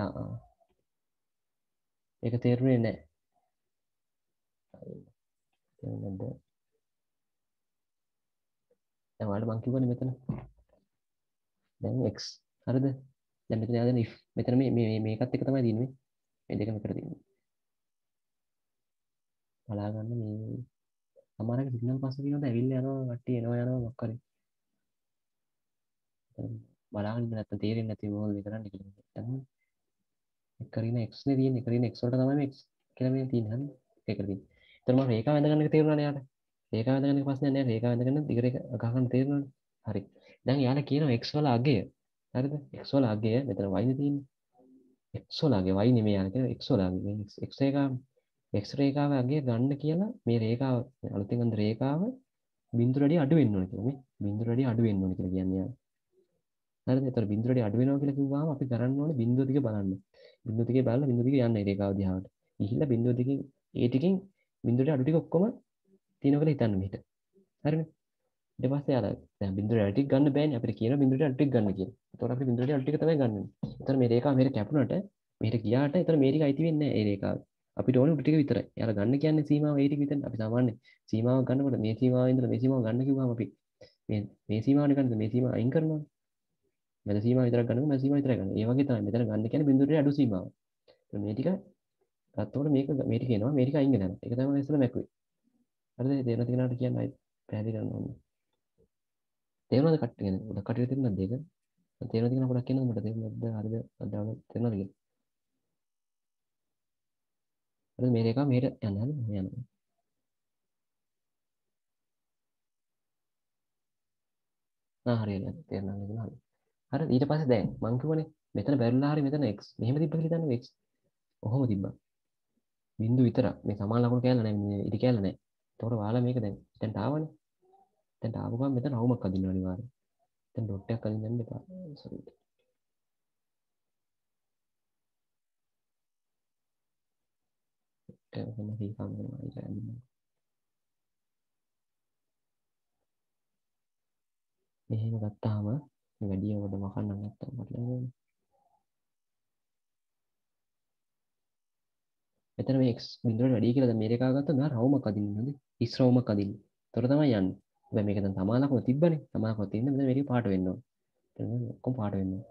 ඒක තේරුනේ නැහැ. තේරුණාද? දැන් ඔයාලට මම කිව්වනේ මෙතන. දැන් x හරිද? දැන් මෙතන යාදෙන if මෙතන මේකත් එක තමයි දින්නේ. මේ දෙක මෙතන දින්නේ. බලා ගන්න මේ සමහරවිට සිග්නල් පස්සේ දිනනකොට ඇවිල්ලා යනවා කට්ටිය එනවා මොකක් හරි. බලාගෙන ඉන්න නැත්නම් තේරෙන්නේ නැති මොකද මේ කරන්නේ කියලා. දැන් එකරින x නේ තියෙන්නේ. එකරින x වලට තමයි මේ x කියලා මේ තියෙන්නේ. හරිද? ඒකද තියෙන්නේ. එතන මම රේඛාව වැඳ ගන්න එක තේරුණානේ යාට. රේඛාව වැඳ ගන්න එක ප්‍රශ්නයක් නෑ. රේඛාව වැඳ ගන්න දිගට ගහ ගන්න තේරුණානේ. හරි. දැන් යාලා කියනවා x වල අගය. හරිද? x වල අගය මෙතන y නේ තියෙන්නේ. x වල අගය y නෙමෙයි යාලා කියන x වල අගය. x රේඛාව x රේඛාව අගය ගන්න කියලා මේ රේඛාව අලුතෙන් ගන්න රේඛාව බිඳුවට වැඩි අඩු වෙන්න ඕනේ කියලා. මේ බිඳුවට වැඩි අඩු වෙන්න ඕනේ කියලා කියන්නේ යාලා. හරිද? ඒතර බිඳුවට වැඩි අඩු වෙනවා කියලා කිව්වහම අපි කරන්න ඕනේ බිඳුව දිගේ බලන්න. බිඳුව දිගේ බලලා බිඳුව දිගේ යන්න රේඛාව දිහාට. ගිහිල්ලා බිඳුව දිගේ ඒ ටිකෙන් බිඳුවට අඩු ටික ඔක්කොම තියෙනවා කියලා හිතන්න මෙහෙට. හරිනේ? ඊට පස්සේ අර දැන් බිඳුවට අඩු ටික ගන්න බෑනේ අපිට කියන බිඳුවට අඩු ටික ගන්න කියලා. ඒතකොට අපිට බිඳුවට අඩු ටික තමයි ගන්න. ඒතර මේ රේඛාව මෙහෙට කැපුණට මෙහෙට ගියාට ඒතර මේ ටික අයිති වෙන්නේ නැහැ ඒ රේඛාව. අපිට ඕනේ උඩ ටික විතරයි. යාලා ගන්න කියන්නේ සීමාව ඒ ටික විතරයි. අපි සාමාන්‍ය සීමාවක් ගන්නකොට මේ සීමාවෙන් ඉඳලා මේ සීමාව ගන්න කිව්වම අපි මේ සීමාවනේ ගන්නද මේ සීමාව අයින් කරනවා. මැද සීමාව විතරක් ගන්නකො මැද සීමාව විතරයි ගන්න. ඒ වගේ තමයි මෙතන ගන්න කියන්නේ බිඳුවට අඩු සීමාව. මේ ටික ගත්තකොට මේ ටික එනවා මේ ටික අයින් වෙනවා. ඒක තමයි ඉස්සෙල්ලා මැකුවේ. හරිද? තේරෙන කෙනාට කියන්න ආයි පැහැදිලි කරන්න ඕනේ. තේරුණාද කට්ටිය කියන්නේ? උඩ කට්ටිය තේරුණාද ඒක? තේරුණාද කියන ගොඩක් කියනවා මට තේරුණාද? හරිද? අදාළ තේරුණාද කියලා? හරිද? මේ රේඛාව මෙහෙට යන්න හරිද? යන්න. හරියට තේරුණා නේද? හරි. හරි ඊට පස්සේ දැන් මං කිව්වනේ මෙතන බැරිලා හරි මෙතන x මෙහෙම තිබ්බ කියලා හිතන්න x. ඔහොම තිබ්බා. බින්දුව විතරක්. මේ සමාන ලකුණු කෑල්ල නැහැ. මේ ඉදි කෑල්ල නැහැ. එතකොට ඔයාලා මේක දැන් දැන්ට ආවනේ. දැන්ට ආපු ගමන් මෙතන රවුමක් අදින්න අනිවාර්යයෙන්. දැන් ඩොට් එකක් අදින්න යන්න එපා. සෝරි. ඒක වෙන දීපම් වෙනවා ඒක අදින්න. මෙහෙම ගත්තාම වැඩි ඔබට මකන්න නැත්තම් මට මෙතන මේ x බිඳුවට වැඩි කියලා දැන් මේ රේඛාව ගත්තා මෙයා රවුමක් අදින්න නේද? හිස් රවුමක් අදින්න. ඒතර තමයි යන්නේ. හැබැයි මේක දැන් සමානකම තිබ්බනේ. සමානකම තියෙන මෙතන මේකේ පාට වෙන්න ඕන. එතන ඔක්කොම පාට වෙන්න ඕන.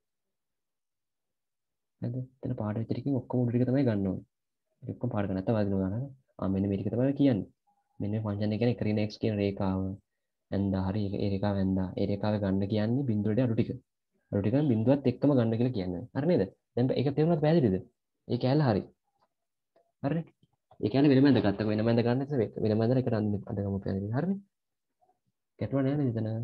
හරිද? එතන පාට වෙච්ච ටිකෙන් ඔක්කොම උඩ ටික තමයි ගන්න ඕනේ. ඒක ඔක්කොම පාට ගන්න නැත්නම් වදිනවා ගන්න. මෙන්න මේ ටික තමයි කියන්නේ. මෙන්න මේ ෆන්ක්ෂන් එක කියන්නේ ක්‍රීන x කියන රේඛාව. ඇන්දා හරි ඒ රේඛාව ඇන්දා. ඒ රේඛාව ගන්න කියන්නේ බිඳුවට අඩු ටික. අඩු ටික බිඳුවත් එක්කම ගන්න කියලා කියන්නේ. හරි නේද? දැන් ඒක තේරුණාද පැහැදිලිද? ඒ කැලල හරි. හරිනේ? ඒ කියන්නේ වෙනම ඇඳගත්තක වෙනම ඇඳ ගන්න නැත්නම් වෙනම ඇඳලා එකට අඳගමු පැහැදිලි. හරිනේ? ගැටුවක් නෑ නේද එතන?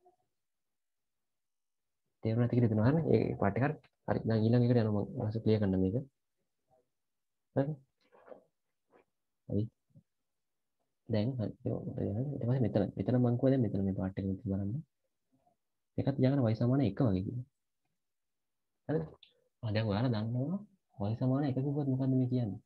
තේරුණාද කියලා දෙනවා හරිනේ? ඒ පාට් එක හරි. හරි. දැන් ඊළඟ එකට යනවා මම ඊට ක්ලියර් කරන්න මේක. හරි. හරි. දැන් හරි. ඊට පස්සේ මෙතන මං කිව්වා දැන් මෙතන මේ පාට් එක මෙතන බලන්න. ඒකත් යන y සමාන 1 වගේ කියලා. හරිද? දැන් ඔයාලා දන්නවා y සමාන 1 කිව්වොත් මොකද්ද මේ කියන්නේ?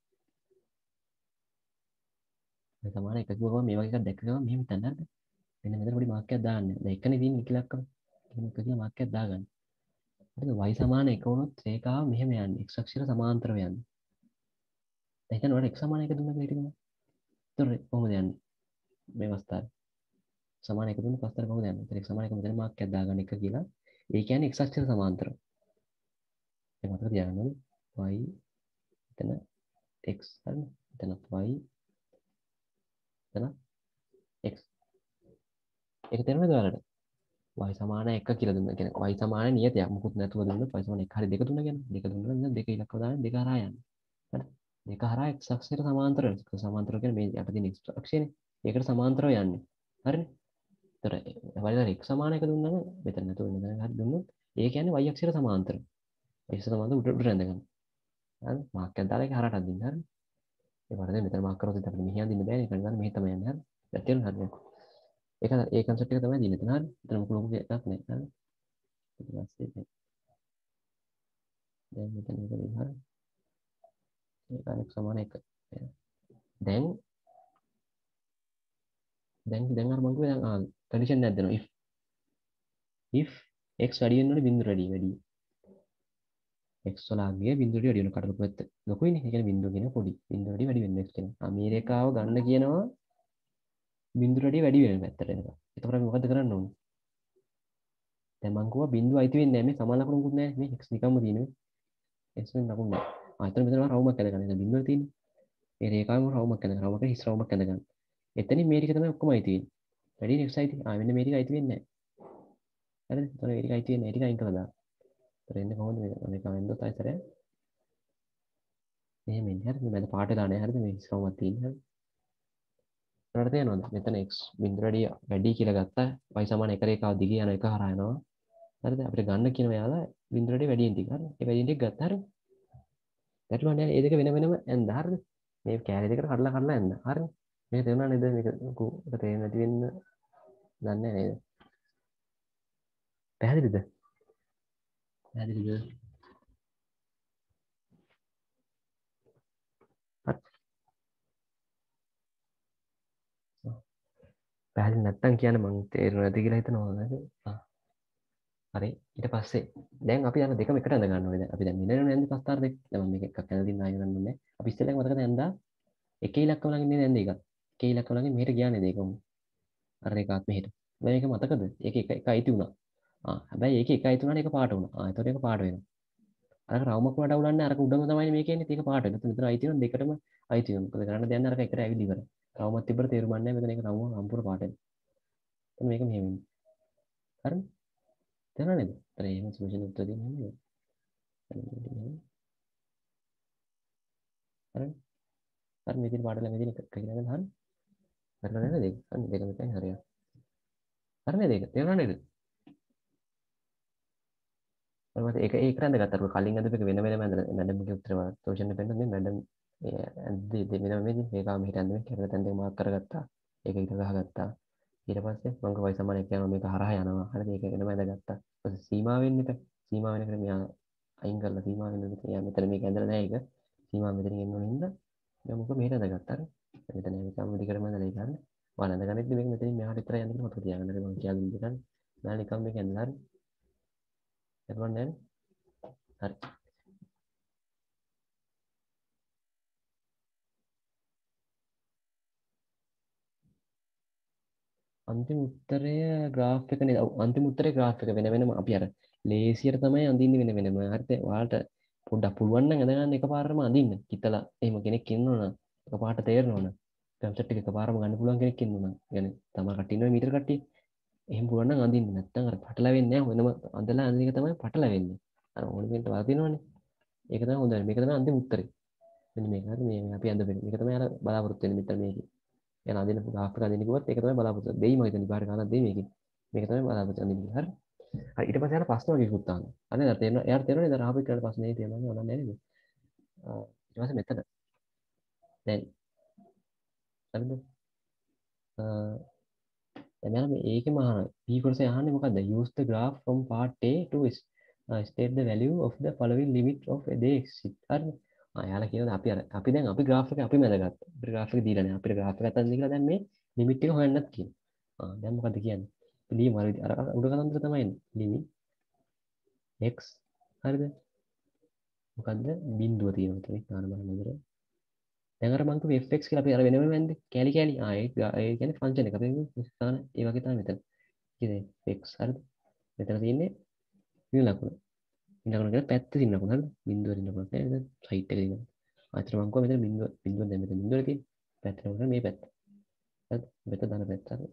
y සමාන 1 කිව්වම මේ වගේ එකක් දැක්ක ගමන් මෙහෙම හිතන්න හරිද? මෙන්න මෙතන පොඩි මාක් එකක් දාන්න. දැන් එකනේ තියෙන ඉලක්කම. එහෙනම් එක කියලා මාක් එකක් දාගන්න. හරිද? y සමාන 1 වුණොත් රේඛාව මෙහෙම යන්නේ. x අක්ෂයට සමාන්තරව යන්නේ. දැන් හිතන්න ඔයාලට x සමාන 1 දුන්නා කියලා හිතමු. එතකොට කොහොමද යන්නේ? මේ අවස්ථාවේ සමාන 1 දුන්න පස්තර කොහොමද යන්නේ? එතන x සමාන 1 මෙතන මාක් එකක් දාගන්න 1 කියලා. ඒ කියන්නේ x අක්ෂයට සමාන්තරව. දැන් මතක තියාගන්න ඕනේ. y එතන x හරිද? එතන y එතන x. ඒක තේරුණාද ඔයාලට? y සමාන 1 කියලා දුන්නා. කියන්නේ y සමාන නියතයක්. මුකුත් නැතුව දුන්නොත් y සමාන 1 හරි 2 දුන්නා කියන්නේ. 2 දුන්නා නම් 2 ඉලක්කව දාන්න 2 හරහා යන්නේ. හරි. 2 හරහා x අක්ෂයට සමාන්තරව. සමාන්තරව කියන්නේ මේ යට තියෙන x අක්ෂයනේ. ඒකට සමාන්තරව යන්නේ. හරිනේ? ඒතර වලට x සමාන 1 දුන්නා නම් මෙතන නැතුව මෙතන හරි දුන්නොත් ඒ කියන්නේ y අක්ෂයට සමාන්තරව. y සමාන්තරව උඩට රැඳගන්න. හරි. මාක් එකක් දාලා ඒක හරහට අදින්න. හරි. ඒ වරද මෙතන මාක් කරොත් අපිට මෙහි අදින්න බෑනේ. ඒක නිකන් මෙහි තමයි යන්නේ. හරි. දැන් තේරුණාද? ඒක ඒ කන්සෙප්ට් එක තමයි දින්නේ. එතන හරි. එතන මොකද ලොකු එකක් නෑ. හරි. ඊට පස්සේ දැන් මෙතන මේක දිහා ඒක x සමාන 1. දැන් දැන් අර මම කිව්වා දැන් කන්ඩිෂන් එකක් දෙනවා. if x වැඩි වෙන්න ඕනේ බිඳුවට වැඩි. x වල අගය බිඳුවට වැඩි වෙන කඩලු පැත්ත. ලොකුයිනේ. ඒ කියන්නේ බිඳුව කියන පොඩි. බිඳුවට වැඩි වෙන්න x කියනවා. මේ රේඛාව ගන්න කියනවා බිඳුවට වැඩි වෙන පැත්තට එනවා. එතකොට අපි මොකද කරන්න ඕනේ? දැන් මං කිව්වා බිඳුව අයිති වෙන්නේ නැහැ. මේ සමාන ලකුණු මුකුත් නැහැ. මේ x නිකම්ම තියෙනවා. x වෙන ලකුණු නැහැ. එතන මෙතන රවුමක් ඇඳගන්න. දැන් බිඳුව තියෙන්නේ. මේ රේඛාවෙම රවුමක් ඇඳගන්න. රවුමක හිස් රවුමක් ඇඳගන්න. එතනින් මේ ටික තමයි ඔක්කොම අයිති වෙන්නේ. වැඩි නෙක්ස් අයිති. මෙන්න මේ ටික අයිති වෙන්නේ නැහැ. හරිද? එතන මේ ටික අයිති වෙන්නේ. ඒ ටික අයින් කරලා දාන්න. ඒතර එන්නේ කොහොමද මේක වෙන්දොත් ආයතරය. මෙහෙම එන්නේ. හරිද? මම පාට දාන්නේ. හරිද? මේ හිස් රවුමක් තියෙන්නේ. හරිද? ඔයාලට තේරෙනවද? මෙතන x බිඳුවටදී වැඩි කියලා ගත්තා. y සමාන 1 රේඛාව දිගේ යන එක හරහා යනවා. හරිද? අපිට ගන්න කියන යාලා බිඳුවටදී වැඩියෙන් ටික. හරිද? ඒ වැඩියෙන් ටික ගත්තා. හරිද? ගැටලුවක් නැහැ. ඒ දෙක වෙන වෙනම ඇඳ. හරිද? මේ කැලේ දෙකට කඩලා කඩලා ඇඳ. හරිද? මේක තේරුණා නේද? මේක තේරෙන්නේ නැති වෙන්න දන්නේ නේද? පැහැදිලිද? පැහැදිලිද? පැහැදිලි නැත්තම් කියන්න මං තේරුණා නැති කියලා හිතනවා නේද? හරි. ඊට පස්සේ දැන් අපි යන දෙකම එකට ඇඳ ගන්න ඕනේ. දැන් අපි දැන් මිලන ඇඳ පස්තාර දෙක. දැන් මම මේක එකක් ඇඳ දින්න ආයෙ ගන්න ඕනේ. අපි ඉස්සෙල්ලා මතකද ඇඳා එක ඉලක්කම ළඟින් නේද ඇඳ එක. එක ඉලක්කම ළඟින් මෙහෙට ගියා නේද ඒකම. අර එකත් මෙහෙට. දැන් මේක මතකද? ඒක එක අයිති වුණා. හැබැයි ඒක එක අයිති වුණාට ඒක පාට වුණා. එතකොට ඒක පාට වෙනවා. අර රවුමක් වලට උලන්නේ අරක උඩම තමයි මේක එන්නේ. ඒක පාට වෙනවා. මෙතන අයිති වෙනවා දෙකටම අයිති වෙනවා. මොකද කරන්න දෙන්නේ අරක එකට ඇවිල්ලි ඉවරයි. රවුමක් තිබ්බට තේරුම් ගන්න නැහැ. මෙතන ඒක රවුම සම්පූර්ණ පාට වෙනවා. එතන මේක මෙහෙම වෙනවා. හරිද? තේරුණා නේද? ඒතර එහෙම සොලියුෂන් උත්තර දෙන්නේ නේද? හරිද? හරි මේ විදිහට පාඩල මේ විදිහට කියලා ගන්න හරි. හරිද නේද? හරි දෙක මෙතන හරියට. හරි නේද ඒක? තේරුණා නේද? ඊට ඒක ඒක රැඳගත්තා. කලින් අදපු එක වෙන වෙනම ඇඳලා මැඩම්ගේ උත්තර සොලියුෂන් එක පෙන්නන්නේ මැඩම් දෙන්න මේ මේකම මෙහෙට ඇඳලා කරලා තැන් දෙක මාක් කරගත්තා. ඒක ඊට ගහගත්තා. ඊට පස්සේ මම y සමාන 1 යනවා මේක හරහා යනවා. හරිද? ඒක වෙනම ඇඳගත්තා. ඊට පස්සේ සීමා වෙන්න එක සීමා වෙන කෙනා මෙයා අයින් කරලා සීමා වෙන එක මෙතන මේක ඇඳලා නැහැ ඒක. සීමා මෙතනින් එන්න ඕන හින්දා මම මොකද මෙහෙට ඇඳගත්තා. හරි? මෙතන නිකම්ම දිගටම ඇඳලා ඉන්න. මම ඇඳගන්නෙත් මේක මෙතනින් මෙහාට විතරයි යන්නේ කියලා මතක තියාගන්න. මම කියලා දුන්න දෙයක්. මම නිකම් මේක ඇඳලා හරි එතකොට දැන් හරි. අන්තිම උත්තරය ග්‍රාෆ් එක නේද? ඔව් අන්තිම උත්තරේ ග්‍රාෆ් එක වෙන වෙනම අපි අර ලේසියට තමයි අඳින්නේ වෙන වෙනම. හරිද? ඔයාලට පොඩ්ඩක් පුළුවන් නම් අඳ ගන්න එකපාරටම අඳින්න. හිතලා එහෙම කෙනෙක් ඉන්නවනම් එකපාරට තේරෙනවනම් කන්සෙප්ට් එක එකපාරම ගන්න පුළුවන් කෙනෙක් ඉන්නවනම්. يعني තමා කට්ටිය ඉන්නවා මීටර කට්ටිය. එහෙම පුළුවන් නම් අඳින්න. නැත්නම් අර පටලවෙන්නේ නැහැ. වෙනම අඳලා අඳින එක තමයි පටලවෙන්නේ. අර ඕන කෙනෙක්ට වදිනවනේ. ඒක තමයි හොඳයි. මේක තමයි අන්තිම උත්තරේ. මෙන්න මේක. හරි මේ අපි අඳ මේක තමයි අර බලාපොරොත්තු වෙන්නේ මෙතන මේකේ. يعني අදින ග්‍රාෆ් එක අදින්න කිව්වොත් ඒක තමයි බලාපොරොත්තු වෙන්නේ. දෙයි මම හිතන්නේ පාර ගානක් දෙයි මේකේ. මේක තමයි බලාපොරොත්තු වෙන්නේ. හරි. හරි ඊට පස්සේ යාට ප්‍රශ්න වගේ කුත් තාන්න. අනේ දැන් තේරෙනවා. එයාට තේරෙන්නේ දැන් ආපු එක්කනට ප්‍රශ්නේ තේරෙනවා නෑ නේද? ඊට පස්සේ මෙතන දැන් හරිද? දැන් යාළුවා මේ ඒකෙම අහනවා. P කොටසේ අහන්නේ මොකද්ද? Use the graph from part A to state the value of the following limit of they exist. හරිද? යාළුවා කියනවා අපි අර අපි දැන් අපි graph එක අපි මැදගත්තා. අපිට graph එක දීලා නැහැ. අපිට graph එක ගත්තන් දීලා දැන් මේ limit එක හොයන්නත් කියනවා. දැන් මොකද්ද කියන්නේ? ලියමු අර උඩ කතන්දර තමයි එන්නේ. limit x හරිද? මොකද්ද? බිඳුව තියෙනවා එතන. නාන බලන්න හොඳට. දැන් අර මං කිව්වේ fx කියලා අපි අර වෙනම වැන්දේ. කැලි කැලි. ඒ කියන්නේ ෆන්ක්ෂන් එක. අපි ස්ථාන ඒ වගේ තමයි මෙතන. කියන්නේ x හරිද? මෙතන තියෙන්නේ ඉන්න ලකුණ. ඉන්න ලකුණ කියලා පැත්ත තියෙන ලකුණ හරිද? බිඳුව තියෙන ලකුණ නේද? සයිට් එකේ තියෙන. ආච්චර මං කිව්වා මෙතන බිඳුව දැන් මෙතන බිඳුවල තියෙන්නේ. පැත්තට මොකද මේ පැත්ත. හරිද? මෙතන දාන පැත්ත හරිද?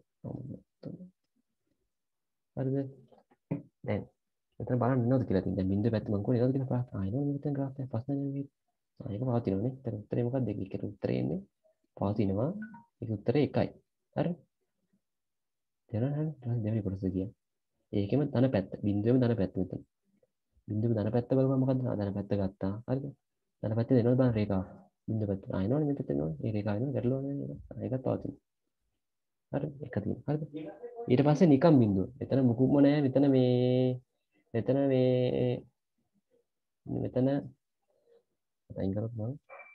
හරිද? දැන් මෙතන බලන්න නේද කියලා තියෙන. දැන් බිඳුව පැත්ත මං කිව්වා නේද කියලා ප්‍රශ්න. එනවනේ මෙතන ග්‍රාෆ් එක ප්‍රශ්න නෙමෙයි. ඒක පවතිනවනේ. ඒතර උත්තරේ මොකක්ද? ඒකට උත්තරේ එන්නේ පවතිනවා. ඒක උත්තරේ 1යි. හරි? තේරෙනවද? දෙවෙනි කොටස කියන්නේ. ඒකෙම ධන පැත්ත. බිඳුවේම ධන පැත්ත මෙතන. බිඳුවේ ධන පැත්ත බලපුවම මොකද්ද? ධන පැත්ත ගත්තා. හරිද? ධන පැත්තේ දෙනවද බලන්න රේඛාව. බිඳුව පැත්ත. එනවනේ මේ පැත්තේ එනවනේ. මේ රේඛාව එනවා ගැටලුවක් නෑ නේද? ඒකත් පවතිනවා. හරි? එක තියෙනවා. හරිද? ඊට පස්සේ නිකම් බිඳුව. මෙතන මුකුත්ම නෑ. මෙතන මෙතන අයින් කරොත් මම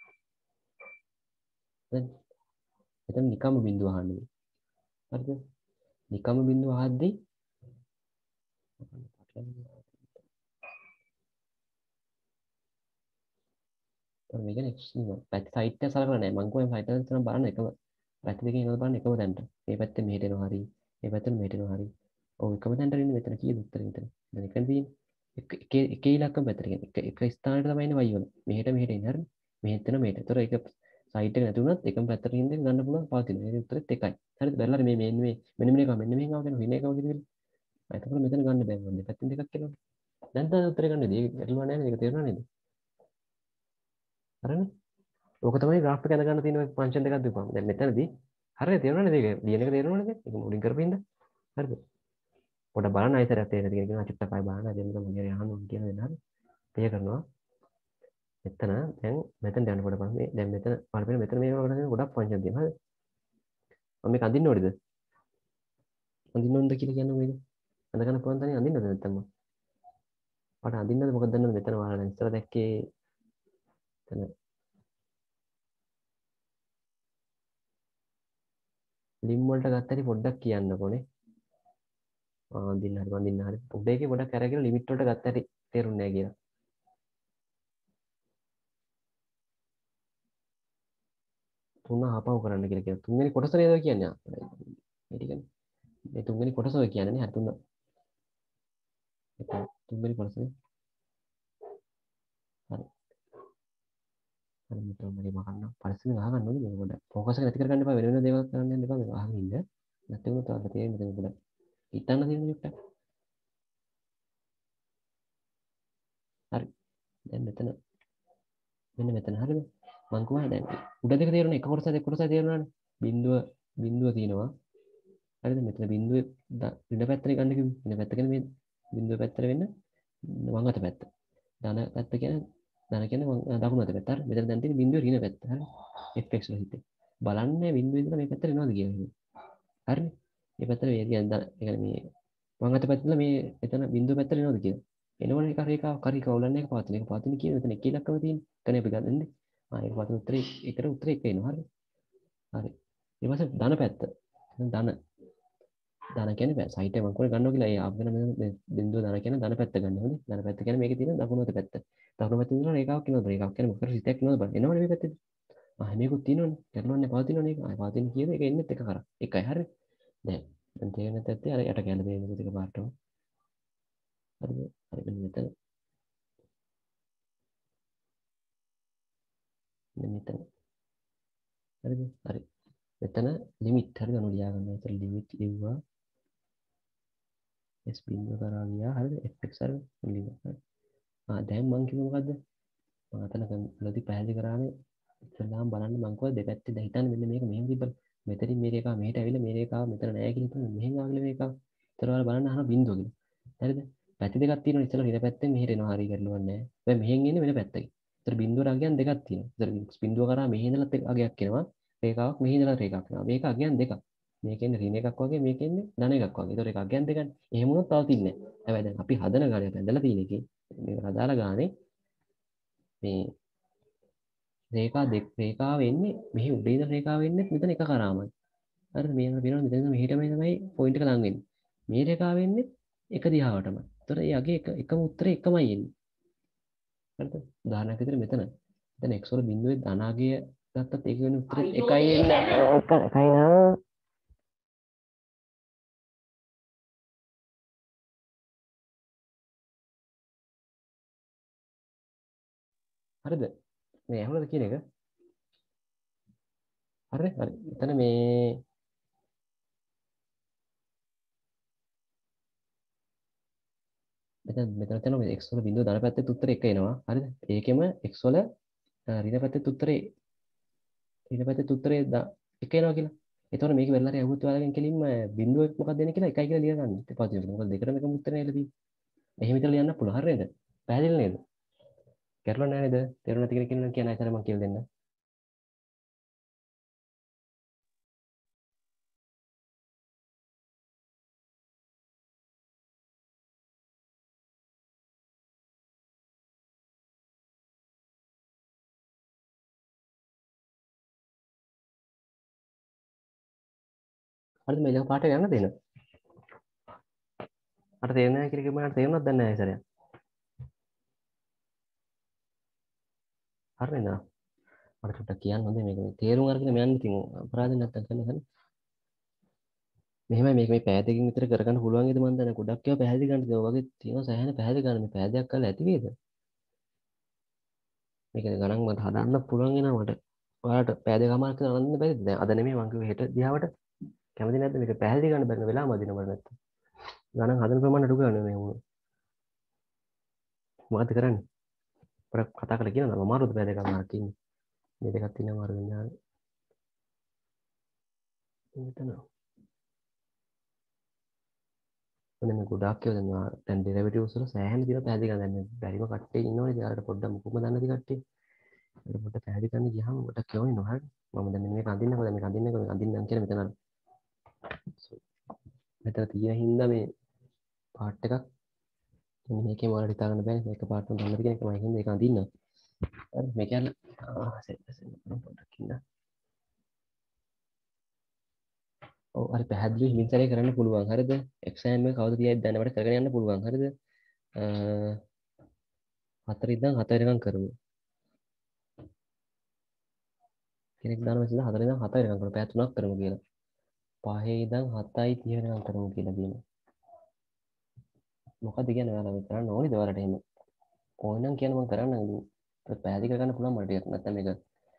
දැන් මෙතන නිකම්ම බිඳුව අහන්නේ. හරිද? නිකම්ම බිඳුව අහද්දී මේ කියන්නේ x නේ. පැත්ත සයිඩ් එක සලකලා නැහැ. මං කිව්වා සයිඩ් එක තමයි බලන්න එකම පැත්ත දෙකෙන් එකම බලන්න එකම තැනට. මේ පැත්තේ මෙහෙට එනවා හරි. මේ පැත්තෙන් මෙහෙට එනවා හරි. ඔව් එකම තැනට ඉන්නේ මෙතන කීයද උත්තරේ මෙතන. දැන් එකෙන් තියෙන්නේ එක ඉලක්කම පැත්තට කියන්නේ එක ස්ථානයකට තමයි ඉන්නේ y වල. මෙහෙට එන්නේ හරි. මෙහෙට එන මෙහෙට. ඒතර ඒක සයිඩ් එක නැති වුණත් එකම පැත්තට ඉඳන් ගන්න පුළුවන් පවතින. ඒ උත්තරෙත් එකයි. හරිද? බැලලා මේ මෙන්න මේක මෙන්න මේක ආව කියන හින එක වගේ දෙයක්. එතකොට මෙතන ගන්න බෑ මොකද පැත්තෙන් දෙකක් කියනවනේ. දැන් තමයි උත්තරේ ගන්න දෙයි. ඒක ගැටලුවක් නැහැ නේද? ඒක තේරුණා නේද? හරිනේ? ඕක තමයි ග්‍රාෆ් එක අඳ ගන්න තියෙන ෆන්ක්ෂන් දෙකක් දීපුවම. දැන් මෙතනදී හරියට තේරුණාද මේක? ලියන එක තේරුණාද? ඒක මුලින් කරපින්ද? හරිද? පොඩ්ඩක් බලන්න ආයෙත් තේරෙද කියලා කියනවා චුට්ටක් ආයෙ බලන්න. දෙන්න මොනියර යහන්න ඕන කියන දේ නේද? පේ කරනවා. මෙතන දැන් මෙතන යන කොට පස්සේ දැන් මෙතන බලපෑම මෙතන මේක කරගෙන ගොඩක් ෆන්ක්ෂන් තියෙනවා. හරිද? මම මේක අඳින්න ඕනේද? අඳින්න ඕනද කියලා කියන්නේ මොකේද? අඳ ගන්න පුළුවන් තැනින් අඳින්නද නැත්තම් මට අඳින්නද මොකද දන්නවද මෙතන ඔයාලා ඉස්සර දැක්කේ එතන ලිම් වලට ගත්ත හැටි පොඩ්ඩක් කියන්නකෝනේ. අඳින්න හරි අඳින්න හරි. උඩ එකේ පොඩ්ඩක් අරගෙන ලිමිට් වලට ගත්ත හැටි තේරුන්නේ නැහැ කියලා. තුන ආපහු කරන්න කියලා කියනවා. තුන්වෙනි කොටස නේද ඔය කියන්නේ. ඒ ටිකනේ. මේ තුන්වෙනි කොටස ඔය කියන්නේ නේ. හරි තුන. තුන්වෙනි කොටසේ. හරි. හරි මෙතන මම ගන්න. පරිස්සමෙන් අහගන්න ඕනේ මේක පොඩ්ඩක්. ફોකස් එක නැති කරගන්න එපා. වෙන වෙන දේවල් කරන්න යන්න එපා. මේක අහගෙන ඉන්න. නැත්නම් උනත් තාම තේරෙන්නේ මෙතන පොඩ්ඩක්. හිතන්න තියෙන විදිහට. හරි. දැන් මෙතන මෙන්න මෙතන හරිද? මං කිව්වා දැන් උඩ දෙක තේරුණා එක කොටස දෙක කොටස තේරුණානේ. බිඳුව තියෙනවා. හරිද? මෙතන බිඳුවේ ඍණ පැත්තනේ ගන්න කිව්වේ. ඍණ පැත්ත කියන්නේ මේ බිඳුව පැත්තට වෙන්න වම් අත පැත්ත. ධන පැත්ත කියන්නේ ධන කියන්නේ දකුණු අත පැත්ත. හරි. මෙතන දැන් තියෙන්නේ බිඳුවේ ඍණ පැත්ත. හරි. fx වල හිතේ. බලන්නේ බිඳුවේ ඉඳලා මේ පැත්තට එනවද කියලා. හරිනේ. මේ පැත්තට මේ කියන්නේ ඒ කියන්නේ මේ වම් අත පැත්තට මේ එතන බිඳුව පැත්තට එනවද කියලා. එනවනේ එක රේඛාවක් උලන්නේ එක පාතින. එක පාතින කියන මෙතන එක ඉලක්කම තියෙන්නේ. එතන අපි ගන්නන්නේ. ඒක පාතින උත්තරේ එකට උත්තරේ එක එනවා. හරි. හරි. ඊට පස්සේ ධන පැත්ත. ධන ධන කියන්නේ බෑ සයිට් එක මම කොහේ ගන්නවා කියලා ඒ අපගෙන මේ බිඳුව ධන කියන්නේ ධන පැත්ත ගන්න හොඳේ ධන පැත්ත කියන්නේ මේකේ තියෙන දකුණු අත පැත්ත දකුණු පැත්තේ ඉඳලා රේඛාවක් එනවා රේඛාවක් කියන්නේ මොකද සිතක් එනවා බලන්න එනවනේ මේ පැත්තේ ආ මේකුත් තියෙනවනේ කරනවන්නේ පවතිනවනේ ඒක ආය පවතින කියන එක එන්නෙත් එක කරා එකයි හරි දැන් තේරෙන්නේ නැත්නම් අර යට කියන්න දෙන්නේ දෙක පාටම හරිද හරි මෙන්න මෙතන මෙන්න මෙතන හරිද හරි මෙතන ලිමිට් හරිද අනු ලියා ගන්න මෙතන ලිමිට් ලිව්වා s බිඳුව කරා ගියා හරිද fx හරිද ලිව්වා දැන් මං කිව්වේ මොකද්ද මම අතන වලදී පැහැදිලි කරානේ ඉස්සෙල්ලාම බලන්න මං කිව්වා දෙපැත්තේ දැන් හිතන්න මෙන්න මේක මෙහෙම තිබ්බල මෙතනින් මේ රේඛාව මෙහෙට ඇවිල්ලා මේ රේඛාව මෙතන නෑ කියලා හිතන්න මෙහෙන් ආගල මේක ඒතර ඔයාලා බලන්න අහන බිඳුව කියලා හරිද පැති දෙකක් තියෙනවා ඉස්සෙල්ලා රින පැත්තෙන් මෙහෙට එනවා හරිය කරලවන්නේ නෑ දැන් මෙහෙන් එන්නේ වෙන පැත්තකින් ඒතර බිඳුවට අගයන් දෙකක් තියෙනවා ඒතර බිඳුව කරා මෙහෙ ඉඳලා අගයක් එනවා රේඛාවක් මෙහෙ ඉඳලා රේඛාවක් එනවා මේක අගයන් දෙකක් මේකෙන්නේ රින එකක් වගේ මේකෙන්නේ ධන එකක් වගේ ඒතර ඒක අගයන් දෙකක් එහෙම වුණොත් පවතින්නේ නෑ හැබැයි දැන් අපි හදන ගානේ බැඳලා තියෙන එකේ මේ හදාලා ගානේ මේ රේඛාව එන්නේ මෙහි උඩේ ඉඳලා රේඛාව එන්නේ මෙතන එක කරාමයි. හරිද? මේ යන පිනවල මෙතන මෙහෙටම තමයි පොයින්ට් එක ලං වෙන්නේ. මේ රේඛාව එන්නේ එක දිහාවටමයි. ඒතර ඒ යගේ එකම උත්තරේ එකමයි එන්නේ. හරිද? උදාහරණයක් විදිහට මෙතන. දැන් x වල බිඳුවේ ධනාගය ගත්තත් ඒක වෙන උත්තරේ එකයි එන්නේ. එකයි නා. හරිද? මේ ඇහුණද කියන එක? හරිද? හරි. එතන මේ මෙතන තියෙනවා x වල බිඳුව ධන පැත්තේ උත්තරේ එක එනවා. හරිද? ඒකෙම x වල ඍණ පැත්තේ උත්තරේ ඊට පස්සේ උත්තරේ එක එනවා කියලා. එතකොට මේක වෙලාවට ඇහුවොත් ඔයාලගෙන් කෙලින්ම බිඳුව මොකක්ද දෙන්නේ කියලා එකයි කියලා ලියා ගන්න. ඊට පස්සේ මොකද දෙකටම එකම උත්තරේ නේද තියෙන්නේ. එහෙම විතර ලියන්න පුළුවන්. හරිද? පැහැදිලි නේද? ගැටලුවක් නැහැ නේද? තේරුම් නැති කෙනෙක් ඉන්නවා කියන අතර මම කියලා දෙන්න. හරිද? මේ ළඟ පාඩේ යන්න දෙන්න. මට තේරෙන්නේ නැහැ කියලා කිව්වම මට තේරුණාද දැන් නැහැ සරයක්. හරිද? මට චුට්ටක් කියන්න හොඳේ මේක තේරුම් අරගෙන මම යන්න ඉතින් අපරාධ නැත්තම් කරන්න. මෙහෙමයි මේක මේ පෑ දෙකකින් විතර කරගන්න පුළුවන් වේද මන් දන්නේ ගොඩක් ඒවා පැහැදිලි ගන්න ඒ වගේ තියෙනවා සෑහෙන පැහැදිලි ගන්න මේ පෑ දෙකක් කරලා ඇති වේද මේක ගණන් මට හදන්න පුළුවන් වෙනවා මට ඔයාලට පෑ දෙකමාරක් කරලා අඳින්න බැරිද දැන් අද නෙමෙයි මං කිව්වේ හෙට දිහාවට කැමති නැද්ද මේක පැහැදිලි ගන්න බැරි වෙලාව මදින මට නැත්තම් ගණන් හදන ප්‍රමාණය අඩු ගන්න මේ වුණා මොකද කරන්නේ පොඩක් කතා කරලා කියනවා අමාරුද පෑ දෙකමාරක් ඉන්නේ මේ දෙකක් තියෙනවා අමාරු විඥානේ මෙතන ඔන්න මේ ගොඩාක් ඒවා දැන් ඩෙරිවේටිව්ස් වල සෑහෙන දින පැහැදිලි කරන්න දැන් බැරිම කට්ටිය ඉන්නවනේ ඉතින් පොඩ්ඩක් මුකුම දන්නේ නැති කට්ටිය ඒක පොඩ්ඩක් පැහැදිලි කරන්න ගියාම ගොඩක් කියවන්නේ හරිද මම දැන් මේක අඳින්නකෝ දැන් මේක අඳින්නම් කියලා මෙතන මෙතන තියෙන හින්දා මේ පාර්ට් එකක් මේකේ මොනවද හිතාගන්න බෑ මේක පාර්ට් එකක් ගන්නද කියන එක මම හින්දා ඒක අඳින්නම් හරි මේ කියන්නේ පොඩ්ඩක් ඉන්න ඔව් හරි පැහැදිලි හිමින්තරේ කරන්න පුළුවන් හරිද එක්සෑම් එක කවුද තියයිද දන්නේ මට කරගෙන යන්න පුළුවන් හරිද 4 ඉඳන් 7 වෙනකම් කරමු කෙනෙක් දානවා ඉතින් 4 ඉඳන් 7 වෙනකම් කරමු පැය 3ක් කරමු කියලා 5 ඉඳන් 7:30 වෙනකම් කරමු කියලා කියනවා මොකද කියන්නේ ඔයාලා කරන්න ඕනේද ඔයාලට එහෙම ඕනනම් කියන මම කරන්නම් පැහැදිලි කරගන්න පුළුවන් මට ටිකක් නැත්නම් මේක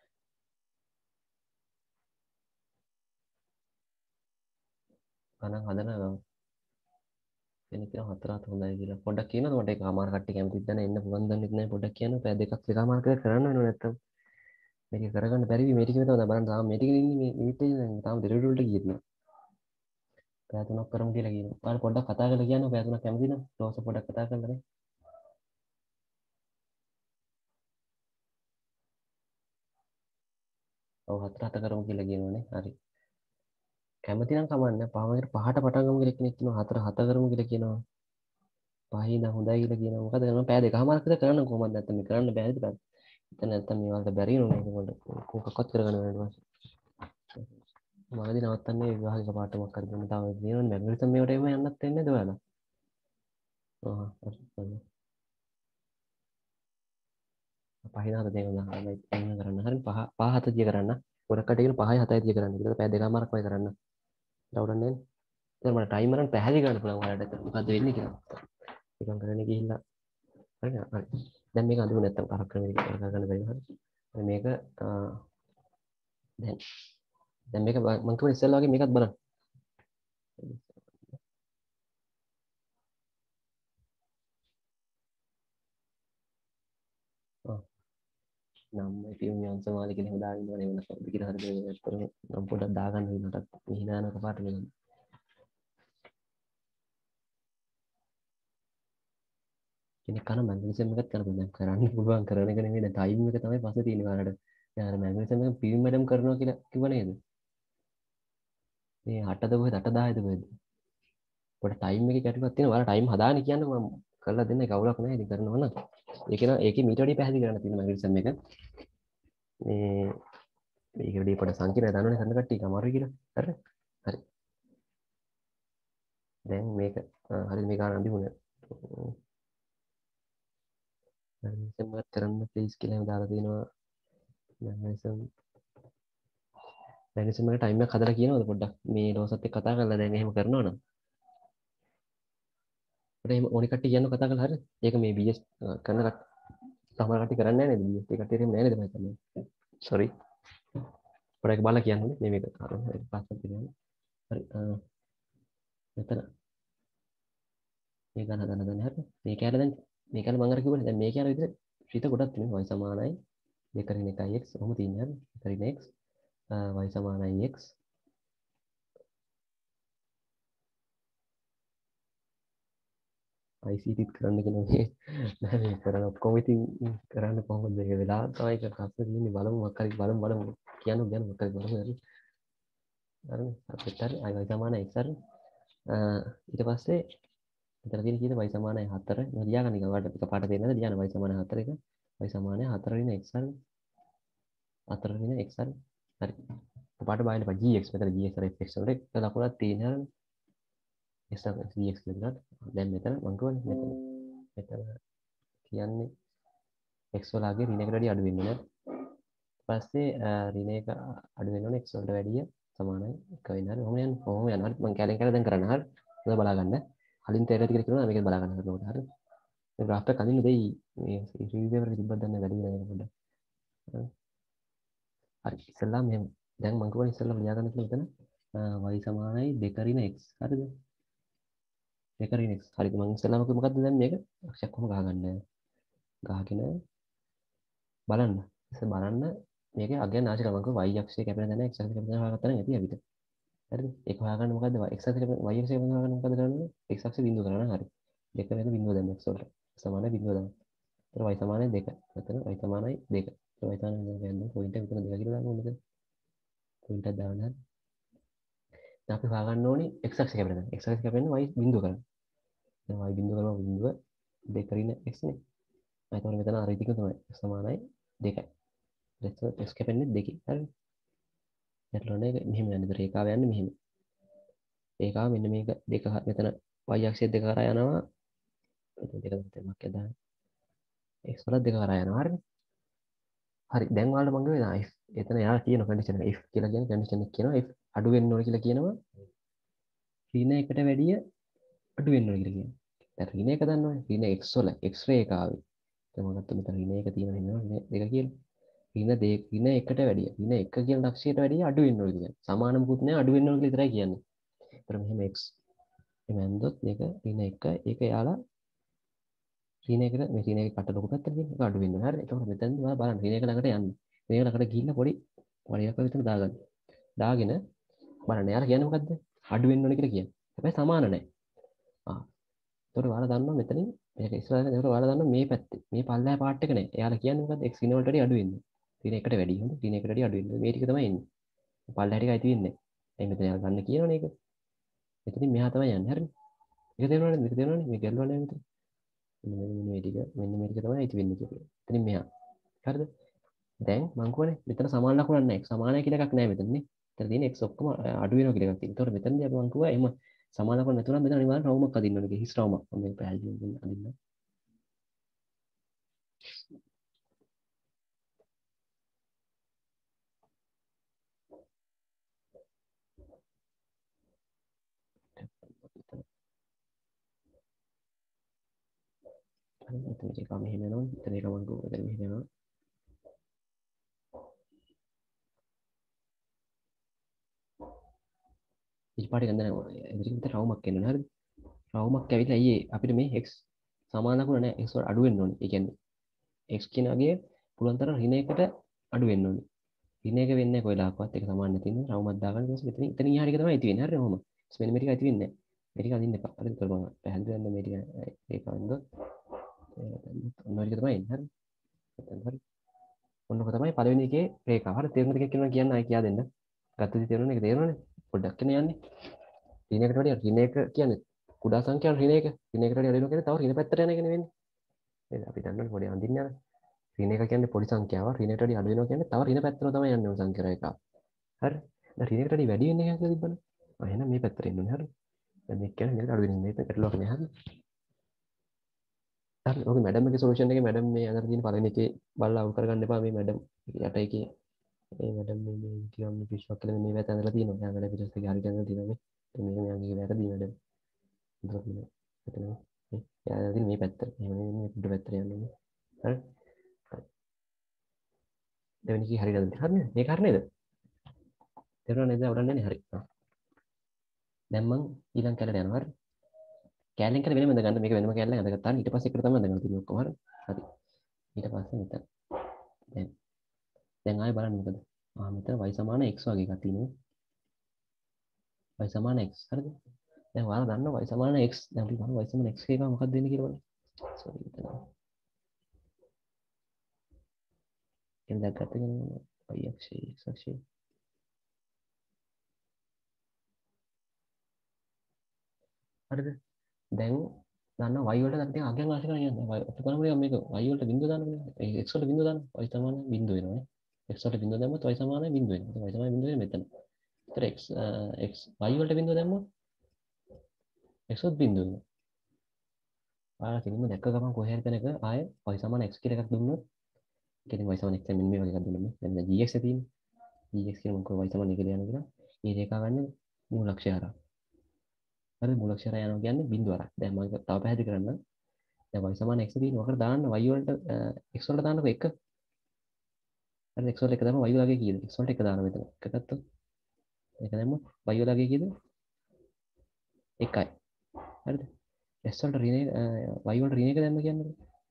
ගණන් හදන කෙනෙක් කියනවා 4ත් හොඳයි කියලා පොඩ්ඩක් කියනවද මට ඒක අමාරු කට්ටිය කැමතිද නැහැ එන්න පුළුවන් දන්නෙත් නැහැ පොඩ්ඩක් කියන්න පැය දෙකක් දෙකමාර කරන්න වෙනව නැත්තම් මේක කරගන්න බැරි වි මේ ටික විතර බලන්න තාම මේ ටික ඉන්නේ මේ ලිමිට් එකේ දැන් තාම දෙරට වලට ගියෙත් නෑ පැය 3ක් කරමු කියලා කියනවා ඔයාලා පොඩ්ඩක් කතා කරලා කියන්න පැය 3ක් කැමති නම් රෝස පොඩ්ඩක් කතා කරලා ඔව් 4 කරමු කියලා කියනවනේ හරි කැමති නම් කමන්න පහකට පහට පටන් ගමු කියලා කෙනෙක් කියනවා 4 කරමු කියලා කියනවා පහේ ඉඳන් හොඳයි කියලා කියනවා මොකද කරන්නේ පැය දෙකමාරක් විතර කරන්න කොහොමද නැත්තම් මේ කරන්න බෑද බෑ එතන නැත්තම් මේ වලට බැරි නෝ මේක මොකක්වත් කරගන්න බැහැ ඊට පස්සේ මගදී නවත්තන්නේ විවාහික පාට මොකක් හරි දෙන්න තව දිනවනේ මැග්නටිසම් මේවට එම යන්නත් වෙන්නේ නැද ඔයාලා? හරි. පහින හත දෙක ගන්න කරන්න හරි පහ හත දිය කරන්න. ගොඩක් කටියන 5යි 7යි දිය කරන්න. ඒකට පැය දෙකමාරක් වගේ කරන්න. දවුඩන්නේ නැහැ. දැන් මට ටයිමර් එක පැහැදිලි කරන්න පුළුවන් ඔයාලට මොකද්ද වෙන්නේ කියලා. ඒකම කරන්න ගිහිල්ලා හරි හරි. දැන් මේක අඳුර නැත්තම් කරක් කරන එක කරගන්න බැරි හරි. මේක දැන් දැන් මේක මම කිව්වා ඉස්සෙල්ලා වගේ මේකත් බලන්න. නම් පියුම් සමාලි කියලා හදාගෙන ඉන්නවනේ වෙනස් විදිහට හරි මේක නම් පොඩ්ඩක් දාගන්න වෙනටත් හිනාන කපාට වෙන කෙනෙක් කන මැග්නීසියම් එකත් කරපොත් දැන් කරන්න පුළුවන් කරන එක නෙමෙයි දැන් ටයිම් එක තමයි පස්සේ තියෙන්නේ ඔයාලට දැන් අර මැග්නීසියම් එක පියුම් වැඩම කරනවා කියලා කිව්ව නේද මේ 8ද කොහෙද 8 10ද කොහෙද පොඩ ටයිම් එකේ ගැටලුවක් තියෙනවා ඔයාලා ටයිම් හදාගෙන කියන්න මම කරලා දෙන්න කවුලක් නැහැ ඉතින් කරනවා නම් ඒක න ඒකේ මීට වඩා පැහැදිලි කරන්න තියෙනවා මැග්නීසියම් එක මේ මේක වැඩි පොඩ සංකීර්ණ දන්නවනේ කරන කට්ටිය අමාරුයි කියලා හරි හරි දැන් මේක හරි මේක අඳිමුණ මැග්නීසියම් එකත් කරන්න ප්ලීස් කියලා එහෙම දාලා තියෙනවා මැග්නීසියම් මැග්නීසියම් එක ටයිම් එකක් හදලා කියනවද පොඩ්ඩක් මේ ලෝසත් එක්ක කතා කරලා දැන් එහෙම කරනවා නම් අපිට එහෙම ඕනි කට්ටිය කියන්න කතා කරලා හරි ඒක මේ BS කරන සමහර කට්ටිය කරන්නේ නැහැ නේද BS ඒ කට්ටියට එහෙම නැහැ නේද මම හිතන්නේ සෝරි පොඩ්ඩක් බලලා කියන්න මේ මේක හරි පාස්වර්ඩ් කියන්න හරි මෙතන මේ ගන්න ගන්න දැන් හරි මේ කැල දැන් මේ කැල මම අර කිව්වනේ දැන් මේ කැල විතර ශීත ගොඩක් තියෙනවා y සමානයි 2 1 x ඔහොම තියෙන්නේ හරි 2 x y සමානයි x ICT කරන්න කියන මේ නෑ මේ කරන ඔක්කොම ඉතින් කරන්න කොහොමද මේක වෙලා තමයි ඒක කස්ස තියෙන්නේ බලමු මොකක් හරි බලමු කියන්න මොකක් හරි බලමු හරි හරිනේ අපිට හරි y සමානයි x හරි ඊට පස්සේ මෙතන තියෙන කීයද y සමානයි 4 මම ලියාගන්න එක ඔයාලට එකපාරට දෙන්නේ නැද්ද ලියන්න y සමානයි 4 එක y සමානයි 4 වෙන x හරි 4 වෙන x හරි හරි එකපාරට බලන්න බා gx මෙතන gx හරි x වලට ලකුණක් තියෙන හරි x gx කියලා දැන් මෙතන මම කියන්නේ මෙතන කියන්නේ x වලගේ ඍණ එකට වැඩිය අඩු වෙන්නේ නැහැ. ඊපස්සේ ඍණ එක අඩු වෙන්න ඕනේ x වලට වැඩිය සමානයි 1 වෙන්න හරි. ඔහොම යන්න. ඔහොම යනවා. හරි. මම කැලෙන් කැල දැන් කරන්න. හරි. ඔයා බලා ගන්න. කලින් තේරෙති කියලා කියනවා මේකත් බලා ගන්න කරනකොට. හරි. මේ graph එක කලින් දෙයි මේ රිවිව් එකට තිබ්බත් දැන් වැඩි වෙනවා මේක පොඩ්ඩක්. හරි. ඉස්සෙල්ලා මෙහෙම. දැන් මම කියවනේ ඉස්සෙල්ලා ලියා ගන්න කියලා මෙතන y සමානයි 2 ඍණ x. හරිද? 2 ඍණ x. හරිද? මම ඉස්සෙල්ලාම කිව්ව මොකද්ද දැන් මේක? අක්ෂයක් කොහොම ගහගන්න. ගහගෙන බලන්න. ඉතින් බලන්න මේකේ අගය නාසික ලංක y අක්ෂය කැපෙන තැන x අක්ෂය කැපෙන තැන හොයාගත්තා නම් ඇති අපිට. හරිද? ඒක හොයාගන්න මොකද්ද? x අක්ෂය කැපෙන y අක්ෂය කැපෙන හොයාගන්න මොකද්ද කරන්නේ? x අක්ෂය බිඳුව කරනවා හරි. 2 වෙන බිඳුව දැම්ම x වලට. සමානයි බිඳුව දාන්න. එතන y සමානයි 2. එතන y සමානයි 2. y සමානයි 2 කියන්නේ පොයින්ට් එක මෙතන 2 කියලා දාන්න ඕනද? පොයින්ට් එක දාන්න. දැන් අපි හොයාගන්න ඕනේ x අක්ෂය කැපෙන තැන. x අක්ෂය කැපෙන්නේ y බිඳුව කරන්න. දැන් y බිඳුව කරනවා බිඳුව 2 රින x නේ. එතකොට මෙතන අර ඉතික තමයි සමානයි 2යි. x කැපෙන්නේ 2. හරි. ගැටලුව නැහැ මෙහෙම යන්නේ රේඛාව යන්නේ මෙහෙම. රේඛාව මෙන්න මේක දෙක මෙතන y අක්ෂය දෙක කරා යනවා. එතන දෙක තමයි දාන්න. x වල දෙක කරා යනවා හරිනේ. හරි දැන් ඔයාලට මම කියනවා if එතන යාලා කියන කන්ඩිෂන් එක if කියලා කියන කන්ඩිෂන් එක කියනවා if අඩු වෙන්න ඕන කියලා කියනවා ඍණ එකට වැඩිය අඩු වෙන්න ඕන කියලා කියනවා. දැන් ඍණ එක දන්නවනේ ඍණ x වල x රේඛාවේ. දැන් මම ගත්ත මෙතන ඍණ එක තියෙන ඍණ දෙක කියලා. ඍණ එකට වැඩිය ඍණ එක කියන අක්ෂයට වැඩිය අඩු වෙන්න ඕන කියන්නේ. සමාන මුකුත් නැහැ අඩු වෙන්න ඕන කියලා විතරයි කියන්නේ. ඒතර මෙහෙම x එහෙම ඇන්දොත් මේක ඍණ 1 ඒක යාලා ඍණ එකට මේ ඍණ එක කට ලොකු පැත්තට තියෙන එක අඩු වෙන්න ඕන. හරි. එතකොට මෙතනදී ඔයා බලන්න ඍණ එක ළඟට යන්න. ඍණ එක ළඟට ගිහිල්ලා පොඩි වලියක් විතර දාගන්න. දාගෙන බලන්න යාලා කියන්නේ මොකද්ද? අඩු වෙන්න ඕන කියලා කියන්නේ. හැබැයි සමාන නැහැ. එතකොට ඔයාලා දන්නවා මෙතනින් මේක ඉස්සරහට එතකොට ඔයාලා දන්නවා මේ පැත්තේ මේ පල්ලෙහා පාර්ට් එක නෑ. එයාලා කියන්නේ මොකද්ද? x ඍණ වලට වඩා අඩු වෙන්නේ. ඍණ එකට වැඩි හොඳ ඍණ එකට වඩා අඩු වෙන්නේ. මේ ටික තමයි එන්නේ. පල්ලෙහා ටික අයිති වෙන්නේ නෑ. එයි මෙතන යාලා ගන්න කියනවනේ ඒක. මෙතනින් මෙහා තමයි යන්නේ. හරිද? මේක තේරුණාද? මේක තේරුණානේ? මේ ගැල්ලුවා නෑ මෙතන. මෙන්න මේ ටික මෙන්න මේ ටික තමයි අයිති වෙන්නේ කියලා. එතනින් මෙහා. හරිද? දැන් මං කියවනේ මෙතන සමාන ලකුණක් නෑ. සමානයි කියලා එකක් නෑ මෙතන නේ. එතන තියෙන x ඔක්කොම අඩු වෙනවා කියලා එකක් තියෙනවා. ඒතකොට මෙතනදී අපි මම කිව්වා එහෙම සමානකම් නැතුණා මෙතන අනිවාර්යෙන් රවුමක් අදින්න ඕනේ. හිස් රවුමක්. මම මේ පැහැදිලිව අදින්න. එතන එක මෙහෙම යනවා. එතන එක මම කිව්වා එතන මෙහෙම යනවා. ඉස්පාටි ගන්න එදිරින් රවුමක් එන්න ඕනේ. හරිද? රවුමක් ඇවිල්ලා අයියේ අපිට මේ x සමානකුණ නැහැ. x වල අඩු වෙන්න ඕනේ. ඒ කියන්නේ x කියන අගේ පුළුවන් තරම් ඍණ එකට අඩු වෙන්න ඕනේ. ඍණ එක වෙන්නේ නැහැ කොයිලාකවත් ඒක සමාන නැති ඉන්න රවුමක් දාගන්න ඊට පස්සේ මෙතන එතන ඊහා ටික තමයි ඇති වෙන්නේ. හරිද? ඔහොම. මෙන්න මේ ටික ඇති වෙන්නේ නැහැ. මේ ටික අදින්න එපා. හරිද? මම පැහැදිලි කරන්න මේ ටික ඒක අඳ ඔන්න ඔය ටික තමයි එන්නේ. හරිද? එතන හරි. ඔන්නක තමයි පළවෙනි එකේ රේඛාව. හරි තේරුම් දෙකක් කියනවා කියන්න ආයි කියා දෙන්න. ගත්තදී තේරුණා ඒක තේරුණානේ. පොඩ්ඩක් කියන යන්නේ. ඍණ එකට වඩා ඍණ එක කියන්නේ කුඩා සංඛ්‍යාව ඍණ එක. ඍණ එකට වඩා අඩු වෙනවා කියන්නේ තව ඍණ පැත්තට යන එකනේ වෙන්නේ. නේද? අපි දන්නවනේ පොඩි අඳින්න යන. ඍණ එක කියන්නේ පොඩි සංඛ්‍යාවක්. ඍණ එකට වඩා අඩු වෙනවා කියන්නේ තව ඍණ පැත්තට තමයි යන්නේ ඔය සංඛ්‍යා රේඛාව. හරි. දැන් ඍණ එකට වඩා වැඩි වෙන්නේ නැහැ කියලා තිබ්බනේ. එහෙනම් මේ පැත්තට එන්න ඕනේ. හරි. දැන් මේක කියන්නේ මේකට අඩු වෙන්නේ මේ පැත්තට ලෝක නේ. හරි. හරි. ඔක මැඩම් එකේ සොලියුෂන් එකේ මැඩම් මේ අතර තියෙන පළවෙනි එකේ බලලා අවුල් කරගන්න එපා මේ මැඩම් යට එකේ ඒ මැඩම් මේ ටිකක් මේ පිස්සුවක් කියලා මේ වැත ඇඳලා තියෙනවා. යා වැඩ පිටස් එකේ හරියට ඇඳලා තියෙනවා මේ. මේ මෙයාගේ වැරදි මැඩම්. ඉතින් මේ එතන මේ යා ඉතින් මේ පැත්තට. එහෙම නෙමෙයි මේ පිට පැත්තට යන්නේ. හරි. දෙවෙනි කී හරියටද? හරිනේ. මේක හරි නේද? තේරුණා නේද? උඩන්නේ නේ හරි. දැන් මං ඊළඟ කැලේට යනවා. හරි. කැලෙන් කැල වෙනම ගන්න මේක වෙනම කැලෙන් අදගත්තාම ඊට පස්සේ එකට තමයි අදගන්න තියෙන්නේ ඔක්කොම හරි. හරි. ඊට පස්සේ මෙතන දැන් ආයෙ බලන්න මොකද? මෙතන y සමාන x වගේ එකක් තියෙනවා. y සමාන x හරිද? දැන් ඔයාලා දන්නවා y සමාන x. දැන් අපි බලමු y සමාන x එක මොකක්ද වෙන්නේ කියලා බලන්න. සෝරි මෙතන. දැන් දැක්කත් y අක්ෂය x අක්ෂය. හරිද? දැන් දන්නවා y වලට දැන් අගයන් ආශ කරගෙන යනවා. අපි බලමු මේක y වලට බිංදුව දානවා. x වලට බිංදුව දානවා. y සමාන බිංදුව වෙනවානේ. x වලට බිංදුව දැම්මොත් y සමාන බිංදුව වෙනවා. y සමාන බිංදුව වෙන්නේ මෙතන. ඒතර x y වලට බිංදුව දැම්මොත් x උත් බිංදුව වෙනවා. ඔයාලා කිලින්ම දැක්ක ගමන් කොහේ හරි තැනක ආය y සමාන x කියලා එකක් දුන්නොත් කියන්නේ y සමාන x මෙන්න මේ වගේ එකක් දුන්නොත් දැන් gx එක තියෙන්නේ gx කියන මොකද y සමාන 1 කියලා යන කියලා මේ රේඛාව ගන්න මූලක්ෂය හරහා හරි මූලක්ෂය හරහා යනවා කියන්නේ බිංදුව හරහා දැන් මම තව පැහැදිලි කරන්නම් දැන් y සමාන x තියෙන ඔකට දාන්න y වලට x වලට දාන්නකො 1 හරි x වලට 1 දාම y වලගේ කීයද x වලට 1 දාන්න මෙතන 1 ගත්තොත් ඒක දැම්මොත් y වලගේ කීයද 1යි හරිද x වලට ඍණ y වලට ඍණ 1 දැම්ම කියන්නේ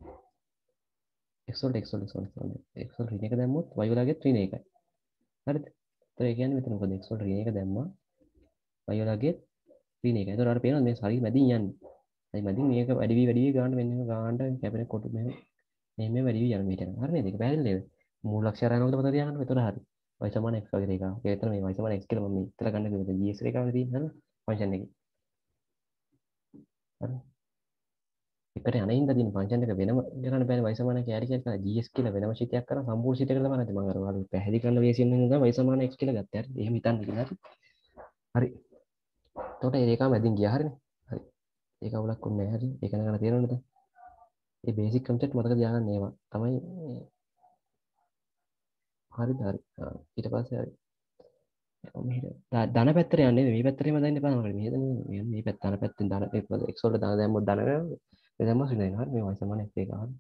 x වලට x වලට x වලට ඍණ 1 දැම්මොත් y වලගේ ඍණ 1යි හරිද ඒතර ඒ කියන්නේ මෙතන මොකද x වලට ඍණ 1 දැම්මා y වලගේ ඍණ 1යි ඒතර අපිට පේනවා මේ හරිය මැදින් යන්නේ හරි මැදින් මේක වැඩි වී ගාන්න මෙන්න ගාන්න කැපෙන කොට මේ වැඩි වී යන මීට යනවා හරි නේද ඒක පැහැදිලි නේද මූලක්ෂය රාගවලට මතක තියාගන්න ඒතර හරි y සමාන x වගේ රේඛාව ඒ විතර මේ y සමාන x කියලා මම ඉතල ගන්න කිව්වද gx රේඛාවේ තියෙන හරි ෆන්ක්ෂන් එකේ හරි එකට යන හින්දා තියෙන ෆන්ක්ෂන් එක වෙනම කරන්න බෑනේ y සමාන කැරි කියලා gx කියලා වෙනම ශීටයක් කරලා සම්පූර්ණ ශීටයකට තමයි නැති මම අර ඔයාලට පැහැදිලි කරන්න වේසියෙන් නේද y සමාන x කියලා ගත්තා හරි එහෙම හිතන්න කියලා හරි එතකොට මේ රේඛාව මැදින් ගියා හරිනේ හරි ඒක අවුලක් වුණේ නැහැ හරි ඒක නේද තේරෙනවද මේ බේසික් කන්සෙප්ට් මතක තියාගන්න ඒවා තමයි හරිද හරි ඊට පස්සේ හරි ධන පැත්තට යන්නේ මේ පැත්තටම දාන්න එපා නේද මේ පැත්ත ධන පැත්තෙන් ධන x වලට ධන දැම්මොත් ධන මේ දැම්මොත් ඍණ වෙනවා හරි මේ y සමාන x එක හරි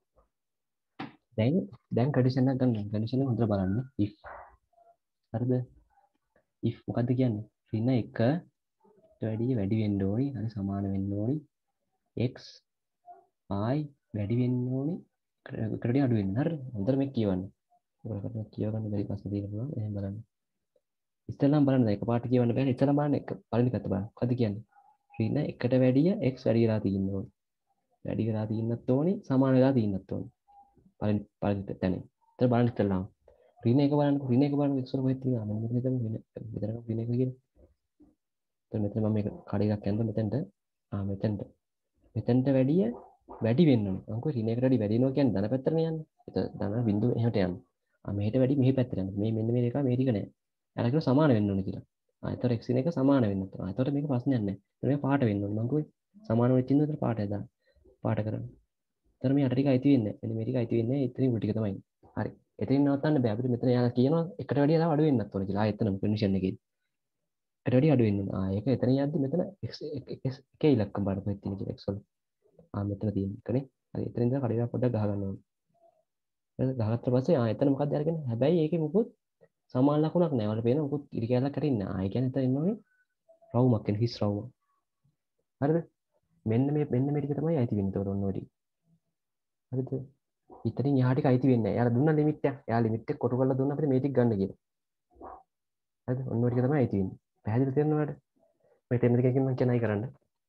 දැන් කන්ඩිෂන් එකක් ගන්න කන්ඩිෂන් එක හොඳට බලන්න if හරිද if මොකද්ද කියන්නේ ඍණ 1 වැඩි වෙන්න ඕනි හරි සමාන වෙන්න ඕනි x y වැඩි වෙන්න ඕනි ක්‍රඩි අඩු වෙන්න හරි හොඳට මේක කියවන්න ඔයාලට කියව ගන්න බැරි ප්‍රශ්න තියෙන පුළුවන් එහෙනම් බලන්න ඉස්සෙල්ලාම බලන්න එක පාට කියවන්න බෑනේ ඉස්සෙල්ලාම බලන්න එක පළවෙනි පැත්ත බලන්න මොකද්ද කියන්නේ ඍණ 1ට වැඩිය x වැඩි වෙලා තියෙන්න ඕනි වැඩි වෙලා තියෙන්නත් ඕනි සමාන වෙලා තියෙන්නත් ඕනි පළවෙනි තැන ඉතින් බලන්න ඉස්සෙල්ලාම ඍණ 1 බලන්න ඍණ 1 බලන්න x වල කොහෙද තියෙන්නේ මෙන්න මෙතන මෙතන ඍණ 1 කියන්නේ එතන මෙතන මම මේක කඩේක් යන්න මෙතනට මෙතනට වැඩිය වැඩි වෙන්න ඕනේ. මම කිව්වා ඍණ 1ට වැඩි වැඩි වෙනවා කියන්නේ ධන පැත්තටනේ යන්නේ. ඒක ධන බිඳුව එහෙට යන්නේ. මෙහෙට වැඩි මෙහෙ පැත්තට යනවා. මේ මෙන්න මේ එක මේ ටික නෑ. එයාලා කිව්වා සමාන වෙන්න ඕනේ කියලා. එතකොට x එක සමාන වෙන්න ඕනේ. එතකොට මේක ප්‍රශ්නයක් නැහැ. එතකොට මේ පාට වෙන්න ඕනේ. මං කිව්වේ සමාන වෙච්ච ඉන්න විතර පාටය දාන්න. පාට කරන්න. එතකොට මේ අට ටික අයිති වෙන්නේ නැහැ. මෙන්න මේ ටික අයිති වෙන්නේ නැහැ. ඉතින් උඩ ටික තමයි. හරි. එතනින් නවත්තන්න බෑ. අපිට මෙතන යාලා කියනවා එකට වැඩිය තව අඩු වෙන්නත් ඕනේ කියලා. එතනම කන්ඩිෂන් එකේ. එකට වැඩිය අඩු වෙන්න ඕනේ. ඒක එතන යද්දි මෙතන x එකේ ඉලක්කම් බලන්න කොහෙද තියෙන්නේ කියලා x වල. මෙතන තියෙන එකනේ. හරි. එතන ඉඳලා කඩේලා පොඩ්ඩක් ගහ ගන්න ඕනේ. ගහගත්ත පස්සේ එතන මොකක්ද අරගෙන හැබැයි ඒකේ මුකුත් සමාන ලකුණක් නැහැ. වල පේන මුකුත් ඉරි කැලක් කටින් නැහැ. ඒ කියන්නේ එතන ඉන්නෝනේ රවුමක් කියන හිස් රවුමක්. හරිද? මෙන්න මේ ටික තමයි අයිති වෙන්නේ. ඒතකොට ඔන්න ඔය ටික. හරිද? ඉතින් එහා ටික අයිති වෙන්නේ නැහැ. එයාලා දුන්න ලිමිට් එක. එයා ලිමිට් එක කොටු කරලා දුන්න අපිට මේ ටික ගන්න කියලා. හරිද? ඔන්න ඔය ටික තමයි අයිති වෙන්නේ. පැහැදිලි තේරෙනවද? මේ තේරෙන ටිකකින් මම කියනයි කරන්න.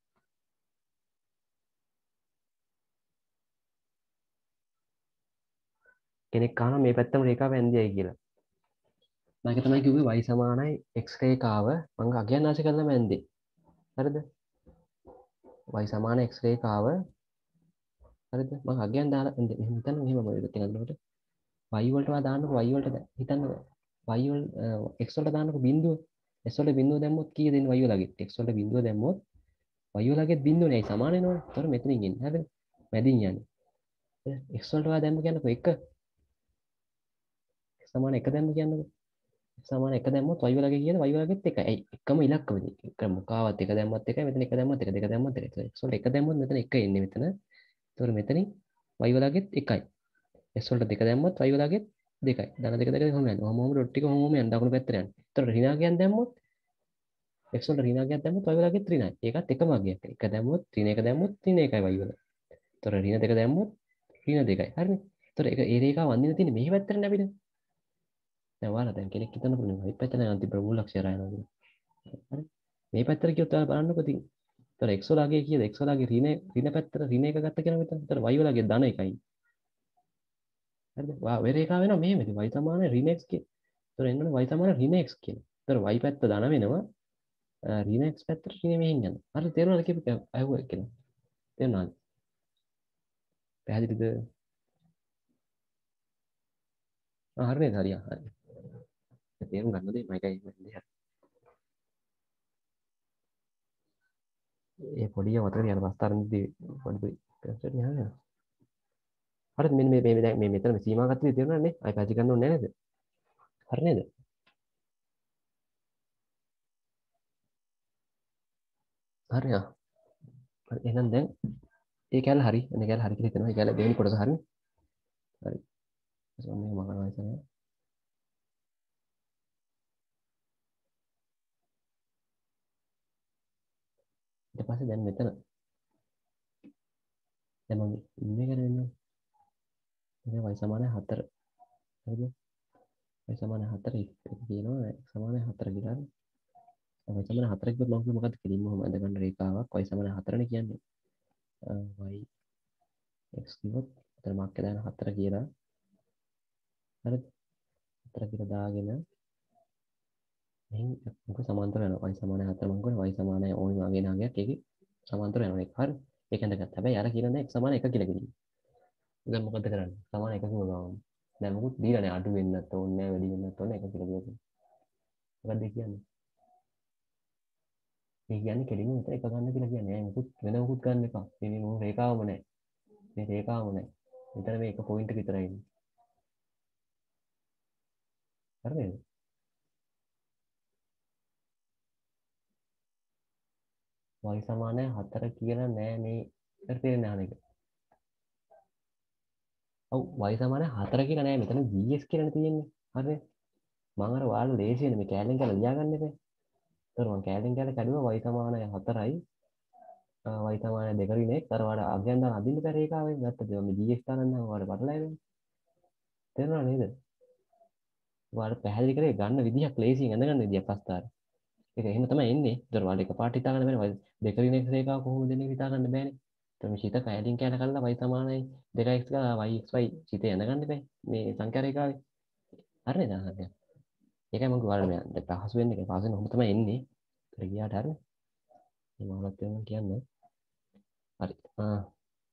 කෙනෙක් අහනවා මේ පැත්තම රේඛාව ඇන්දියයි කියලා. මම ඒක තමයි කිව්වේ y සමානයි x රේඛාව මම අගයන් ආශය කරලා මැන්දේ. හරිද? y සමාන x රේඛාව හරිද? මම අගයන් දාලා මෙහෙම හිතන්න මෙහෙම මොකද තියෙනවද? y වලට දාන්නකො y වලට හිතන්නකො y වල x වලට දාන්නකො බිඳුව. s වලට බිඳුව දැම්මොත් කීයද එන්නේ y වලගේ? x වලට බිඳුව දැම්මොත් y වලගේ බිඳුවනේ සමාන වෙනවනේ. ඒතකොට මෙතනින් එන්නේ. හරිද? මැදින් යන්නේ. x වලට දැම්ම කියන්නකො 1 සමාන 1 දැම්ම කියන්නකො. සමාන 1 දැම්මොත් y වලගේ කීයද? y වලගෙත් 1යි. ඇයි? එකම ඉලක්කමනේ. එක මොකාවත් 1 දැම්මත් 1යි. මෙතන 1 දැම්මත් 1, 2 දැම්මත් 1. x වලට 1 දැම්මොත් මෙතන 1 එන්නේ මෙතන. ඒතකොට මෙතනින් y වලගෙත් 1යි. s වලට 2 දැම්මොත් y වලගෙත් 2යි. ධන 2 2 කොහොම යන්නේ? ඔහොම ඩොට් ටික ඔහොම යන දකුණු පැත්තට යන්නේ. ඒතකොට ඍණාගයන් දැම්මොත් x වලට ඍණාගයක් දැම්මොත් y වලගෙත් ඍණයි. ඒකත් එකම අගයක්. 1 දැම්මොත් ඍණ 1 දැම්මොත් ඍණ 1යි y වල. ඒතකොට ඍණ 2 දැම්මොත් ඍණ 2යි. හරිනේ. ඒතකොට ඒක ඒ රේඛාව වඳින්න තියෙන්නේ මෙහි පැත්තටනේ අපිට. දැන් ඔයාලා දැන් කෙනෙක් හිතන්න පුළුවන් මේ පැත්තට යන තිබ්බ මූලක්ෂය රයනවා කියලා. හරි. මේ පැත්තට කියොත් ඔයාලා බලන්නකෝ ඉතින්. ඒතර x වලගේ කීයද? x වලගේ ඍණ පැත්තට ඍණ 1 ගත්ත කියලා මෙතන. ඒතර y වලගේ ධන 1යි. හරිද? ඔය රේඛාව වෙනවා මෙහෙම. ඉතින් y සමාන ඍණ x කිය. ඒතර එන්නනේ y සමාන ඍණ x කියලා. ඒතර y පැත්ත ධන වෙනවා. ඍණ x පැත්තට ඍණ මෙහෙන් යනවා. හරි තේරුණාද කියපු අහුව කියලා. තේරුණාද? පැහැදිලිද? හරි නේද? හරි. හරි. තේරුම් ගන්න දෙයි මයිකයි මන්නේ. ඒ පොඩි වතර යන පස්තරන්දී පොඩි පැත්තට යනවා. හරිද? මෙන්න මේ දැන් මේ මෙතන සීමා ගත්තේ තේරුණානේ? අය පැති ගන්න ඕනේ නේද? හරි නේද? හරි ආ. හරි එහෙනම් දැන් ඒ කැල හරි. එනේ කැල හරි කියලා හිතනවා. ඒ කැල දෙවෙනි කොටස හරි. හරි. ඔන්න මම කරනවා ඉතින්. ඊට පස්සේ දැන් මෙතන දැන් මම ඉන්නේ ගැන වෙනවා. ඉතින් y සමාන 4. හරිද? y සමාන 4 කියනවා x සමාන 4 කියලා. y සමාන 4 කිව්වොත් මම කිව්ව මොකද්ද? කෙලින්ම ඔහම අඳ ගන්න රේඛාවක් y සමාන 4නේ කියන්නේ. y x කිව්වොත් එතන මාක් එක දාන 4 කියලා. හරිද? 4 කියලා දාගෙන මෙහෙන් මොකද සමාන්තර යනවා. y සමාන 4 මම කරනවා y සමාන ඕනි වගේ නාගයක් ඒකේ සමාන්තර යනවා ඒක. හරි. ඒක ඇඳගත්තා. හැබැයි අර කියන්නේ x සමාන 1 කියලා කිව්වා. දැන් මොකද කරන්නේ? සමාන 1 කිව්වම දැන් මොකුත් දීලා නැහැ. අඩු වෙන්නත් ඕනේ නැහැ, වැඩි වෙන්නත් ඕනේ 1 කියලා කිව්වා. මොකක්ද ඒ කියන්නේ? ඒ කියන්නේ කෙලින්ම මෙතන 1 ගන්න කියලා කියන්නේ. නෑ මොකුත් වෙන මොකුත් ගන්න එපා. මේ මොන රේඛාවම නැහැ. මේ රේඛාවම නැහැ. මෙතන මේ එක පොයින්ට් එක විතරයි ඉන්නේ. හරිද? y සමාන 4 කියලා නෑ මේ ඉතින් තේරෙන්නේ නැහැ නේද? ඔව් y සමාන 4 කියලා නෑ මෙතන gs කියලානේ තියෙන්නේ. හරිද? මම අර ඔයාලා ලේසියෙන් මේ කැලෙන් කැල ලියාගන්න එපා. ඒතර මම කැලෙන් කැල කැඩුවා y සමාන 4යි y සමාන 2 රිනේ. අර ඔයාලා අගයන් දාන අදින්න බැරි ඒකාවෙන් ගත්තද? මේ gs දාන්න නම් ඔයාලා පටලැවෙන්නේ. තේරුණා නේද? ඔයාලා පැහැදිලි කරේ ගන්න විදිහක් ලේසියෙන් අඳගන්න විදිහක් පස්තාර. ඒක එහෙම තමයි එන්නේ. ඒතර ඔයාලා එකපාරට හිතා ගන්න බෑනේ. දෙක රිනේ රේඛාව කොහොමද දෙන්නේ හිතා ගන්න බෑනේ. ඒතර මේ සිත කැලෙන් කැල කරලා y සමානයි 2x ගාලා yxy සිතේ අඳගන්න බෑ. මේ සංඛ්‍යා රේඛාවේ. හරිද? හරි. ඒකයි මම ඔයාලා මේ පහසු වෙන්නේ. පහසු වෙන ඔහොම තමයි එන්නේ. ඒතර ගියාට හරි. මේ මොනවද කියන්නේ? හරි.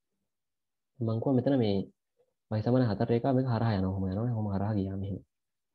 මං කිව්වා මෙතන මේ y සමාන 4 රේඛාව මේක හරහා යනවා. ඔහොම යනවනේ. ඔහොම හරහා ගියා මෙහෙම.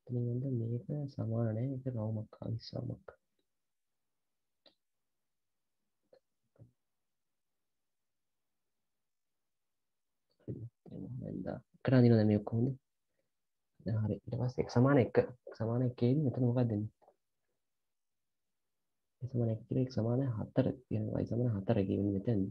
එතනින් මේක සමාන නැහැ. ඒක රවුමක් ආවිස්සාවක්. එකට අදිනවද මේ ඔක්කොම? දැන් හරි. ඊට පස්සේ x සමාන 1. සමාන 1 මෙතන මොකක්ද දෙන්නේ? x සමාන 1 කියලා x සමාන 4 කියනවා. y සමාන 4 කියන්නේ මෙතන.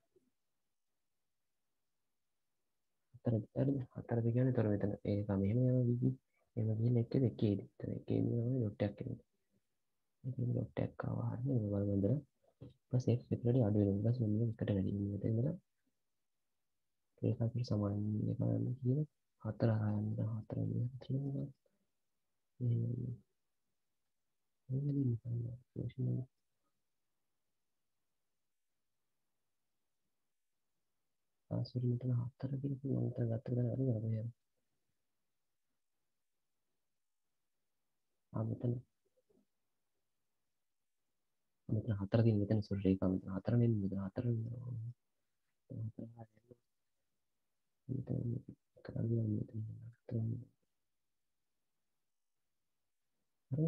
4 හරිද? 4 කියන්නේ තොර මෙතන. ඒක මෙහෙම යනවා කිව්වේ. එහෙම ගිහින් එක දෙකේ ඉතින් එකේ ඉන්නවා ඩොට් එකක් එනවා. මේකේ ඩොට් එකක් ආවා හරිය මේ බලමු ඉඳලා. ඊපස්සේ x විතරට අඩු වෙනවා. ඊපස්සේ මෙන්න එකට වැඩි වෙනවා. මෙතන ඉඳලා ඒක අපිට සමාන එක ගන්න කියන 4 හරහා යන්න 4 විදිහට තියෙනවා. පාස්වර්ඩ් මෙතන 4 කියලා මම හිතා ගත්ත ගමන් අර නේද? මෙතන 4 තියෙන මෙතන සොරි ඒක මෙතන 4 නෙමෙයි මෙතන 4 මෙතන කරන්නේ මෙතන 4 හරි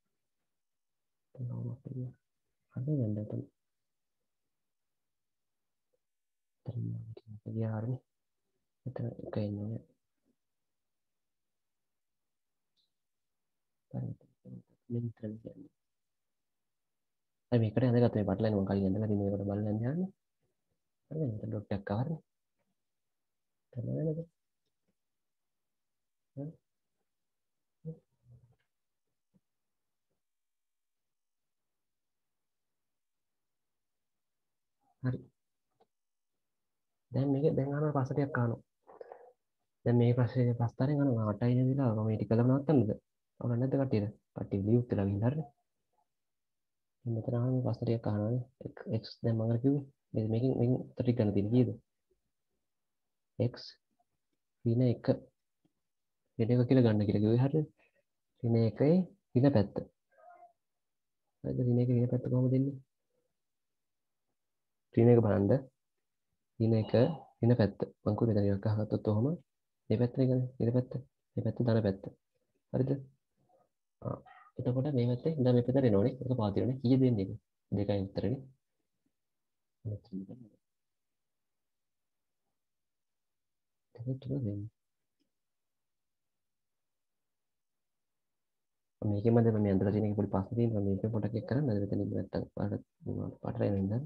හරි දැන් මෙතන ගියා හරි මෙතන එක ඉන්නේ මෙතන කියන්නේ අර මේකට හදගත්ත මේ පටලයින් මම කලින් ඇඳලා තියෙන මේකට බලන්න යන්නේ හරි මෙතන ඩොට් එකක් ආවනේ තමයි නේද හරි දැන් මේක දැන් අහනවා පස්සටයක් අහනවා දැන් මේ ප්‍රශ්නේ පස්තරෙන් අහනවා 8යි නේදලා මම මේක කළම නවත්තන්නද ඔන්න නැද්ද කට්ටියට කට්ටිය ලියුත් වෙලා ගිහින් හරිනේ මෙතන අහන්නේ පස්සටයක් අහනවානේ x දැන් මම අර කිව්වේ මේකෙන් ත්‍රික ගන්න තියෙන කීයද x ඍණ 1 ඍණ 1 කියලා ගන්න කියලා කිව්වේ හරිද ඍණ 1යි ඍණ පැත්ත හරිද ඍණ 1 ඍණ පැත්ත කොහොමද දෙන්නේ ඍණ 1 බලන්න ඍණ 1 ඍණ පැත්ත මං කිව්වේ මෙතන එකක් අහගත්තොත් ඔහම මේ පැත්තනේ ගන්නේ ඊට පැත්ත මේ පැත්ත ධන පැත්ත හරිද එතකොට මේ පැත්තේ ඉඳන් මේ පැත්තට එනෝනේ ඒක පාතිරනේ කීය දෙන්නේ 2යි උත්තරනේ මේකෙන් මම මේ අඳලා තියෙන එක පොඩි ප්‍රශ්න තියෙනවා මේක පොඩක් එක් කරන්න මෙතන නැත්තම් පාට රැගෙන ඉඳන්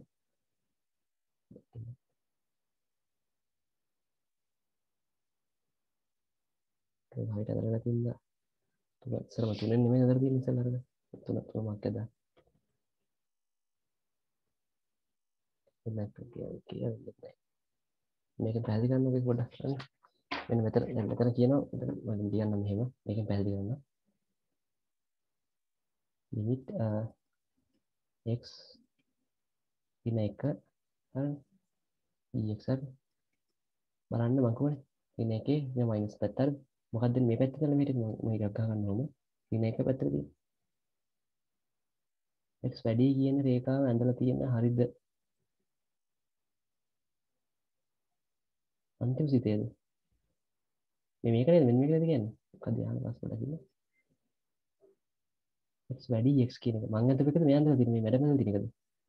ඒක හරියට අදලා නැතිනම් තුන ඉස්සරම තුනෙන් නෙමෙයි අදලා තියෙන්නේ ඉස්සෙල්ලා අරගෙන තුනක් ඇදලා මේක කියන්නේ මේක පැහැදිලි කරන්න ඕක පොඩ්ඩක් ගන්න මෙන්න මෙතන දැන් මෙතන කියනවා මම කියන්නම් මෙහෙම මේකෙන් පැහැදිලි කරන්න limit x ඉන එක හරි dx හරි බලන්න මම කොහොමද ඉන එකේ ඉන මයිනස් පැත්ත හරි මොකක්ද මේ පැත්ත කියලා මේක මේක ගහ ගන්න ඕම ඉන එක පැත්තට x වැඩි කියන රේඛාව ඇඳලා තියෙන හරිද අන්තිම සිතේද මේක නේද මෙන්න මේකද කියන්නේ මොකද යහන පාස්වර්ඩ් අකින්න x වැඩි x කියන එක මම අන්තිම එකද මේ අන්තිම තියෙන මේ වැඩ වෙන තියෙන එකද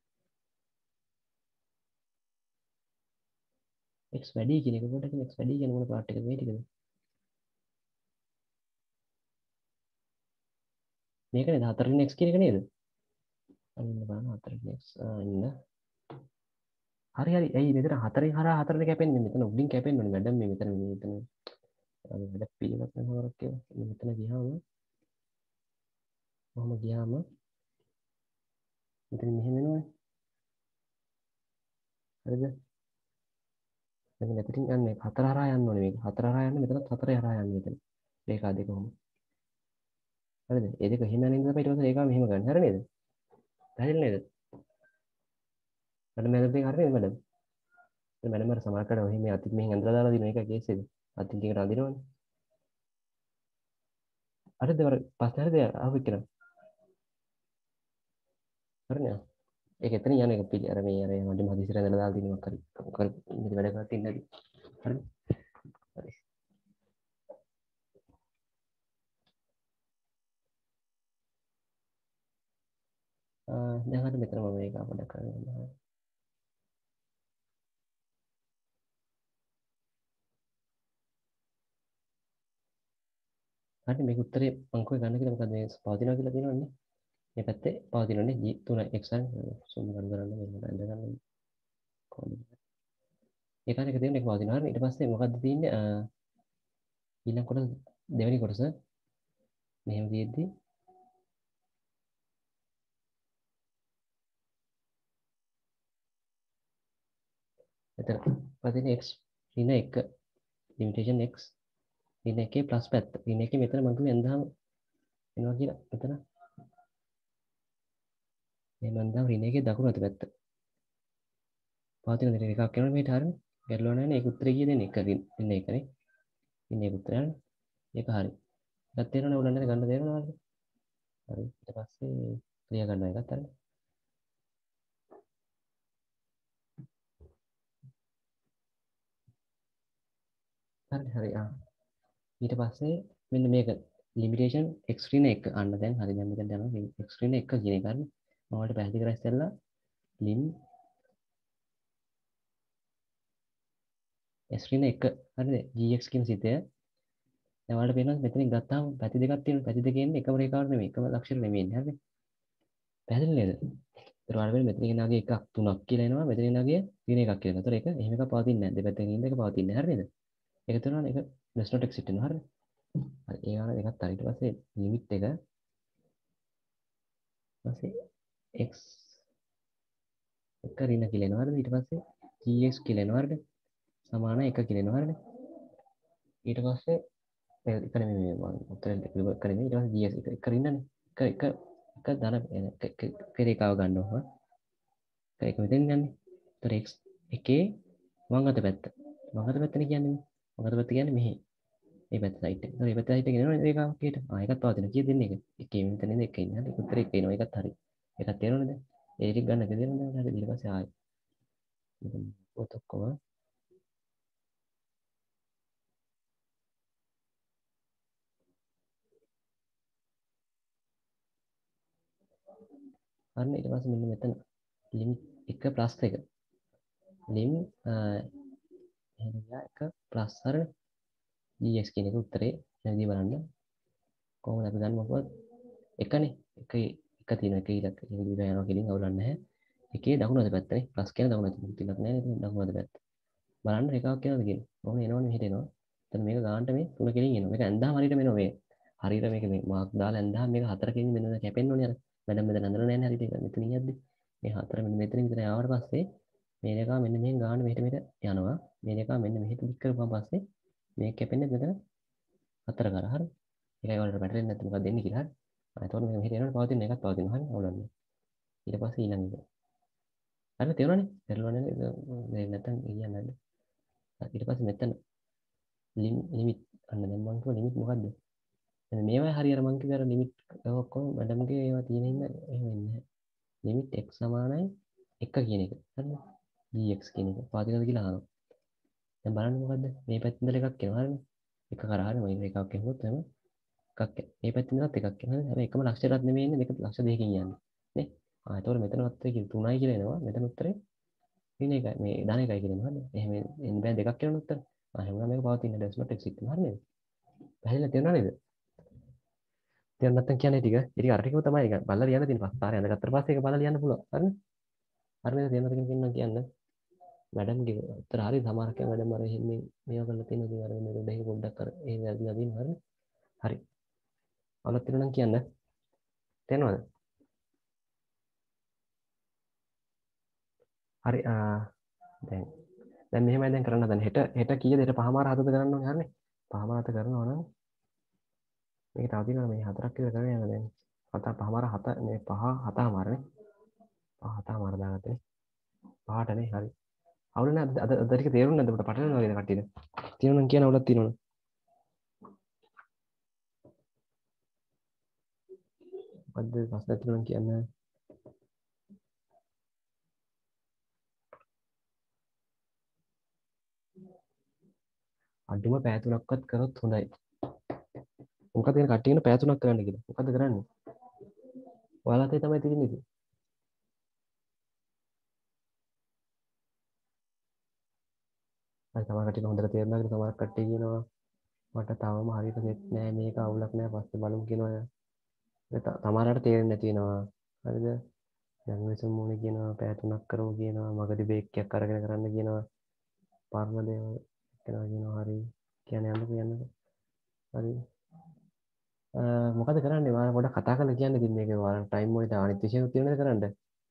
x වැඩි කියන එක කොට x වැඩි කියන මොන පාර්ට් එකද මේ ටිකද මේක නේද 4 වෙනි x කියන එක නේද අන්න බලන්න 4 වෙනි x ඉන්න හරි හරි ඇයි මෙතන 4න් හරහා 4ට කැපෙන්නේ මෙතන උඩින් කැපෙන්න ඕනේ මැඩම් මේ මෙතන වැඩ පිළිවෙලක් නමරක් කියලා මෙතන ගියාම මම ගියාම මෙතන මෙහෙම වෙනවනේ හරිද දැන් මෙතනින් යන්නේ 4 හරහා යන්න ඕනේ මේක 4 හරහා යන්න මෙතනත් 4 හරහා යන්න මෙතන රේඛා දෙක කොහොම හරිද ඒ දෙක එහෙම යන ඉඳලා ඊට පස්සේ රේඛාව මෙහෙම ගන්න හරි නේද පැහැදිලි නේද මැඩම් මැඩම් දෙක හරි නේද මැඩම් මැඩම් අර සමාන කරලා ඔහි මේ අතින් මෙහෙන් ඇඳලා දාලා දින එක කේස් එක අතින් ටිකට අඳිනවනේ හරිද වර පස්සේ හරිද ආව එක්කන හරිනේ ඒක එතන යන එක පිළි අර මේ අර මඩ හදිසියට ඇඳලා දාලා දිනුවක් හරි කර ඉතින් වැඩ කරලා තින්නේ නැති හරි හරි දැන් හරි මෙතන මම මේක පොඩ්ඩක් කරගන්නවා. හරි මේක උත්තරේ මං කොහෙ ගන්න කියලා මොකද මේ පවතිනවා කියලා තියෙනවනේ. මේ පැත්තේ පවතිනවනේ G3 x සුම් කරන්න මෙන්න ඇඳ ගන්න කොහොමද? ඒකන එක තියෙන එක පවතිනවා. හරි ඊට පස්සේ මොකද්ද තියෙන්නේ? ඊළඟ කොටස දෙවෙනි කොටස මෙහෙම තියෙද්දි එතන පවතින x ඍණ 1 limitation x ඍණ 1 ප්ලස් පැත්ත. ඍණ 1 මෙතන මං කිව්වේ ඇඳාම එනවා කියලා. එතන මේ මන්දා ඍණ 1 දකුණු අත පැත්ත. පවතින දෙක එකක් කරනවා මේට හරිනේ. ගැටලුවක් නැහැ නේ. ඒක උත්තරේ කිය දෙන්නේ එක ඍණ 1 නේ. ඍණ 1 උත්තරය. ඒක හරි. එකක් තේරෙනවද උඩ ගන්න තේරෙනවද? හරි ඊට පස්සේ ක්ලියර් කරනවා එකත් හරි. හරි ඊට පස්සේ මෙන්න මේක ලිමිටේෂන් x ඍණ 1 අන්න දැන් හරි දැන් මෙතන යනවා x ඍණ 1 කියන එක හරි. මම ඔයාලට පැහැදිලි කරලා ඉස්සෙල්ලා lim s ඍණ 1 හරිද gx කියන සිතය දැන් ඔයාලට පේනවා මෙතනින් ගත්තාම පැති දෙකක් තියෙනවා. පැති දෙකේ ඉන්නේ එකම රේඛාවක් නෙමෙයි එකම අක්ෂර නෙමෙයි ඉන්නේ හරිද? පැහැදිලි නේද? ඒතර ඔයාලට වෙන්නේ මෙතනින් නගිය එකක් 3ක් කියලා එනවා මෙතනින් නගිය ඍණ 1ක් කියලා. ඒතර ඒක එහෙම එකක් පවතින්නේ නැහැ. දෙපැත්තෙන් ඉන්න එක පවතින්නේ නැහැ හරිද? ඒක තුනන එක does not exist වෙනවා හරිද? හරි ඒ වගේ එකක් හරි ඊට පස්සේ ලිමිට් එක ඊපස්සේ x එක ඍණ කියලා එනවා හරිද? ඊට පස්සේ gx කියලා එනවා හරිද? සමාන 1 කියලා එනවා හරිද? ඊට පස්සේ එක නෙමෙයි මම උත්තර ඉවර කරන්නේ ඊට පස්සේ gx එක රින්නනේ එක ධන එක රේඛාව ගන්නවා ඒක මෙතෙන් ගන්න. ඒතර x එකේ වම් අත පැත්ත. වම් අත පැත්තනේ කියන්නේ වම් අත පැත්ත කියන්නේ මෙහි. මේ පැත්ත සයිඩ් එක. ඒතර මේ පැත්ත සයිඩ් එක එනවා රේඛාවක් කීයට. එකක් පවතින. කීය දෙන්නේ එක. එකේ මෙතන නේද එක ඉන්නේ. හරි උත්තර එක එනවා. ඒකත් හරි. එකක් තේරෙනවද? ඒ ටික ගන්න එක තේරෙනවද? හරි ඊට පස්සේ ආයි. පොත ඔක්කොම හරි ඊට පස්සේ මෙන්න මෙතන ලිමිට් 1 ප්ලස් 1 ලිම් එහෙනම් එක ප්ලස් අර GX කියන එක උත්තරේ නැවදී බලන්න කොහොමද අපි ගන්න මොකද එකනේ එක තියෙන එක ඉලක්ක ඒක දිහා යනවා කියලින් අවුලක් නැහැ එකේ දකුණු අත පැත්තනේ ප්ලස් කියන දකුණු අත පැත්ත ඉලක්ක නැහැ නේද දකුණු අත පැත්ත බලන්න රේඛාවක් කියලාද කියන්නේ ඕන එනවනේ මෙහෙට එනවා එතන මේක ගන්නට මේ තුන කෙලින් එනවා මේක ඇඳාම හරියට මෙනවා මේ හරියට මේක මේ මාක් දාලා ඇඳාම මේක හතරකින් මෙන්න කැපෙන්න ඕනේ අර මැඩම් මෙතන ඇඳලා නැහැ නේ හරියට ඒක මෙතනින් යද්දි මේ හතර මෙන්න මෙතන විතර ආවට පස්සේ මේ රේඛාව මෙන්න මෙහෙන් ගන්න මෙහෙට යනවා මේ රේඛාව මෙන්න මෙහෙට දික් කරපුවාන් පස්සේ මේක කැපෙන්නේ මෙතන හතර කර හරි ඒකයි වලට පැටලෙන්නේ නැත්නම් මොකක්ද දෙන්නේ කියලා හරි එතකොට මේක මෙහෙට යනකොට පවතින එකක් පවතිනවා හරි අවුලන්නේ ඊට පස්සේ ඊළඟ එක හරි තේරුණානේ පෙරළුවනේ මේ නැත්නම් කියන්නේ නැද්ද ඊට පස්සේ මෙතන ලිමිට් අන්න දැන් මම කිව්වා ලිමිට් මොකද්ද එන්න මේවා හරියට මම කිව්ව අර ලිමිට් ඔක්කොම මැඩම්ගේ ඒවා තියෙන හින්දා එහෙම වෙන්නේ නැහැ ලිමිට් x සමානයි 1 කියන එක හරිද gx කියන එක පවතිනවද කියලා අහනවා දැන් බලන්න මොකද්ද මේ පැත්තෙන් ඉඳලා එකක් එනවා හරිද එක කරා හරි මම එකක් එහුවොත් එහෙම එකක් මේ පැත්තෙන් ඉඳලත් එකක් එනවා හරිද හැබැයි එකම ලක්ෂයටත් නෙමෙයි ඉන්නේ මේක ලක්ෂ දෙකකින් යන්නේ නේ එතකොට මෙතනවත් 3යි කියලා එනවා මෙතන උත්තරේ ඍණ එකයි මේ ධන එකයි කියලා එනවා හරිද එහෙම එන්න බෑ දෙකක් කියලා උත්තර එහෙනම් මේක පවතින does not exist වෙනවා හරිද පැහැදිලිද තේරුණා නේද තේරුම් නැත්නම් කියන්නේ ටික ඉතින් අර ටිකම තමයි ඒක බලලා ලියන්න තියෙන පස්තාරේ අඳගත්තට පස්සේ ඒක බලලා ලියන්න පුළුවන් හරිද හරිද තේරුම් නැත්නම් කියන්න කියන්න මැඩම්ගේ උත්තර හරි සමහරක් අය මැඩම් අර එහෙම මේවා කරලා තියෙනවා ඉතින් අර මේ දෙක පොඩ්ඩක් අර ඒ වැරදිලා තියෙනවා හරිද හරි අවුලක් තියෙනවා නම් කියන්න තේරෙනවද හරි දැන් දැන් මෙහෙමයි දැන් කරන්න හදන්නේ හෙට කීයද හෙට පහමාර හතද කරන්න ඕනේ හරිනේ පහමාර හත කරනවා නම් මේක තව තියෙනවා මේ හතරක් විතර කරගෙන යනවා දැන් හත පහමාර හත මේ පහ හතමාරනේ පහ හතමාර දාගත්තනේ පහටනේ හරි අවුල නැහැ අද ටික තේරුන්නේ නැද්ද අපිට පටලනවා වගේ කට්ටියට තියෙනවා නම් කියන අවුලක් තියෙනවනේ මොකද්ද ප්‍රශ්නයක් තියෙනවා නම් කියන්න අඩුම පැය 3ක්වත් කරොත් හොඳයි මොකද කියන කට්ටියන පැය 3ක් කරන්න කියලා මොකද්ද කරන්නේ ඔයාලා අතේ තමයි තියෙන්නේ අර සමහර කට්ටිය හොඳට තේරුණා කියලා සමහර කට්ටිය කියනවා මට තවම හරියට සෙට් නෑ මේක අවුලක් නෑ පස්සේ බලමු කියනවා. සමහරකට තේරෙන්නේ නැති වෙනවා. හරිද? දැන් විසම මොනේ කියනවා පැය 3ක් කරමු කියනවා. මගදී බ්‍රේක් එකක් අරගෙන කරන්න කියනවා. පරණ දේවල් කියනවා හරි. කියන්නේ යන්නකෝ. හරි. මොකද කරන්නේ? ඔයාලා පොඩ්ඩක් කතා කරලා කියන්න ඉතින් මේක ඔයාලා ටයිම් වලට අනිත් විෂයත් තියෙනවද කරන්න?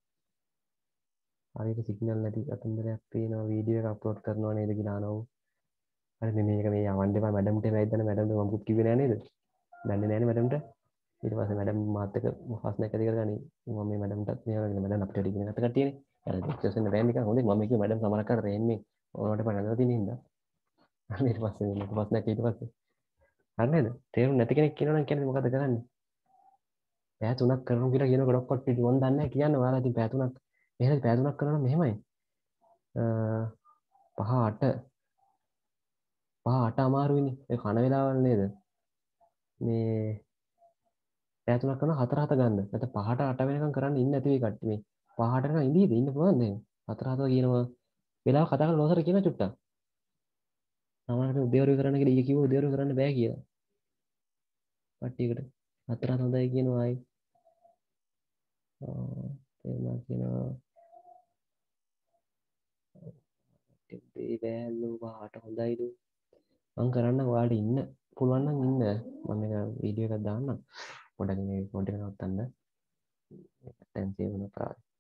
හරියට සිග්නල් නැති අතන්දරයක් පේනවා වීඩියෝ එක අප්ලෝඩ් කරනවා නේද කියලා අහනවා. හරි මේක මේ යවන්න එපා මැඩම්ට වැයිදන්න මැඩම්ට මම මුකුත් කිව්වේ නෑ නේද? දන්නේ නෑනේ මැඩම්ට. ඊට පස්සේ මැඩම් මාත් එක්ක ප්‍රශ්නයක් ඇති කරගනි. මම මේ මැඩම්ටත් මේ වගේ මැඩම් අපිට ඉගෙන ගන්න කට්ටියනේ. යාර ලෙක්චර්ස් වෙන බෑන් නිකන් හොඳයි. මම කිව්වා මැඩම් සමහරක් කාට රේන් මේ ඕනකට පණදලා තියෙන හින්දා. ඊට පස්සේ මේක ප්‍රශ්නයක් ඊට පස්සේ. හරි නේද? තේරුම් නැති කෙනෙක් කියනවනම් කියන්නේ මොකද කරන්නේ? පැය 3ක් කරමු කියලා කියනකොට ඔක්කොත් පිටි මන් දන්නේ නැහැ කියන්න ඔයාලා ඉතින් පැය 3ක් මෙහෙම පැය 3ක් කරනවා නම් මෙහෙමයි. 5 8 අමාරුයිනේ. ඒ කන වෙලාවල් නේද? මේ පැය 3ක් කරනවා 4 7 ගන්න. නැත්නම් 5ට 8 වෙනකම් කරන්න ඉන්නේ නැති වෙයි කට්ටිය මේ. 5ට නිකන් ඉඳීද ඉන්න පුළුවන් නේ. 4 7 කියනවා. වෙලාව කතා කරලා ලෝසර කියන චුට්ටක්. සමහරවිට උදේවරු කරන්න කියලා ඊයේ කිව්වා උදේවරු කරන්න බෑ කියලා. කට්ටියකට. 4 7 හොඳයි කියනවා ආයි. තේරුණා කියනවා. ඒ බෑලු 5ට හොඳයිලු. මං කරන්න ඔයාලට ඉන්න පුළුවන් නම් ඉන්න. මම මේක වීඩියෝ එකක් දාන්නම්. පොඩ්ඩක් මේ ෆොන්ට් එක නවත්තන්න. දැන් සේව් වෙනවා.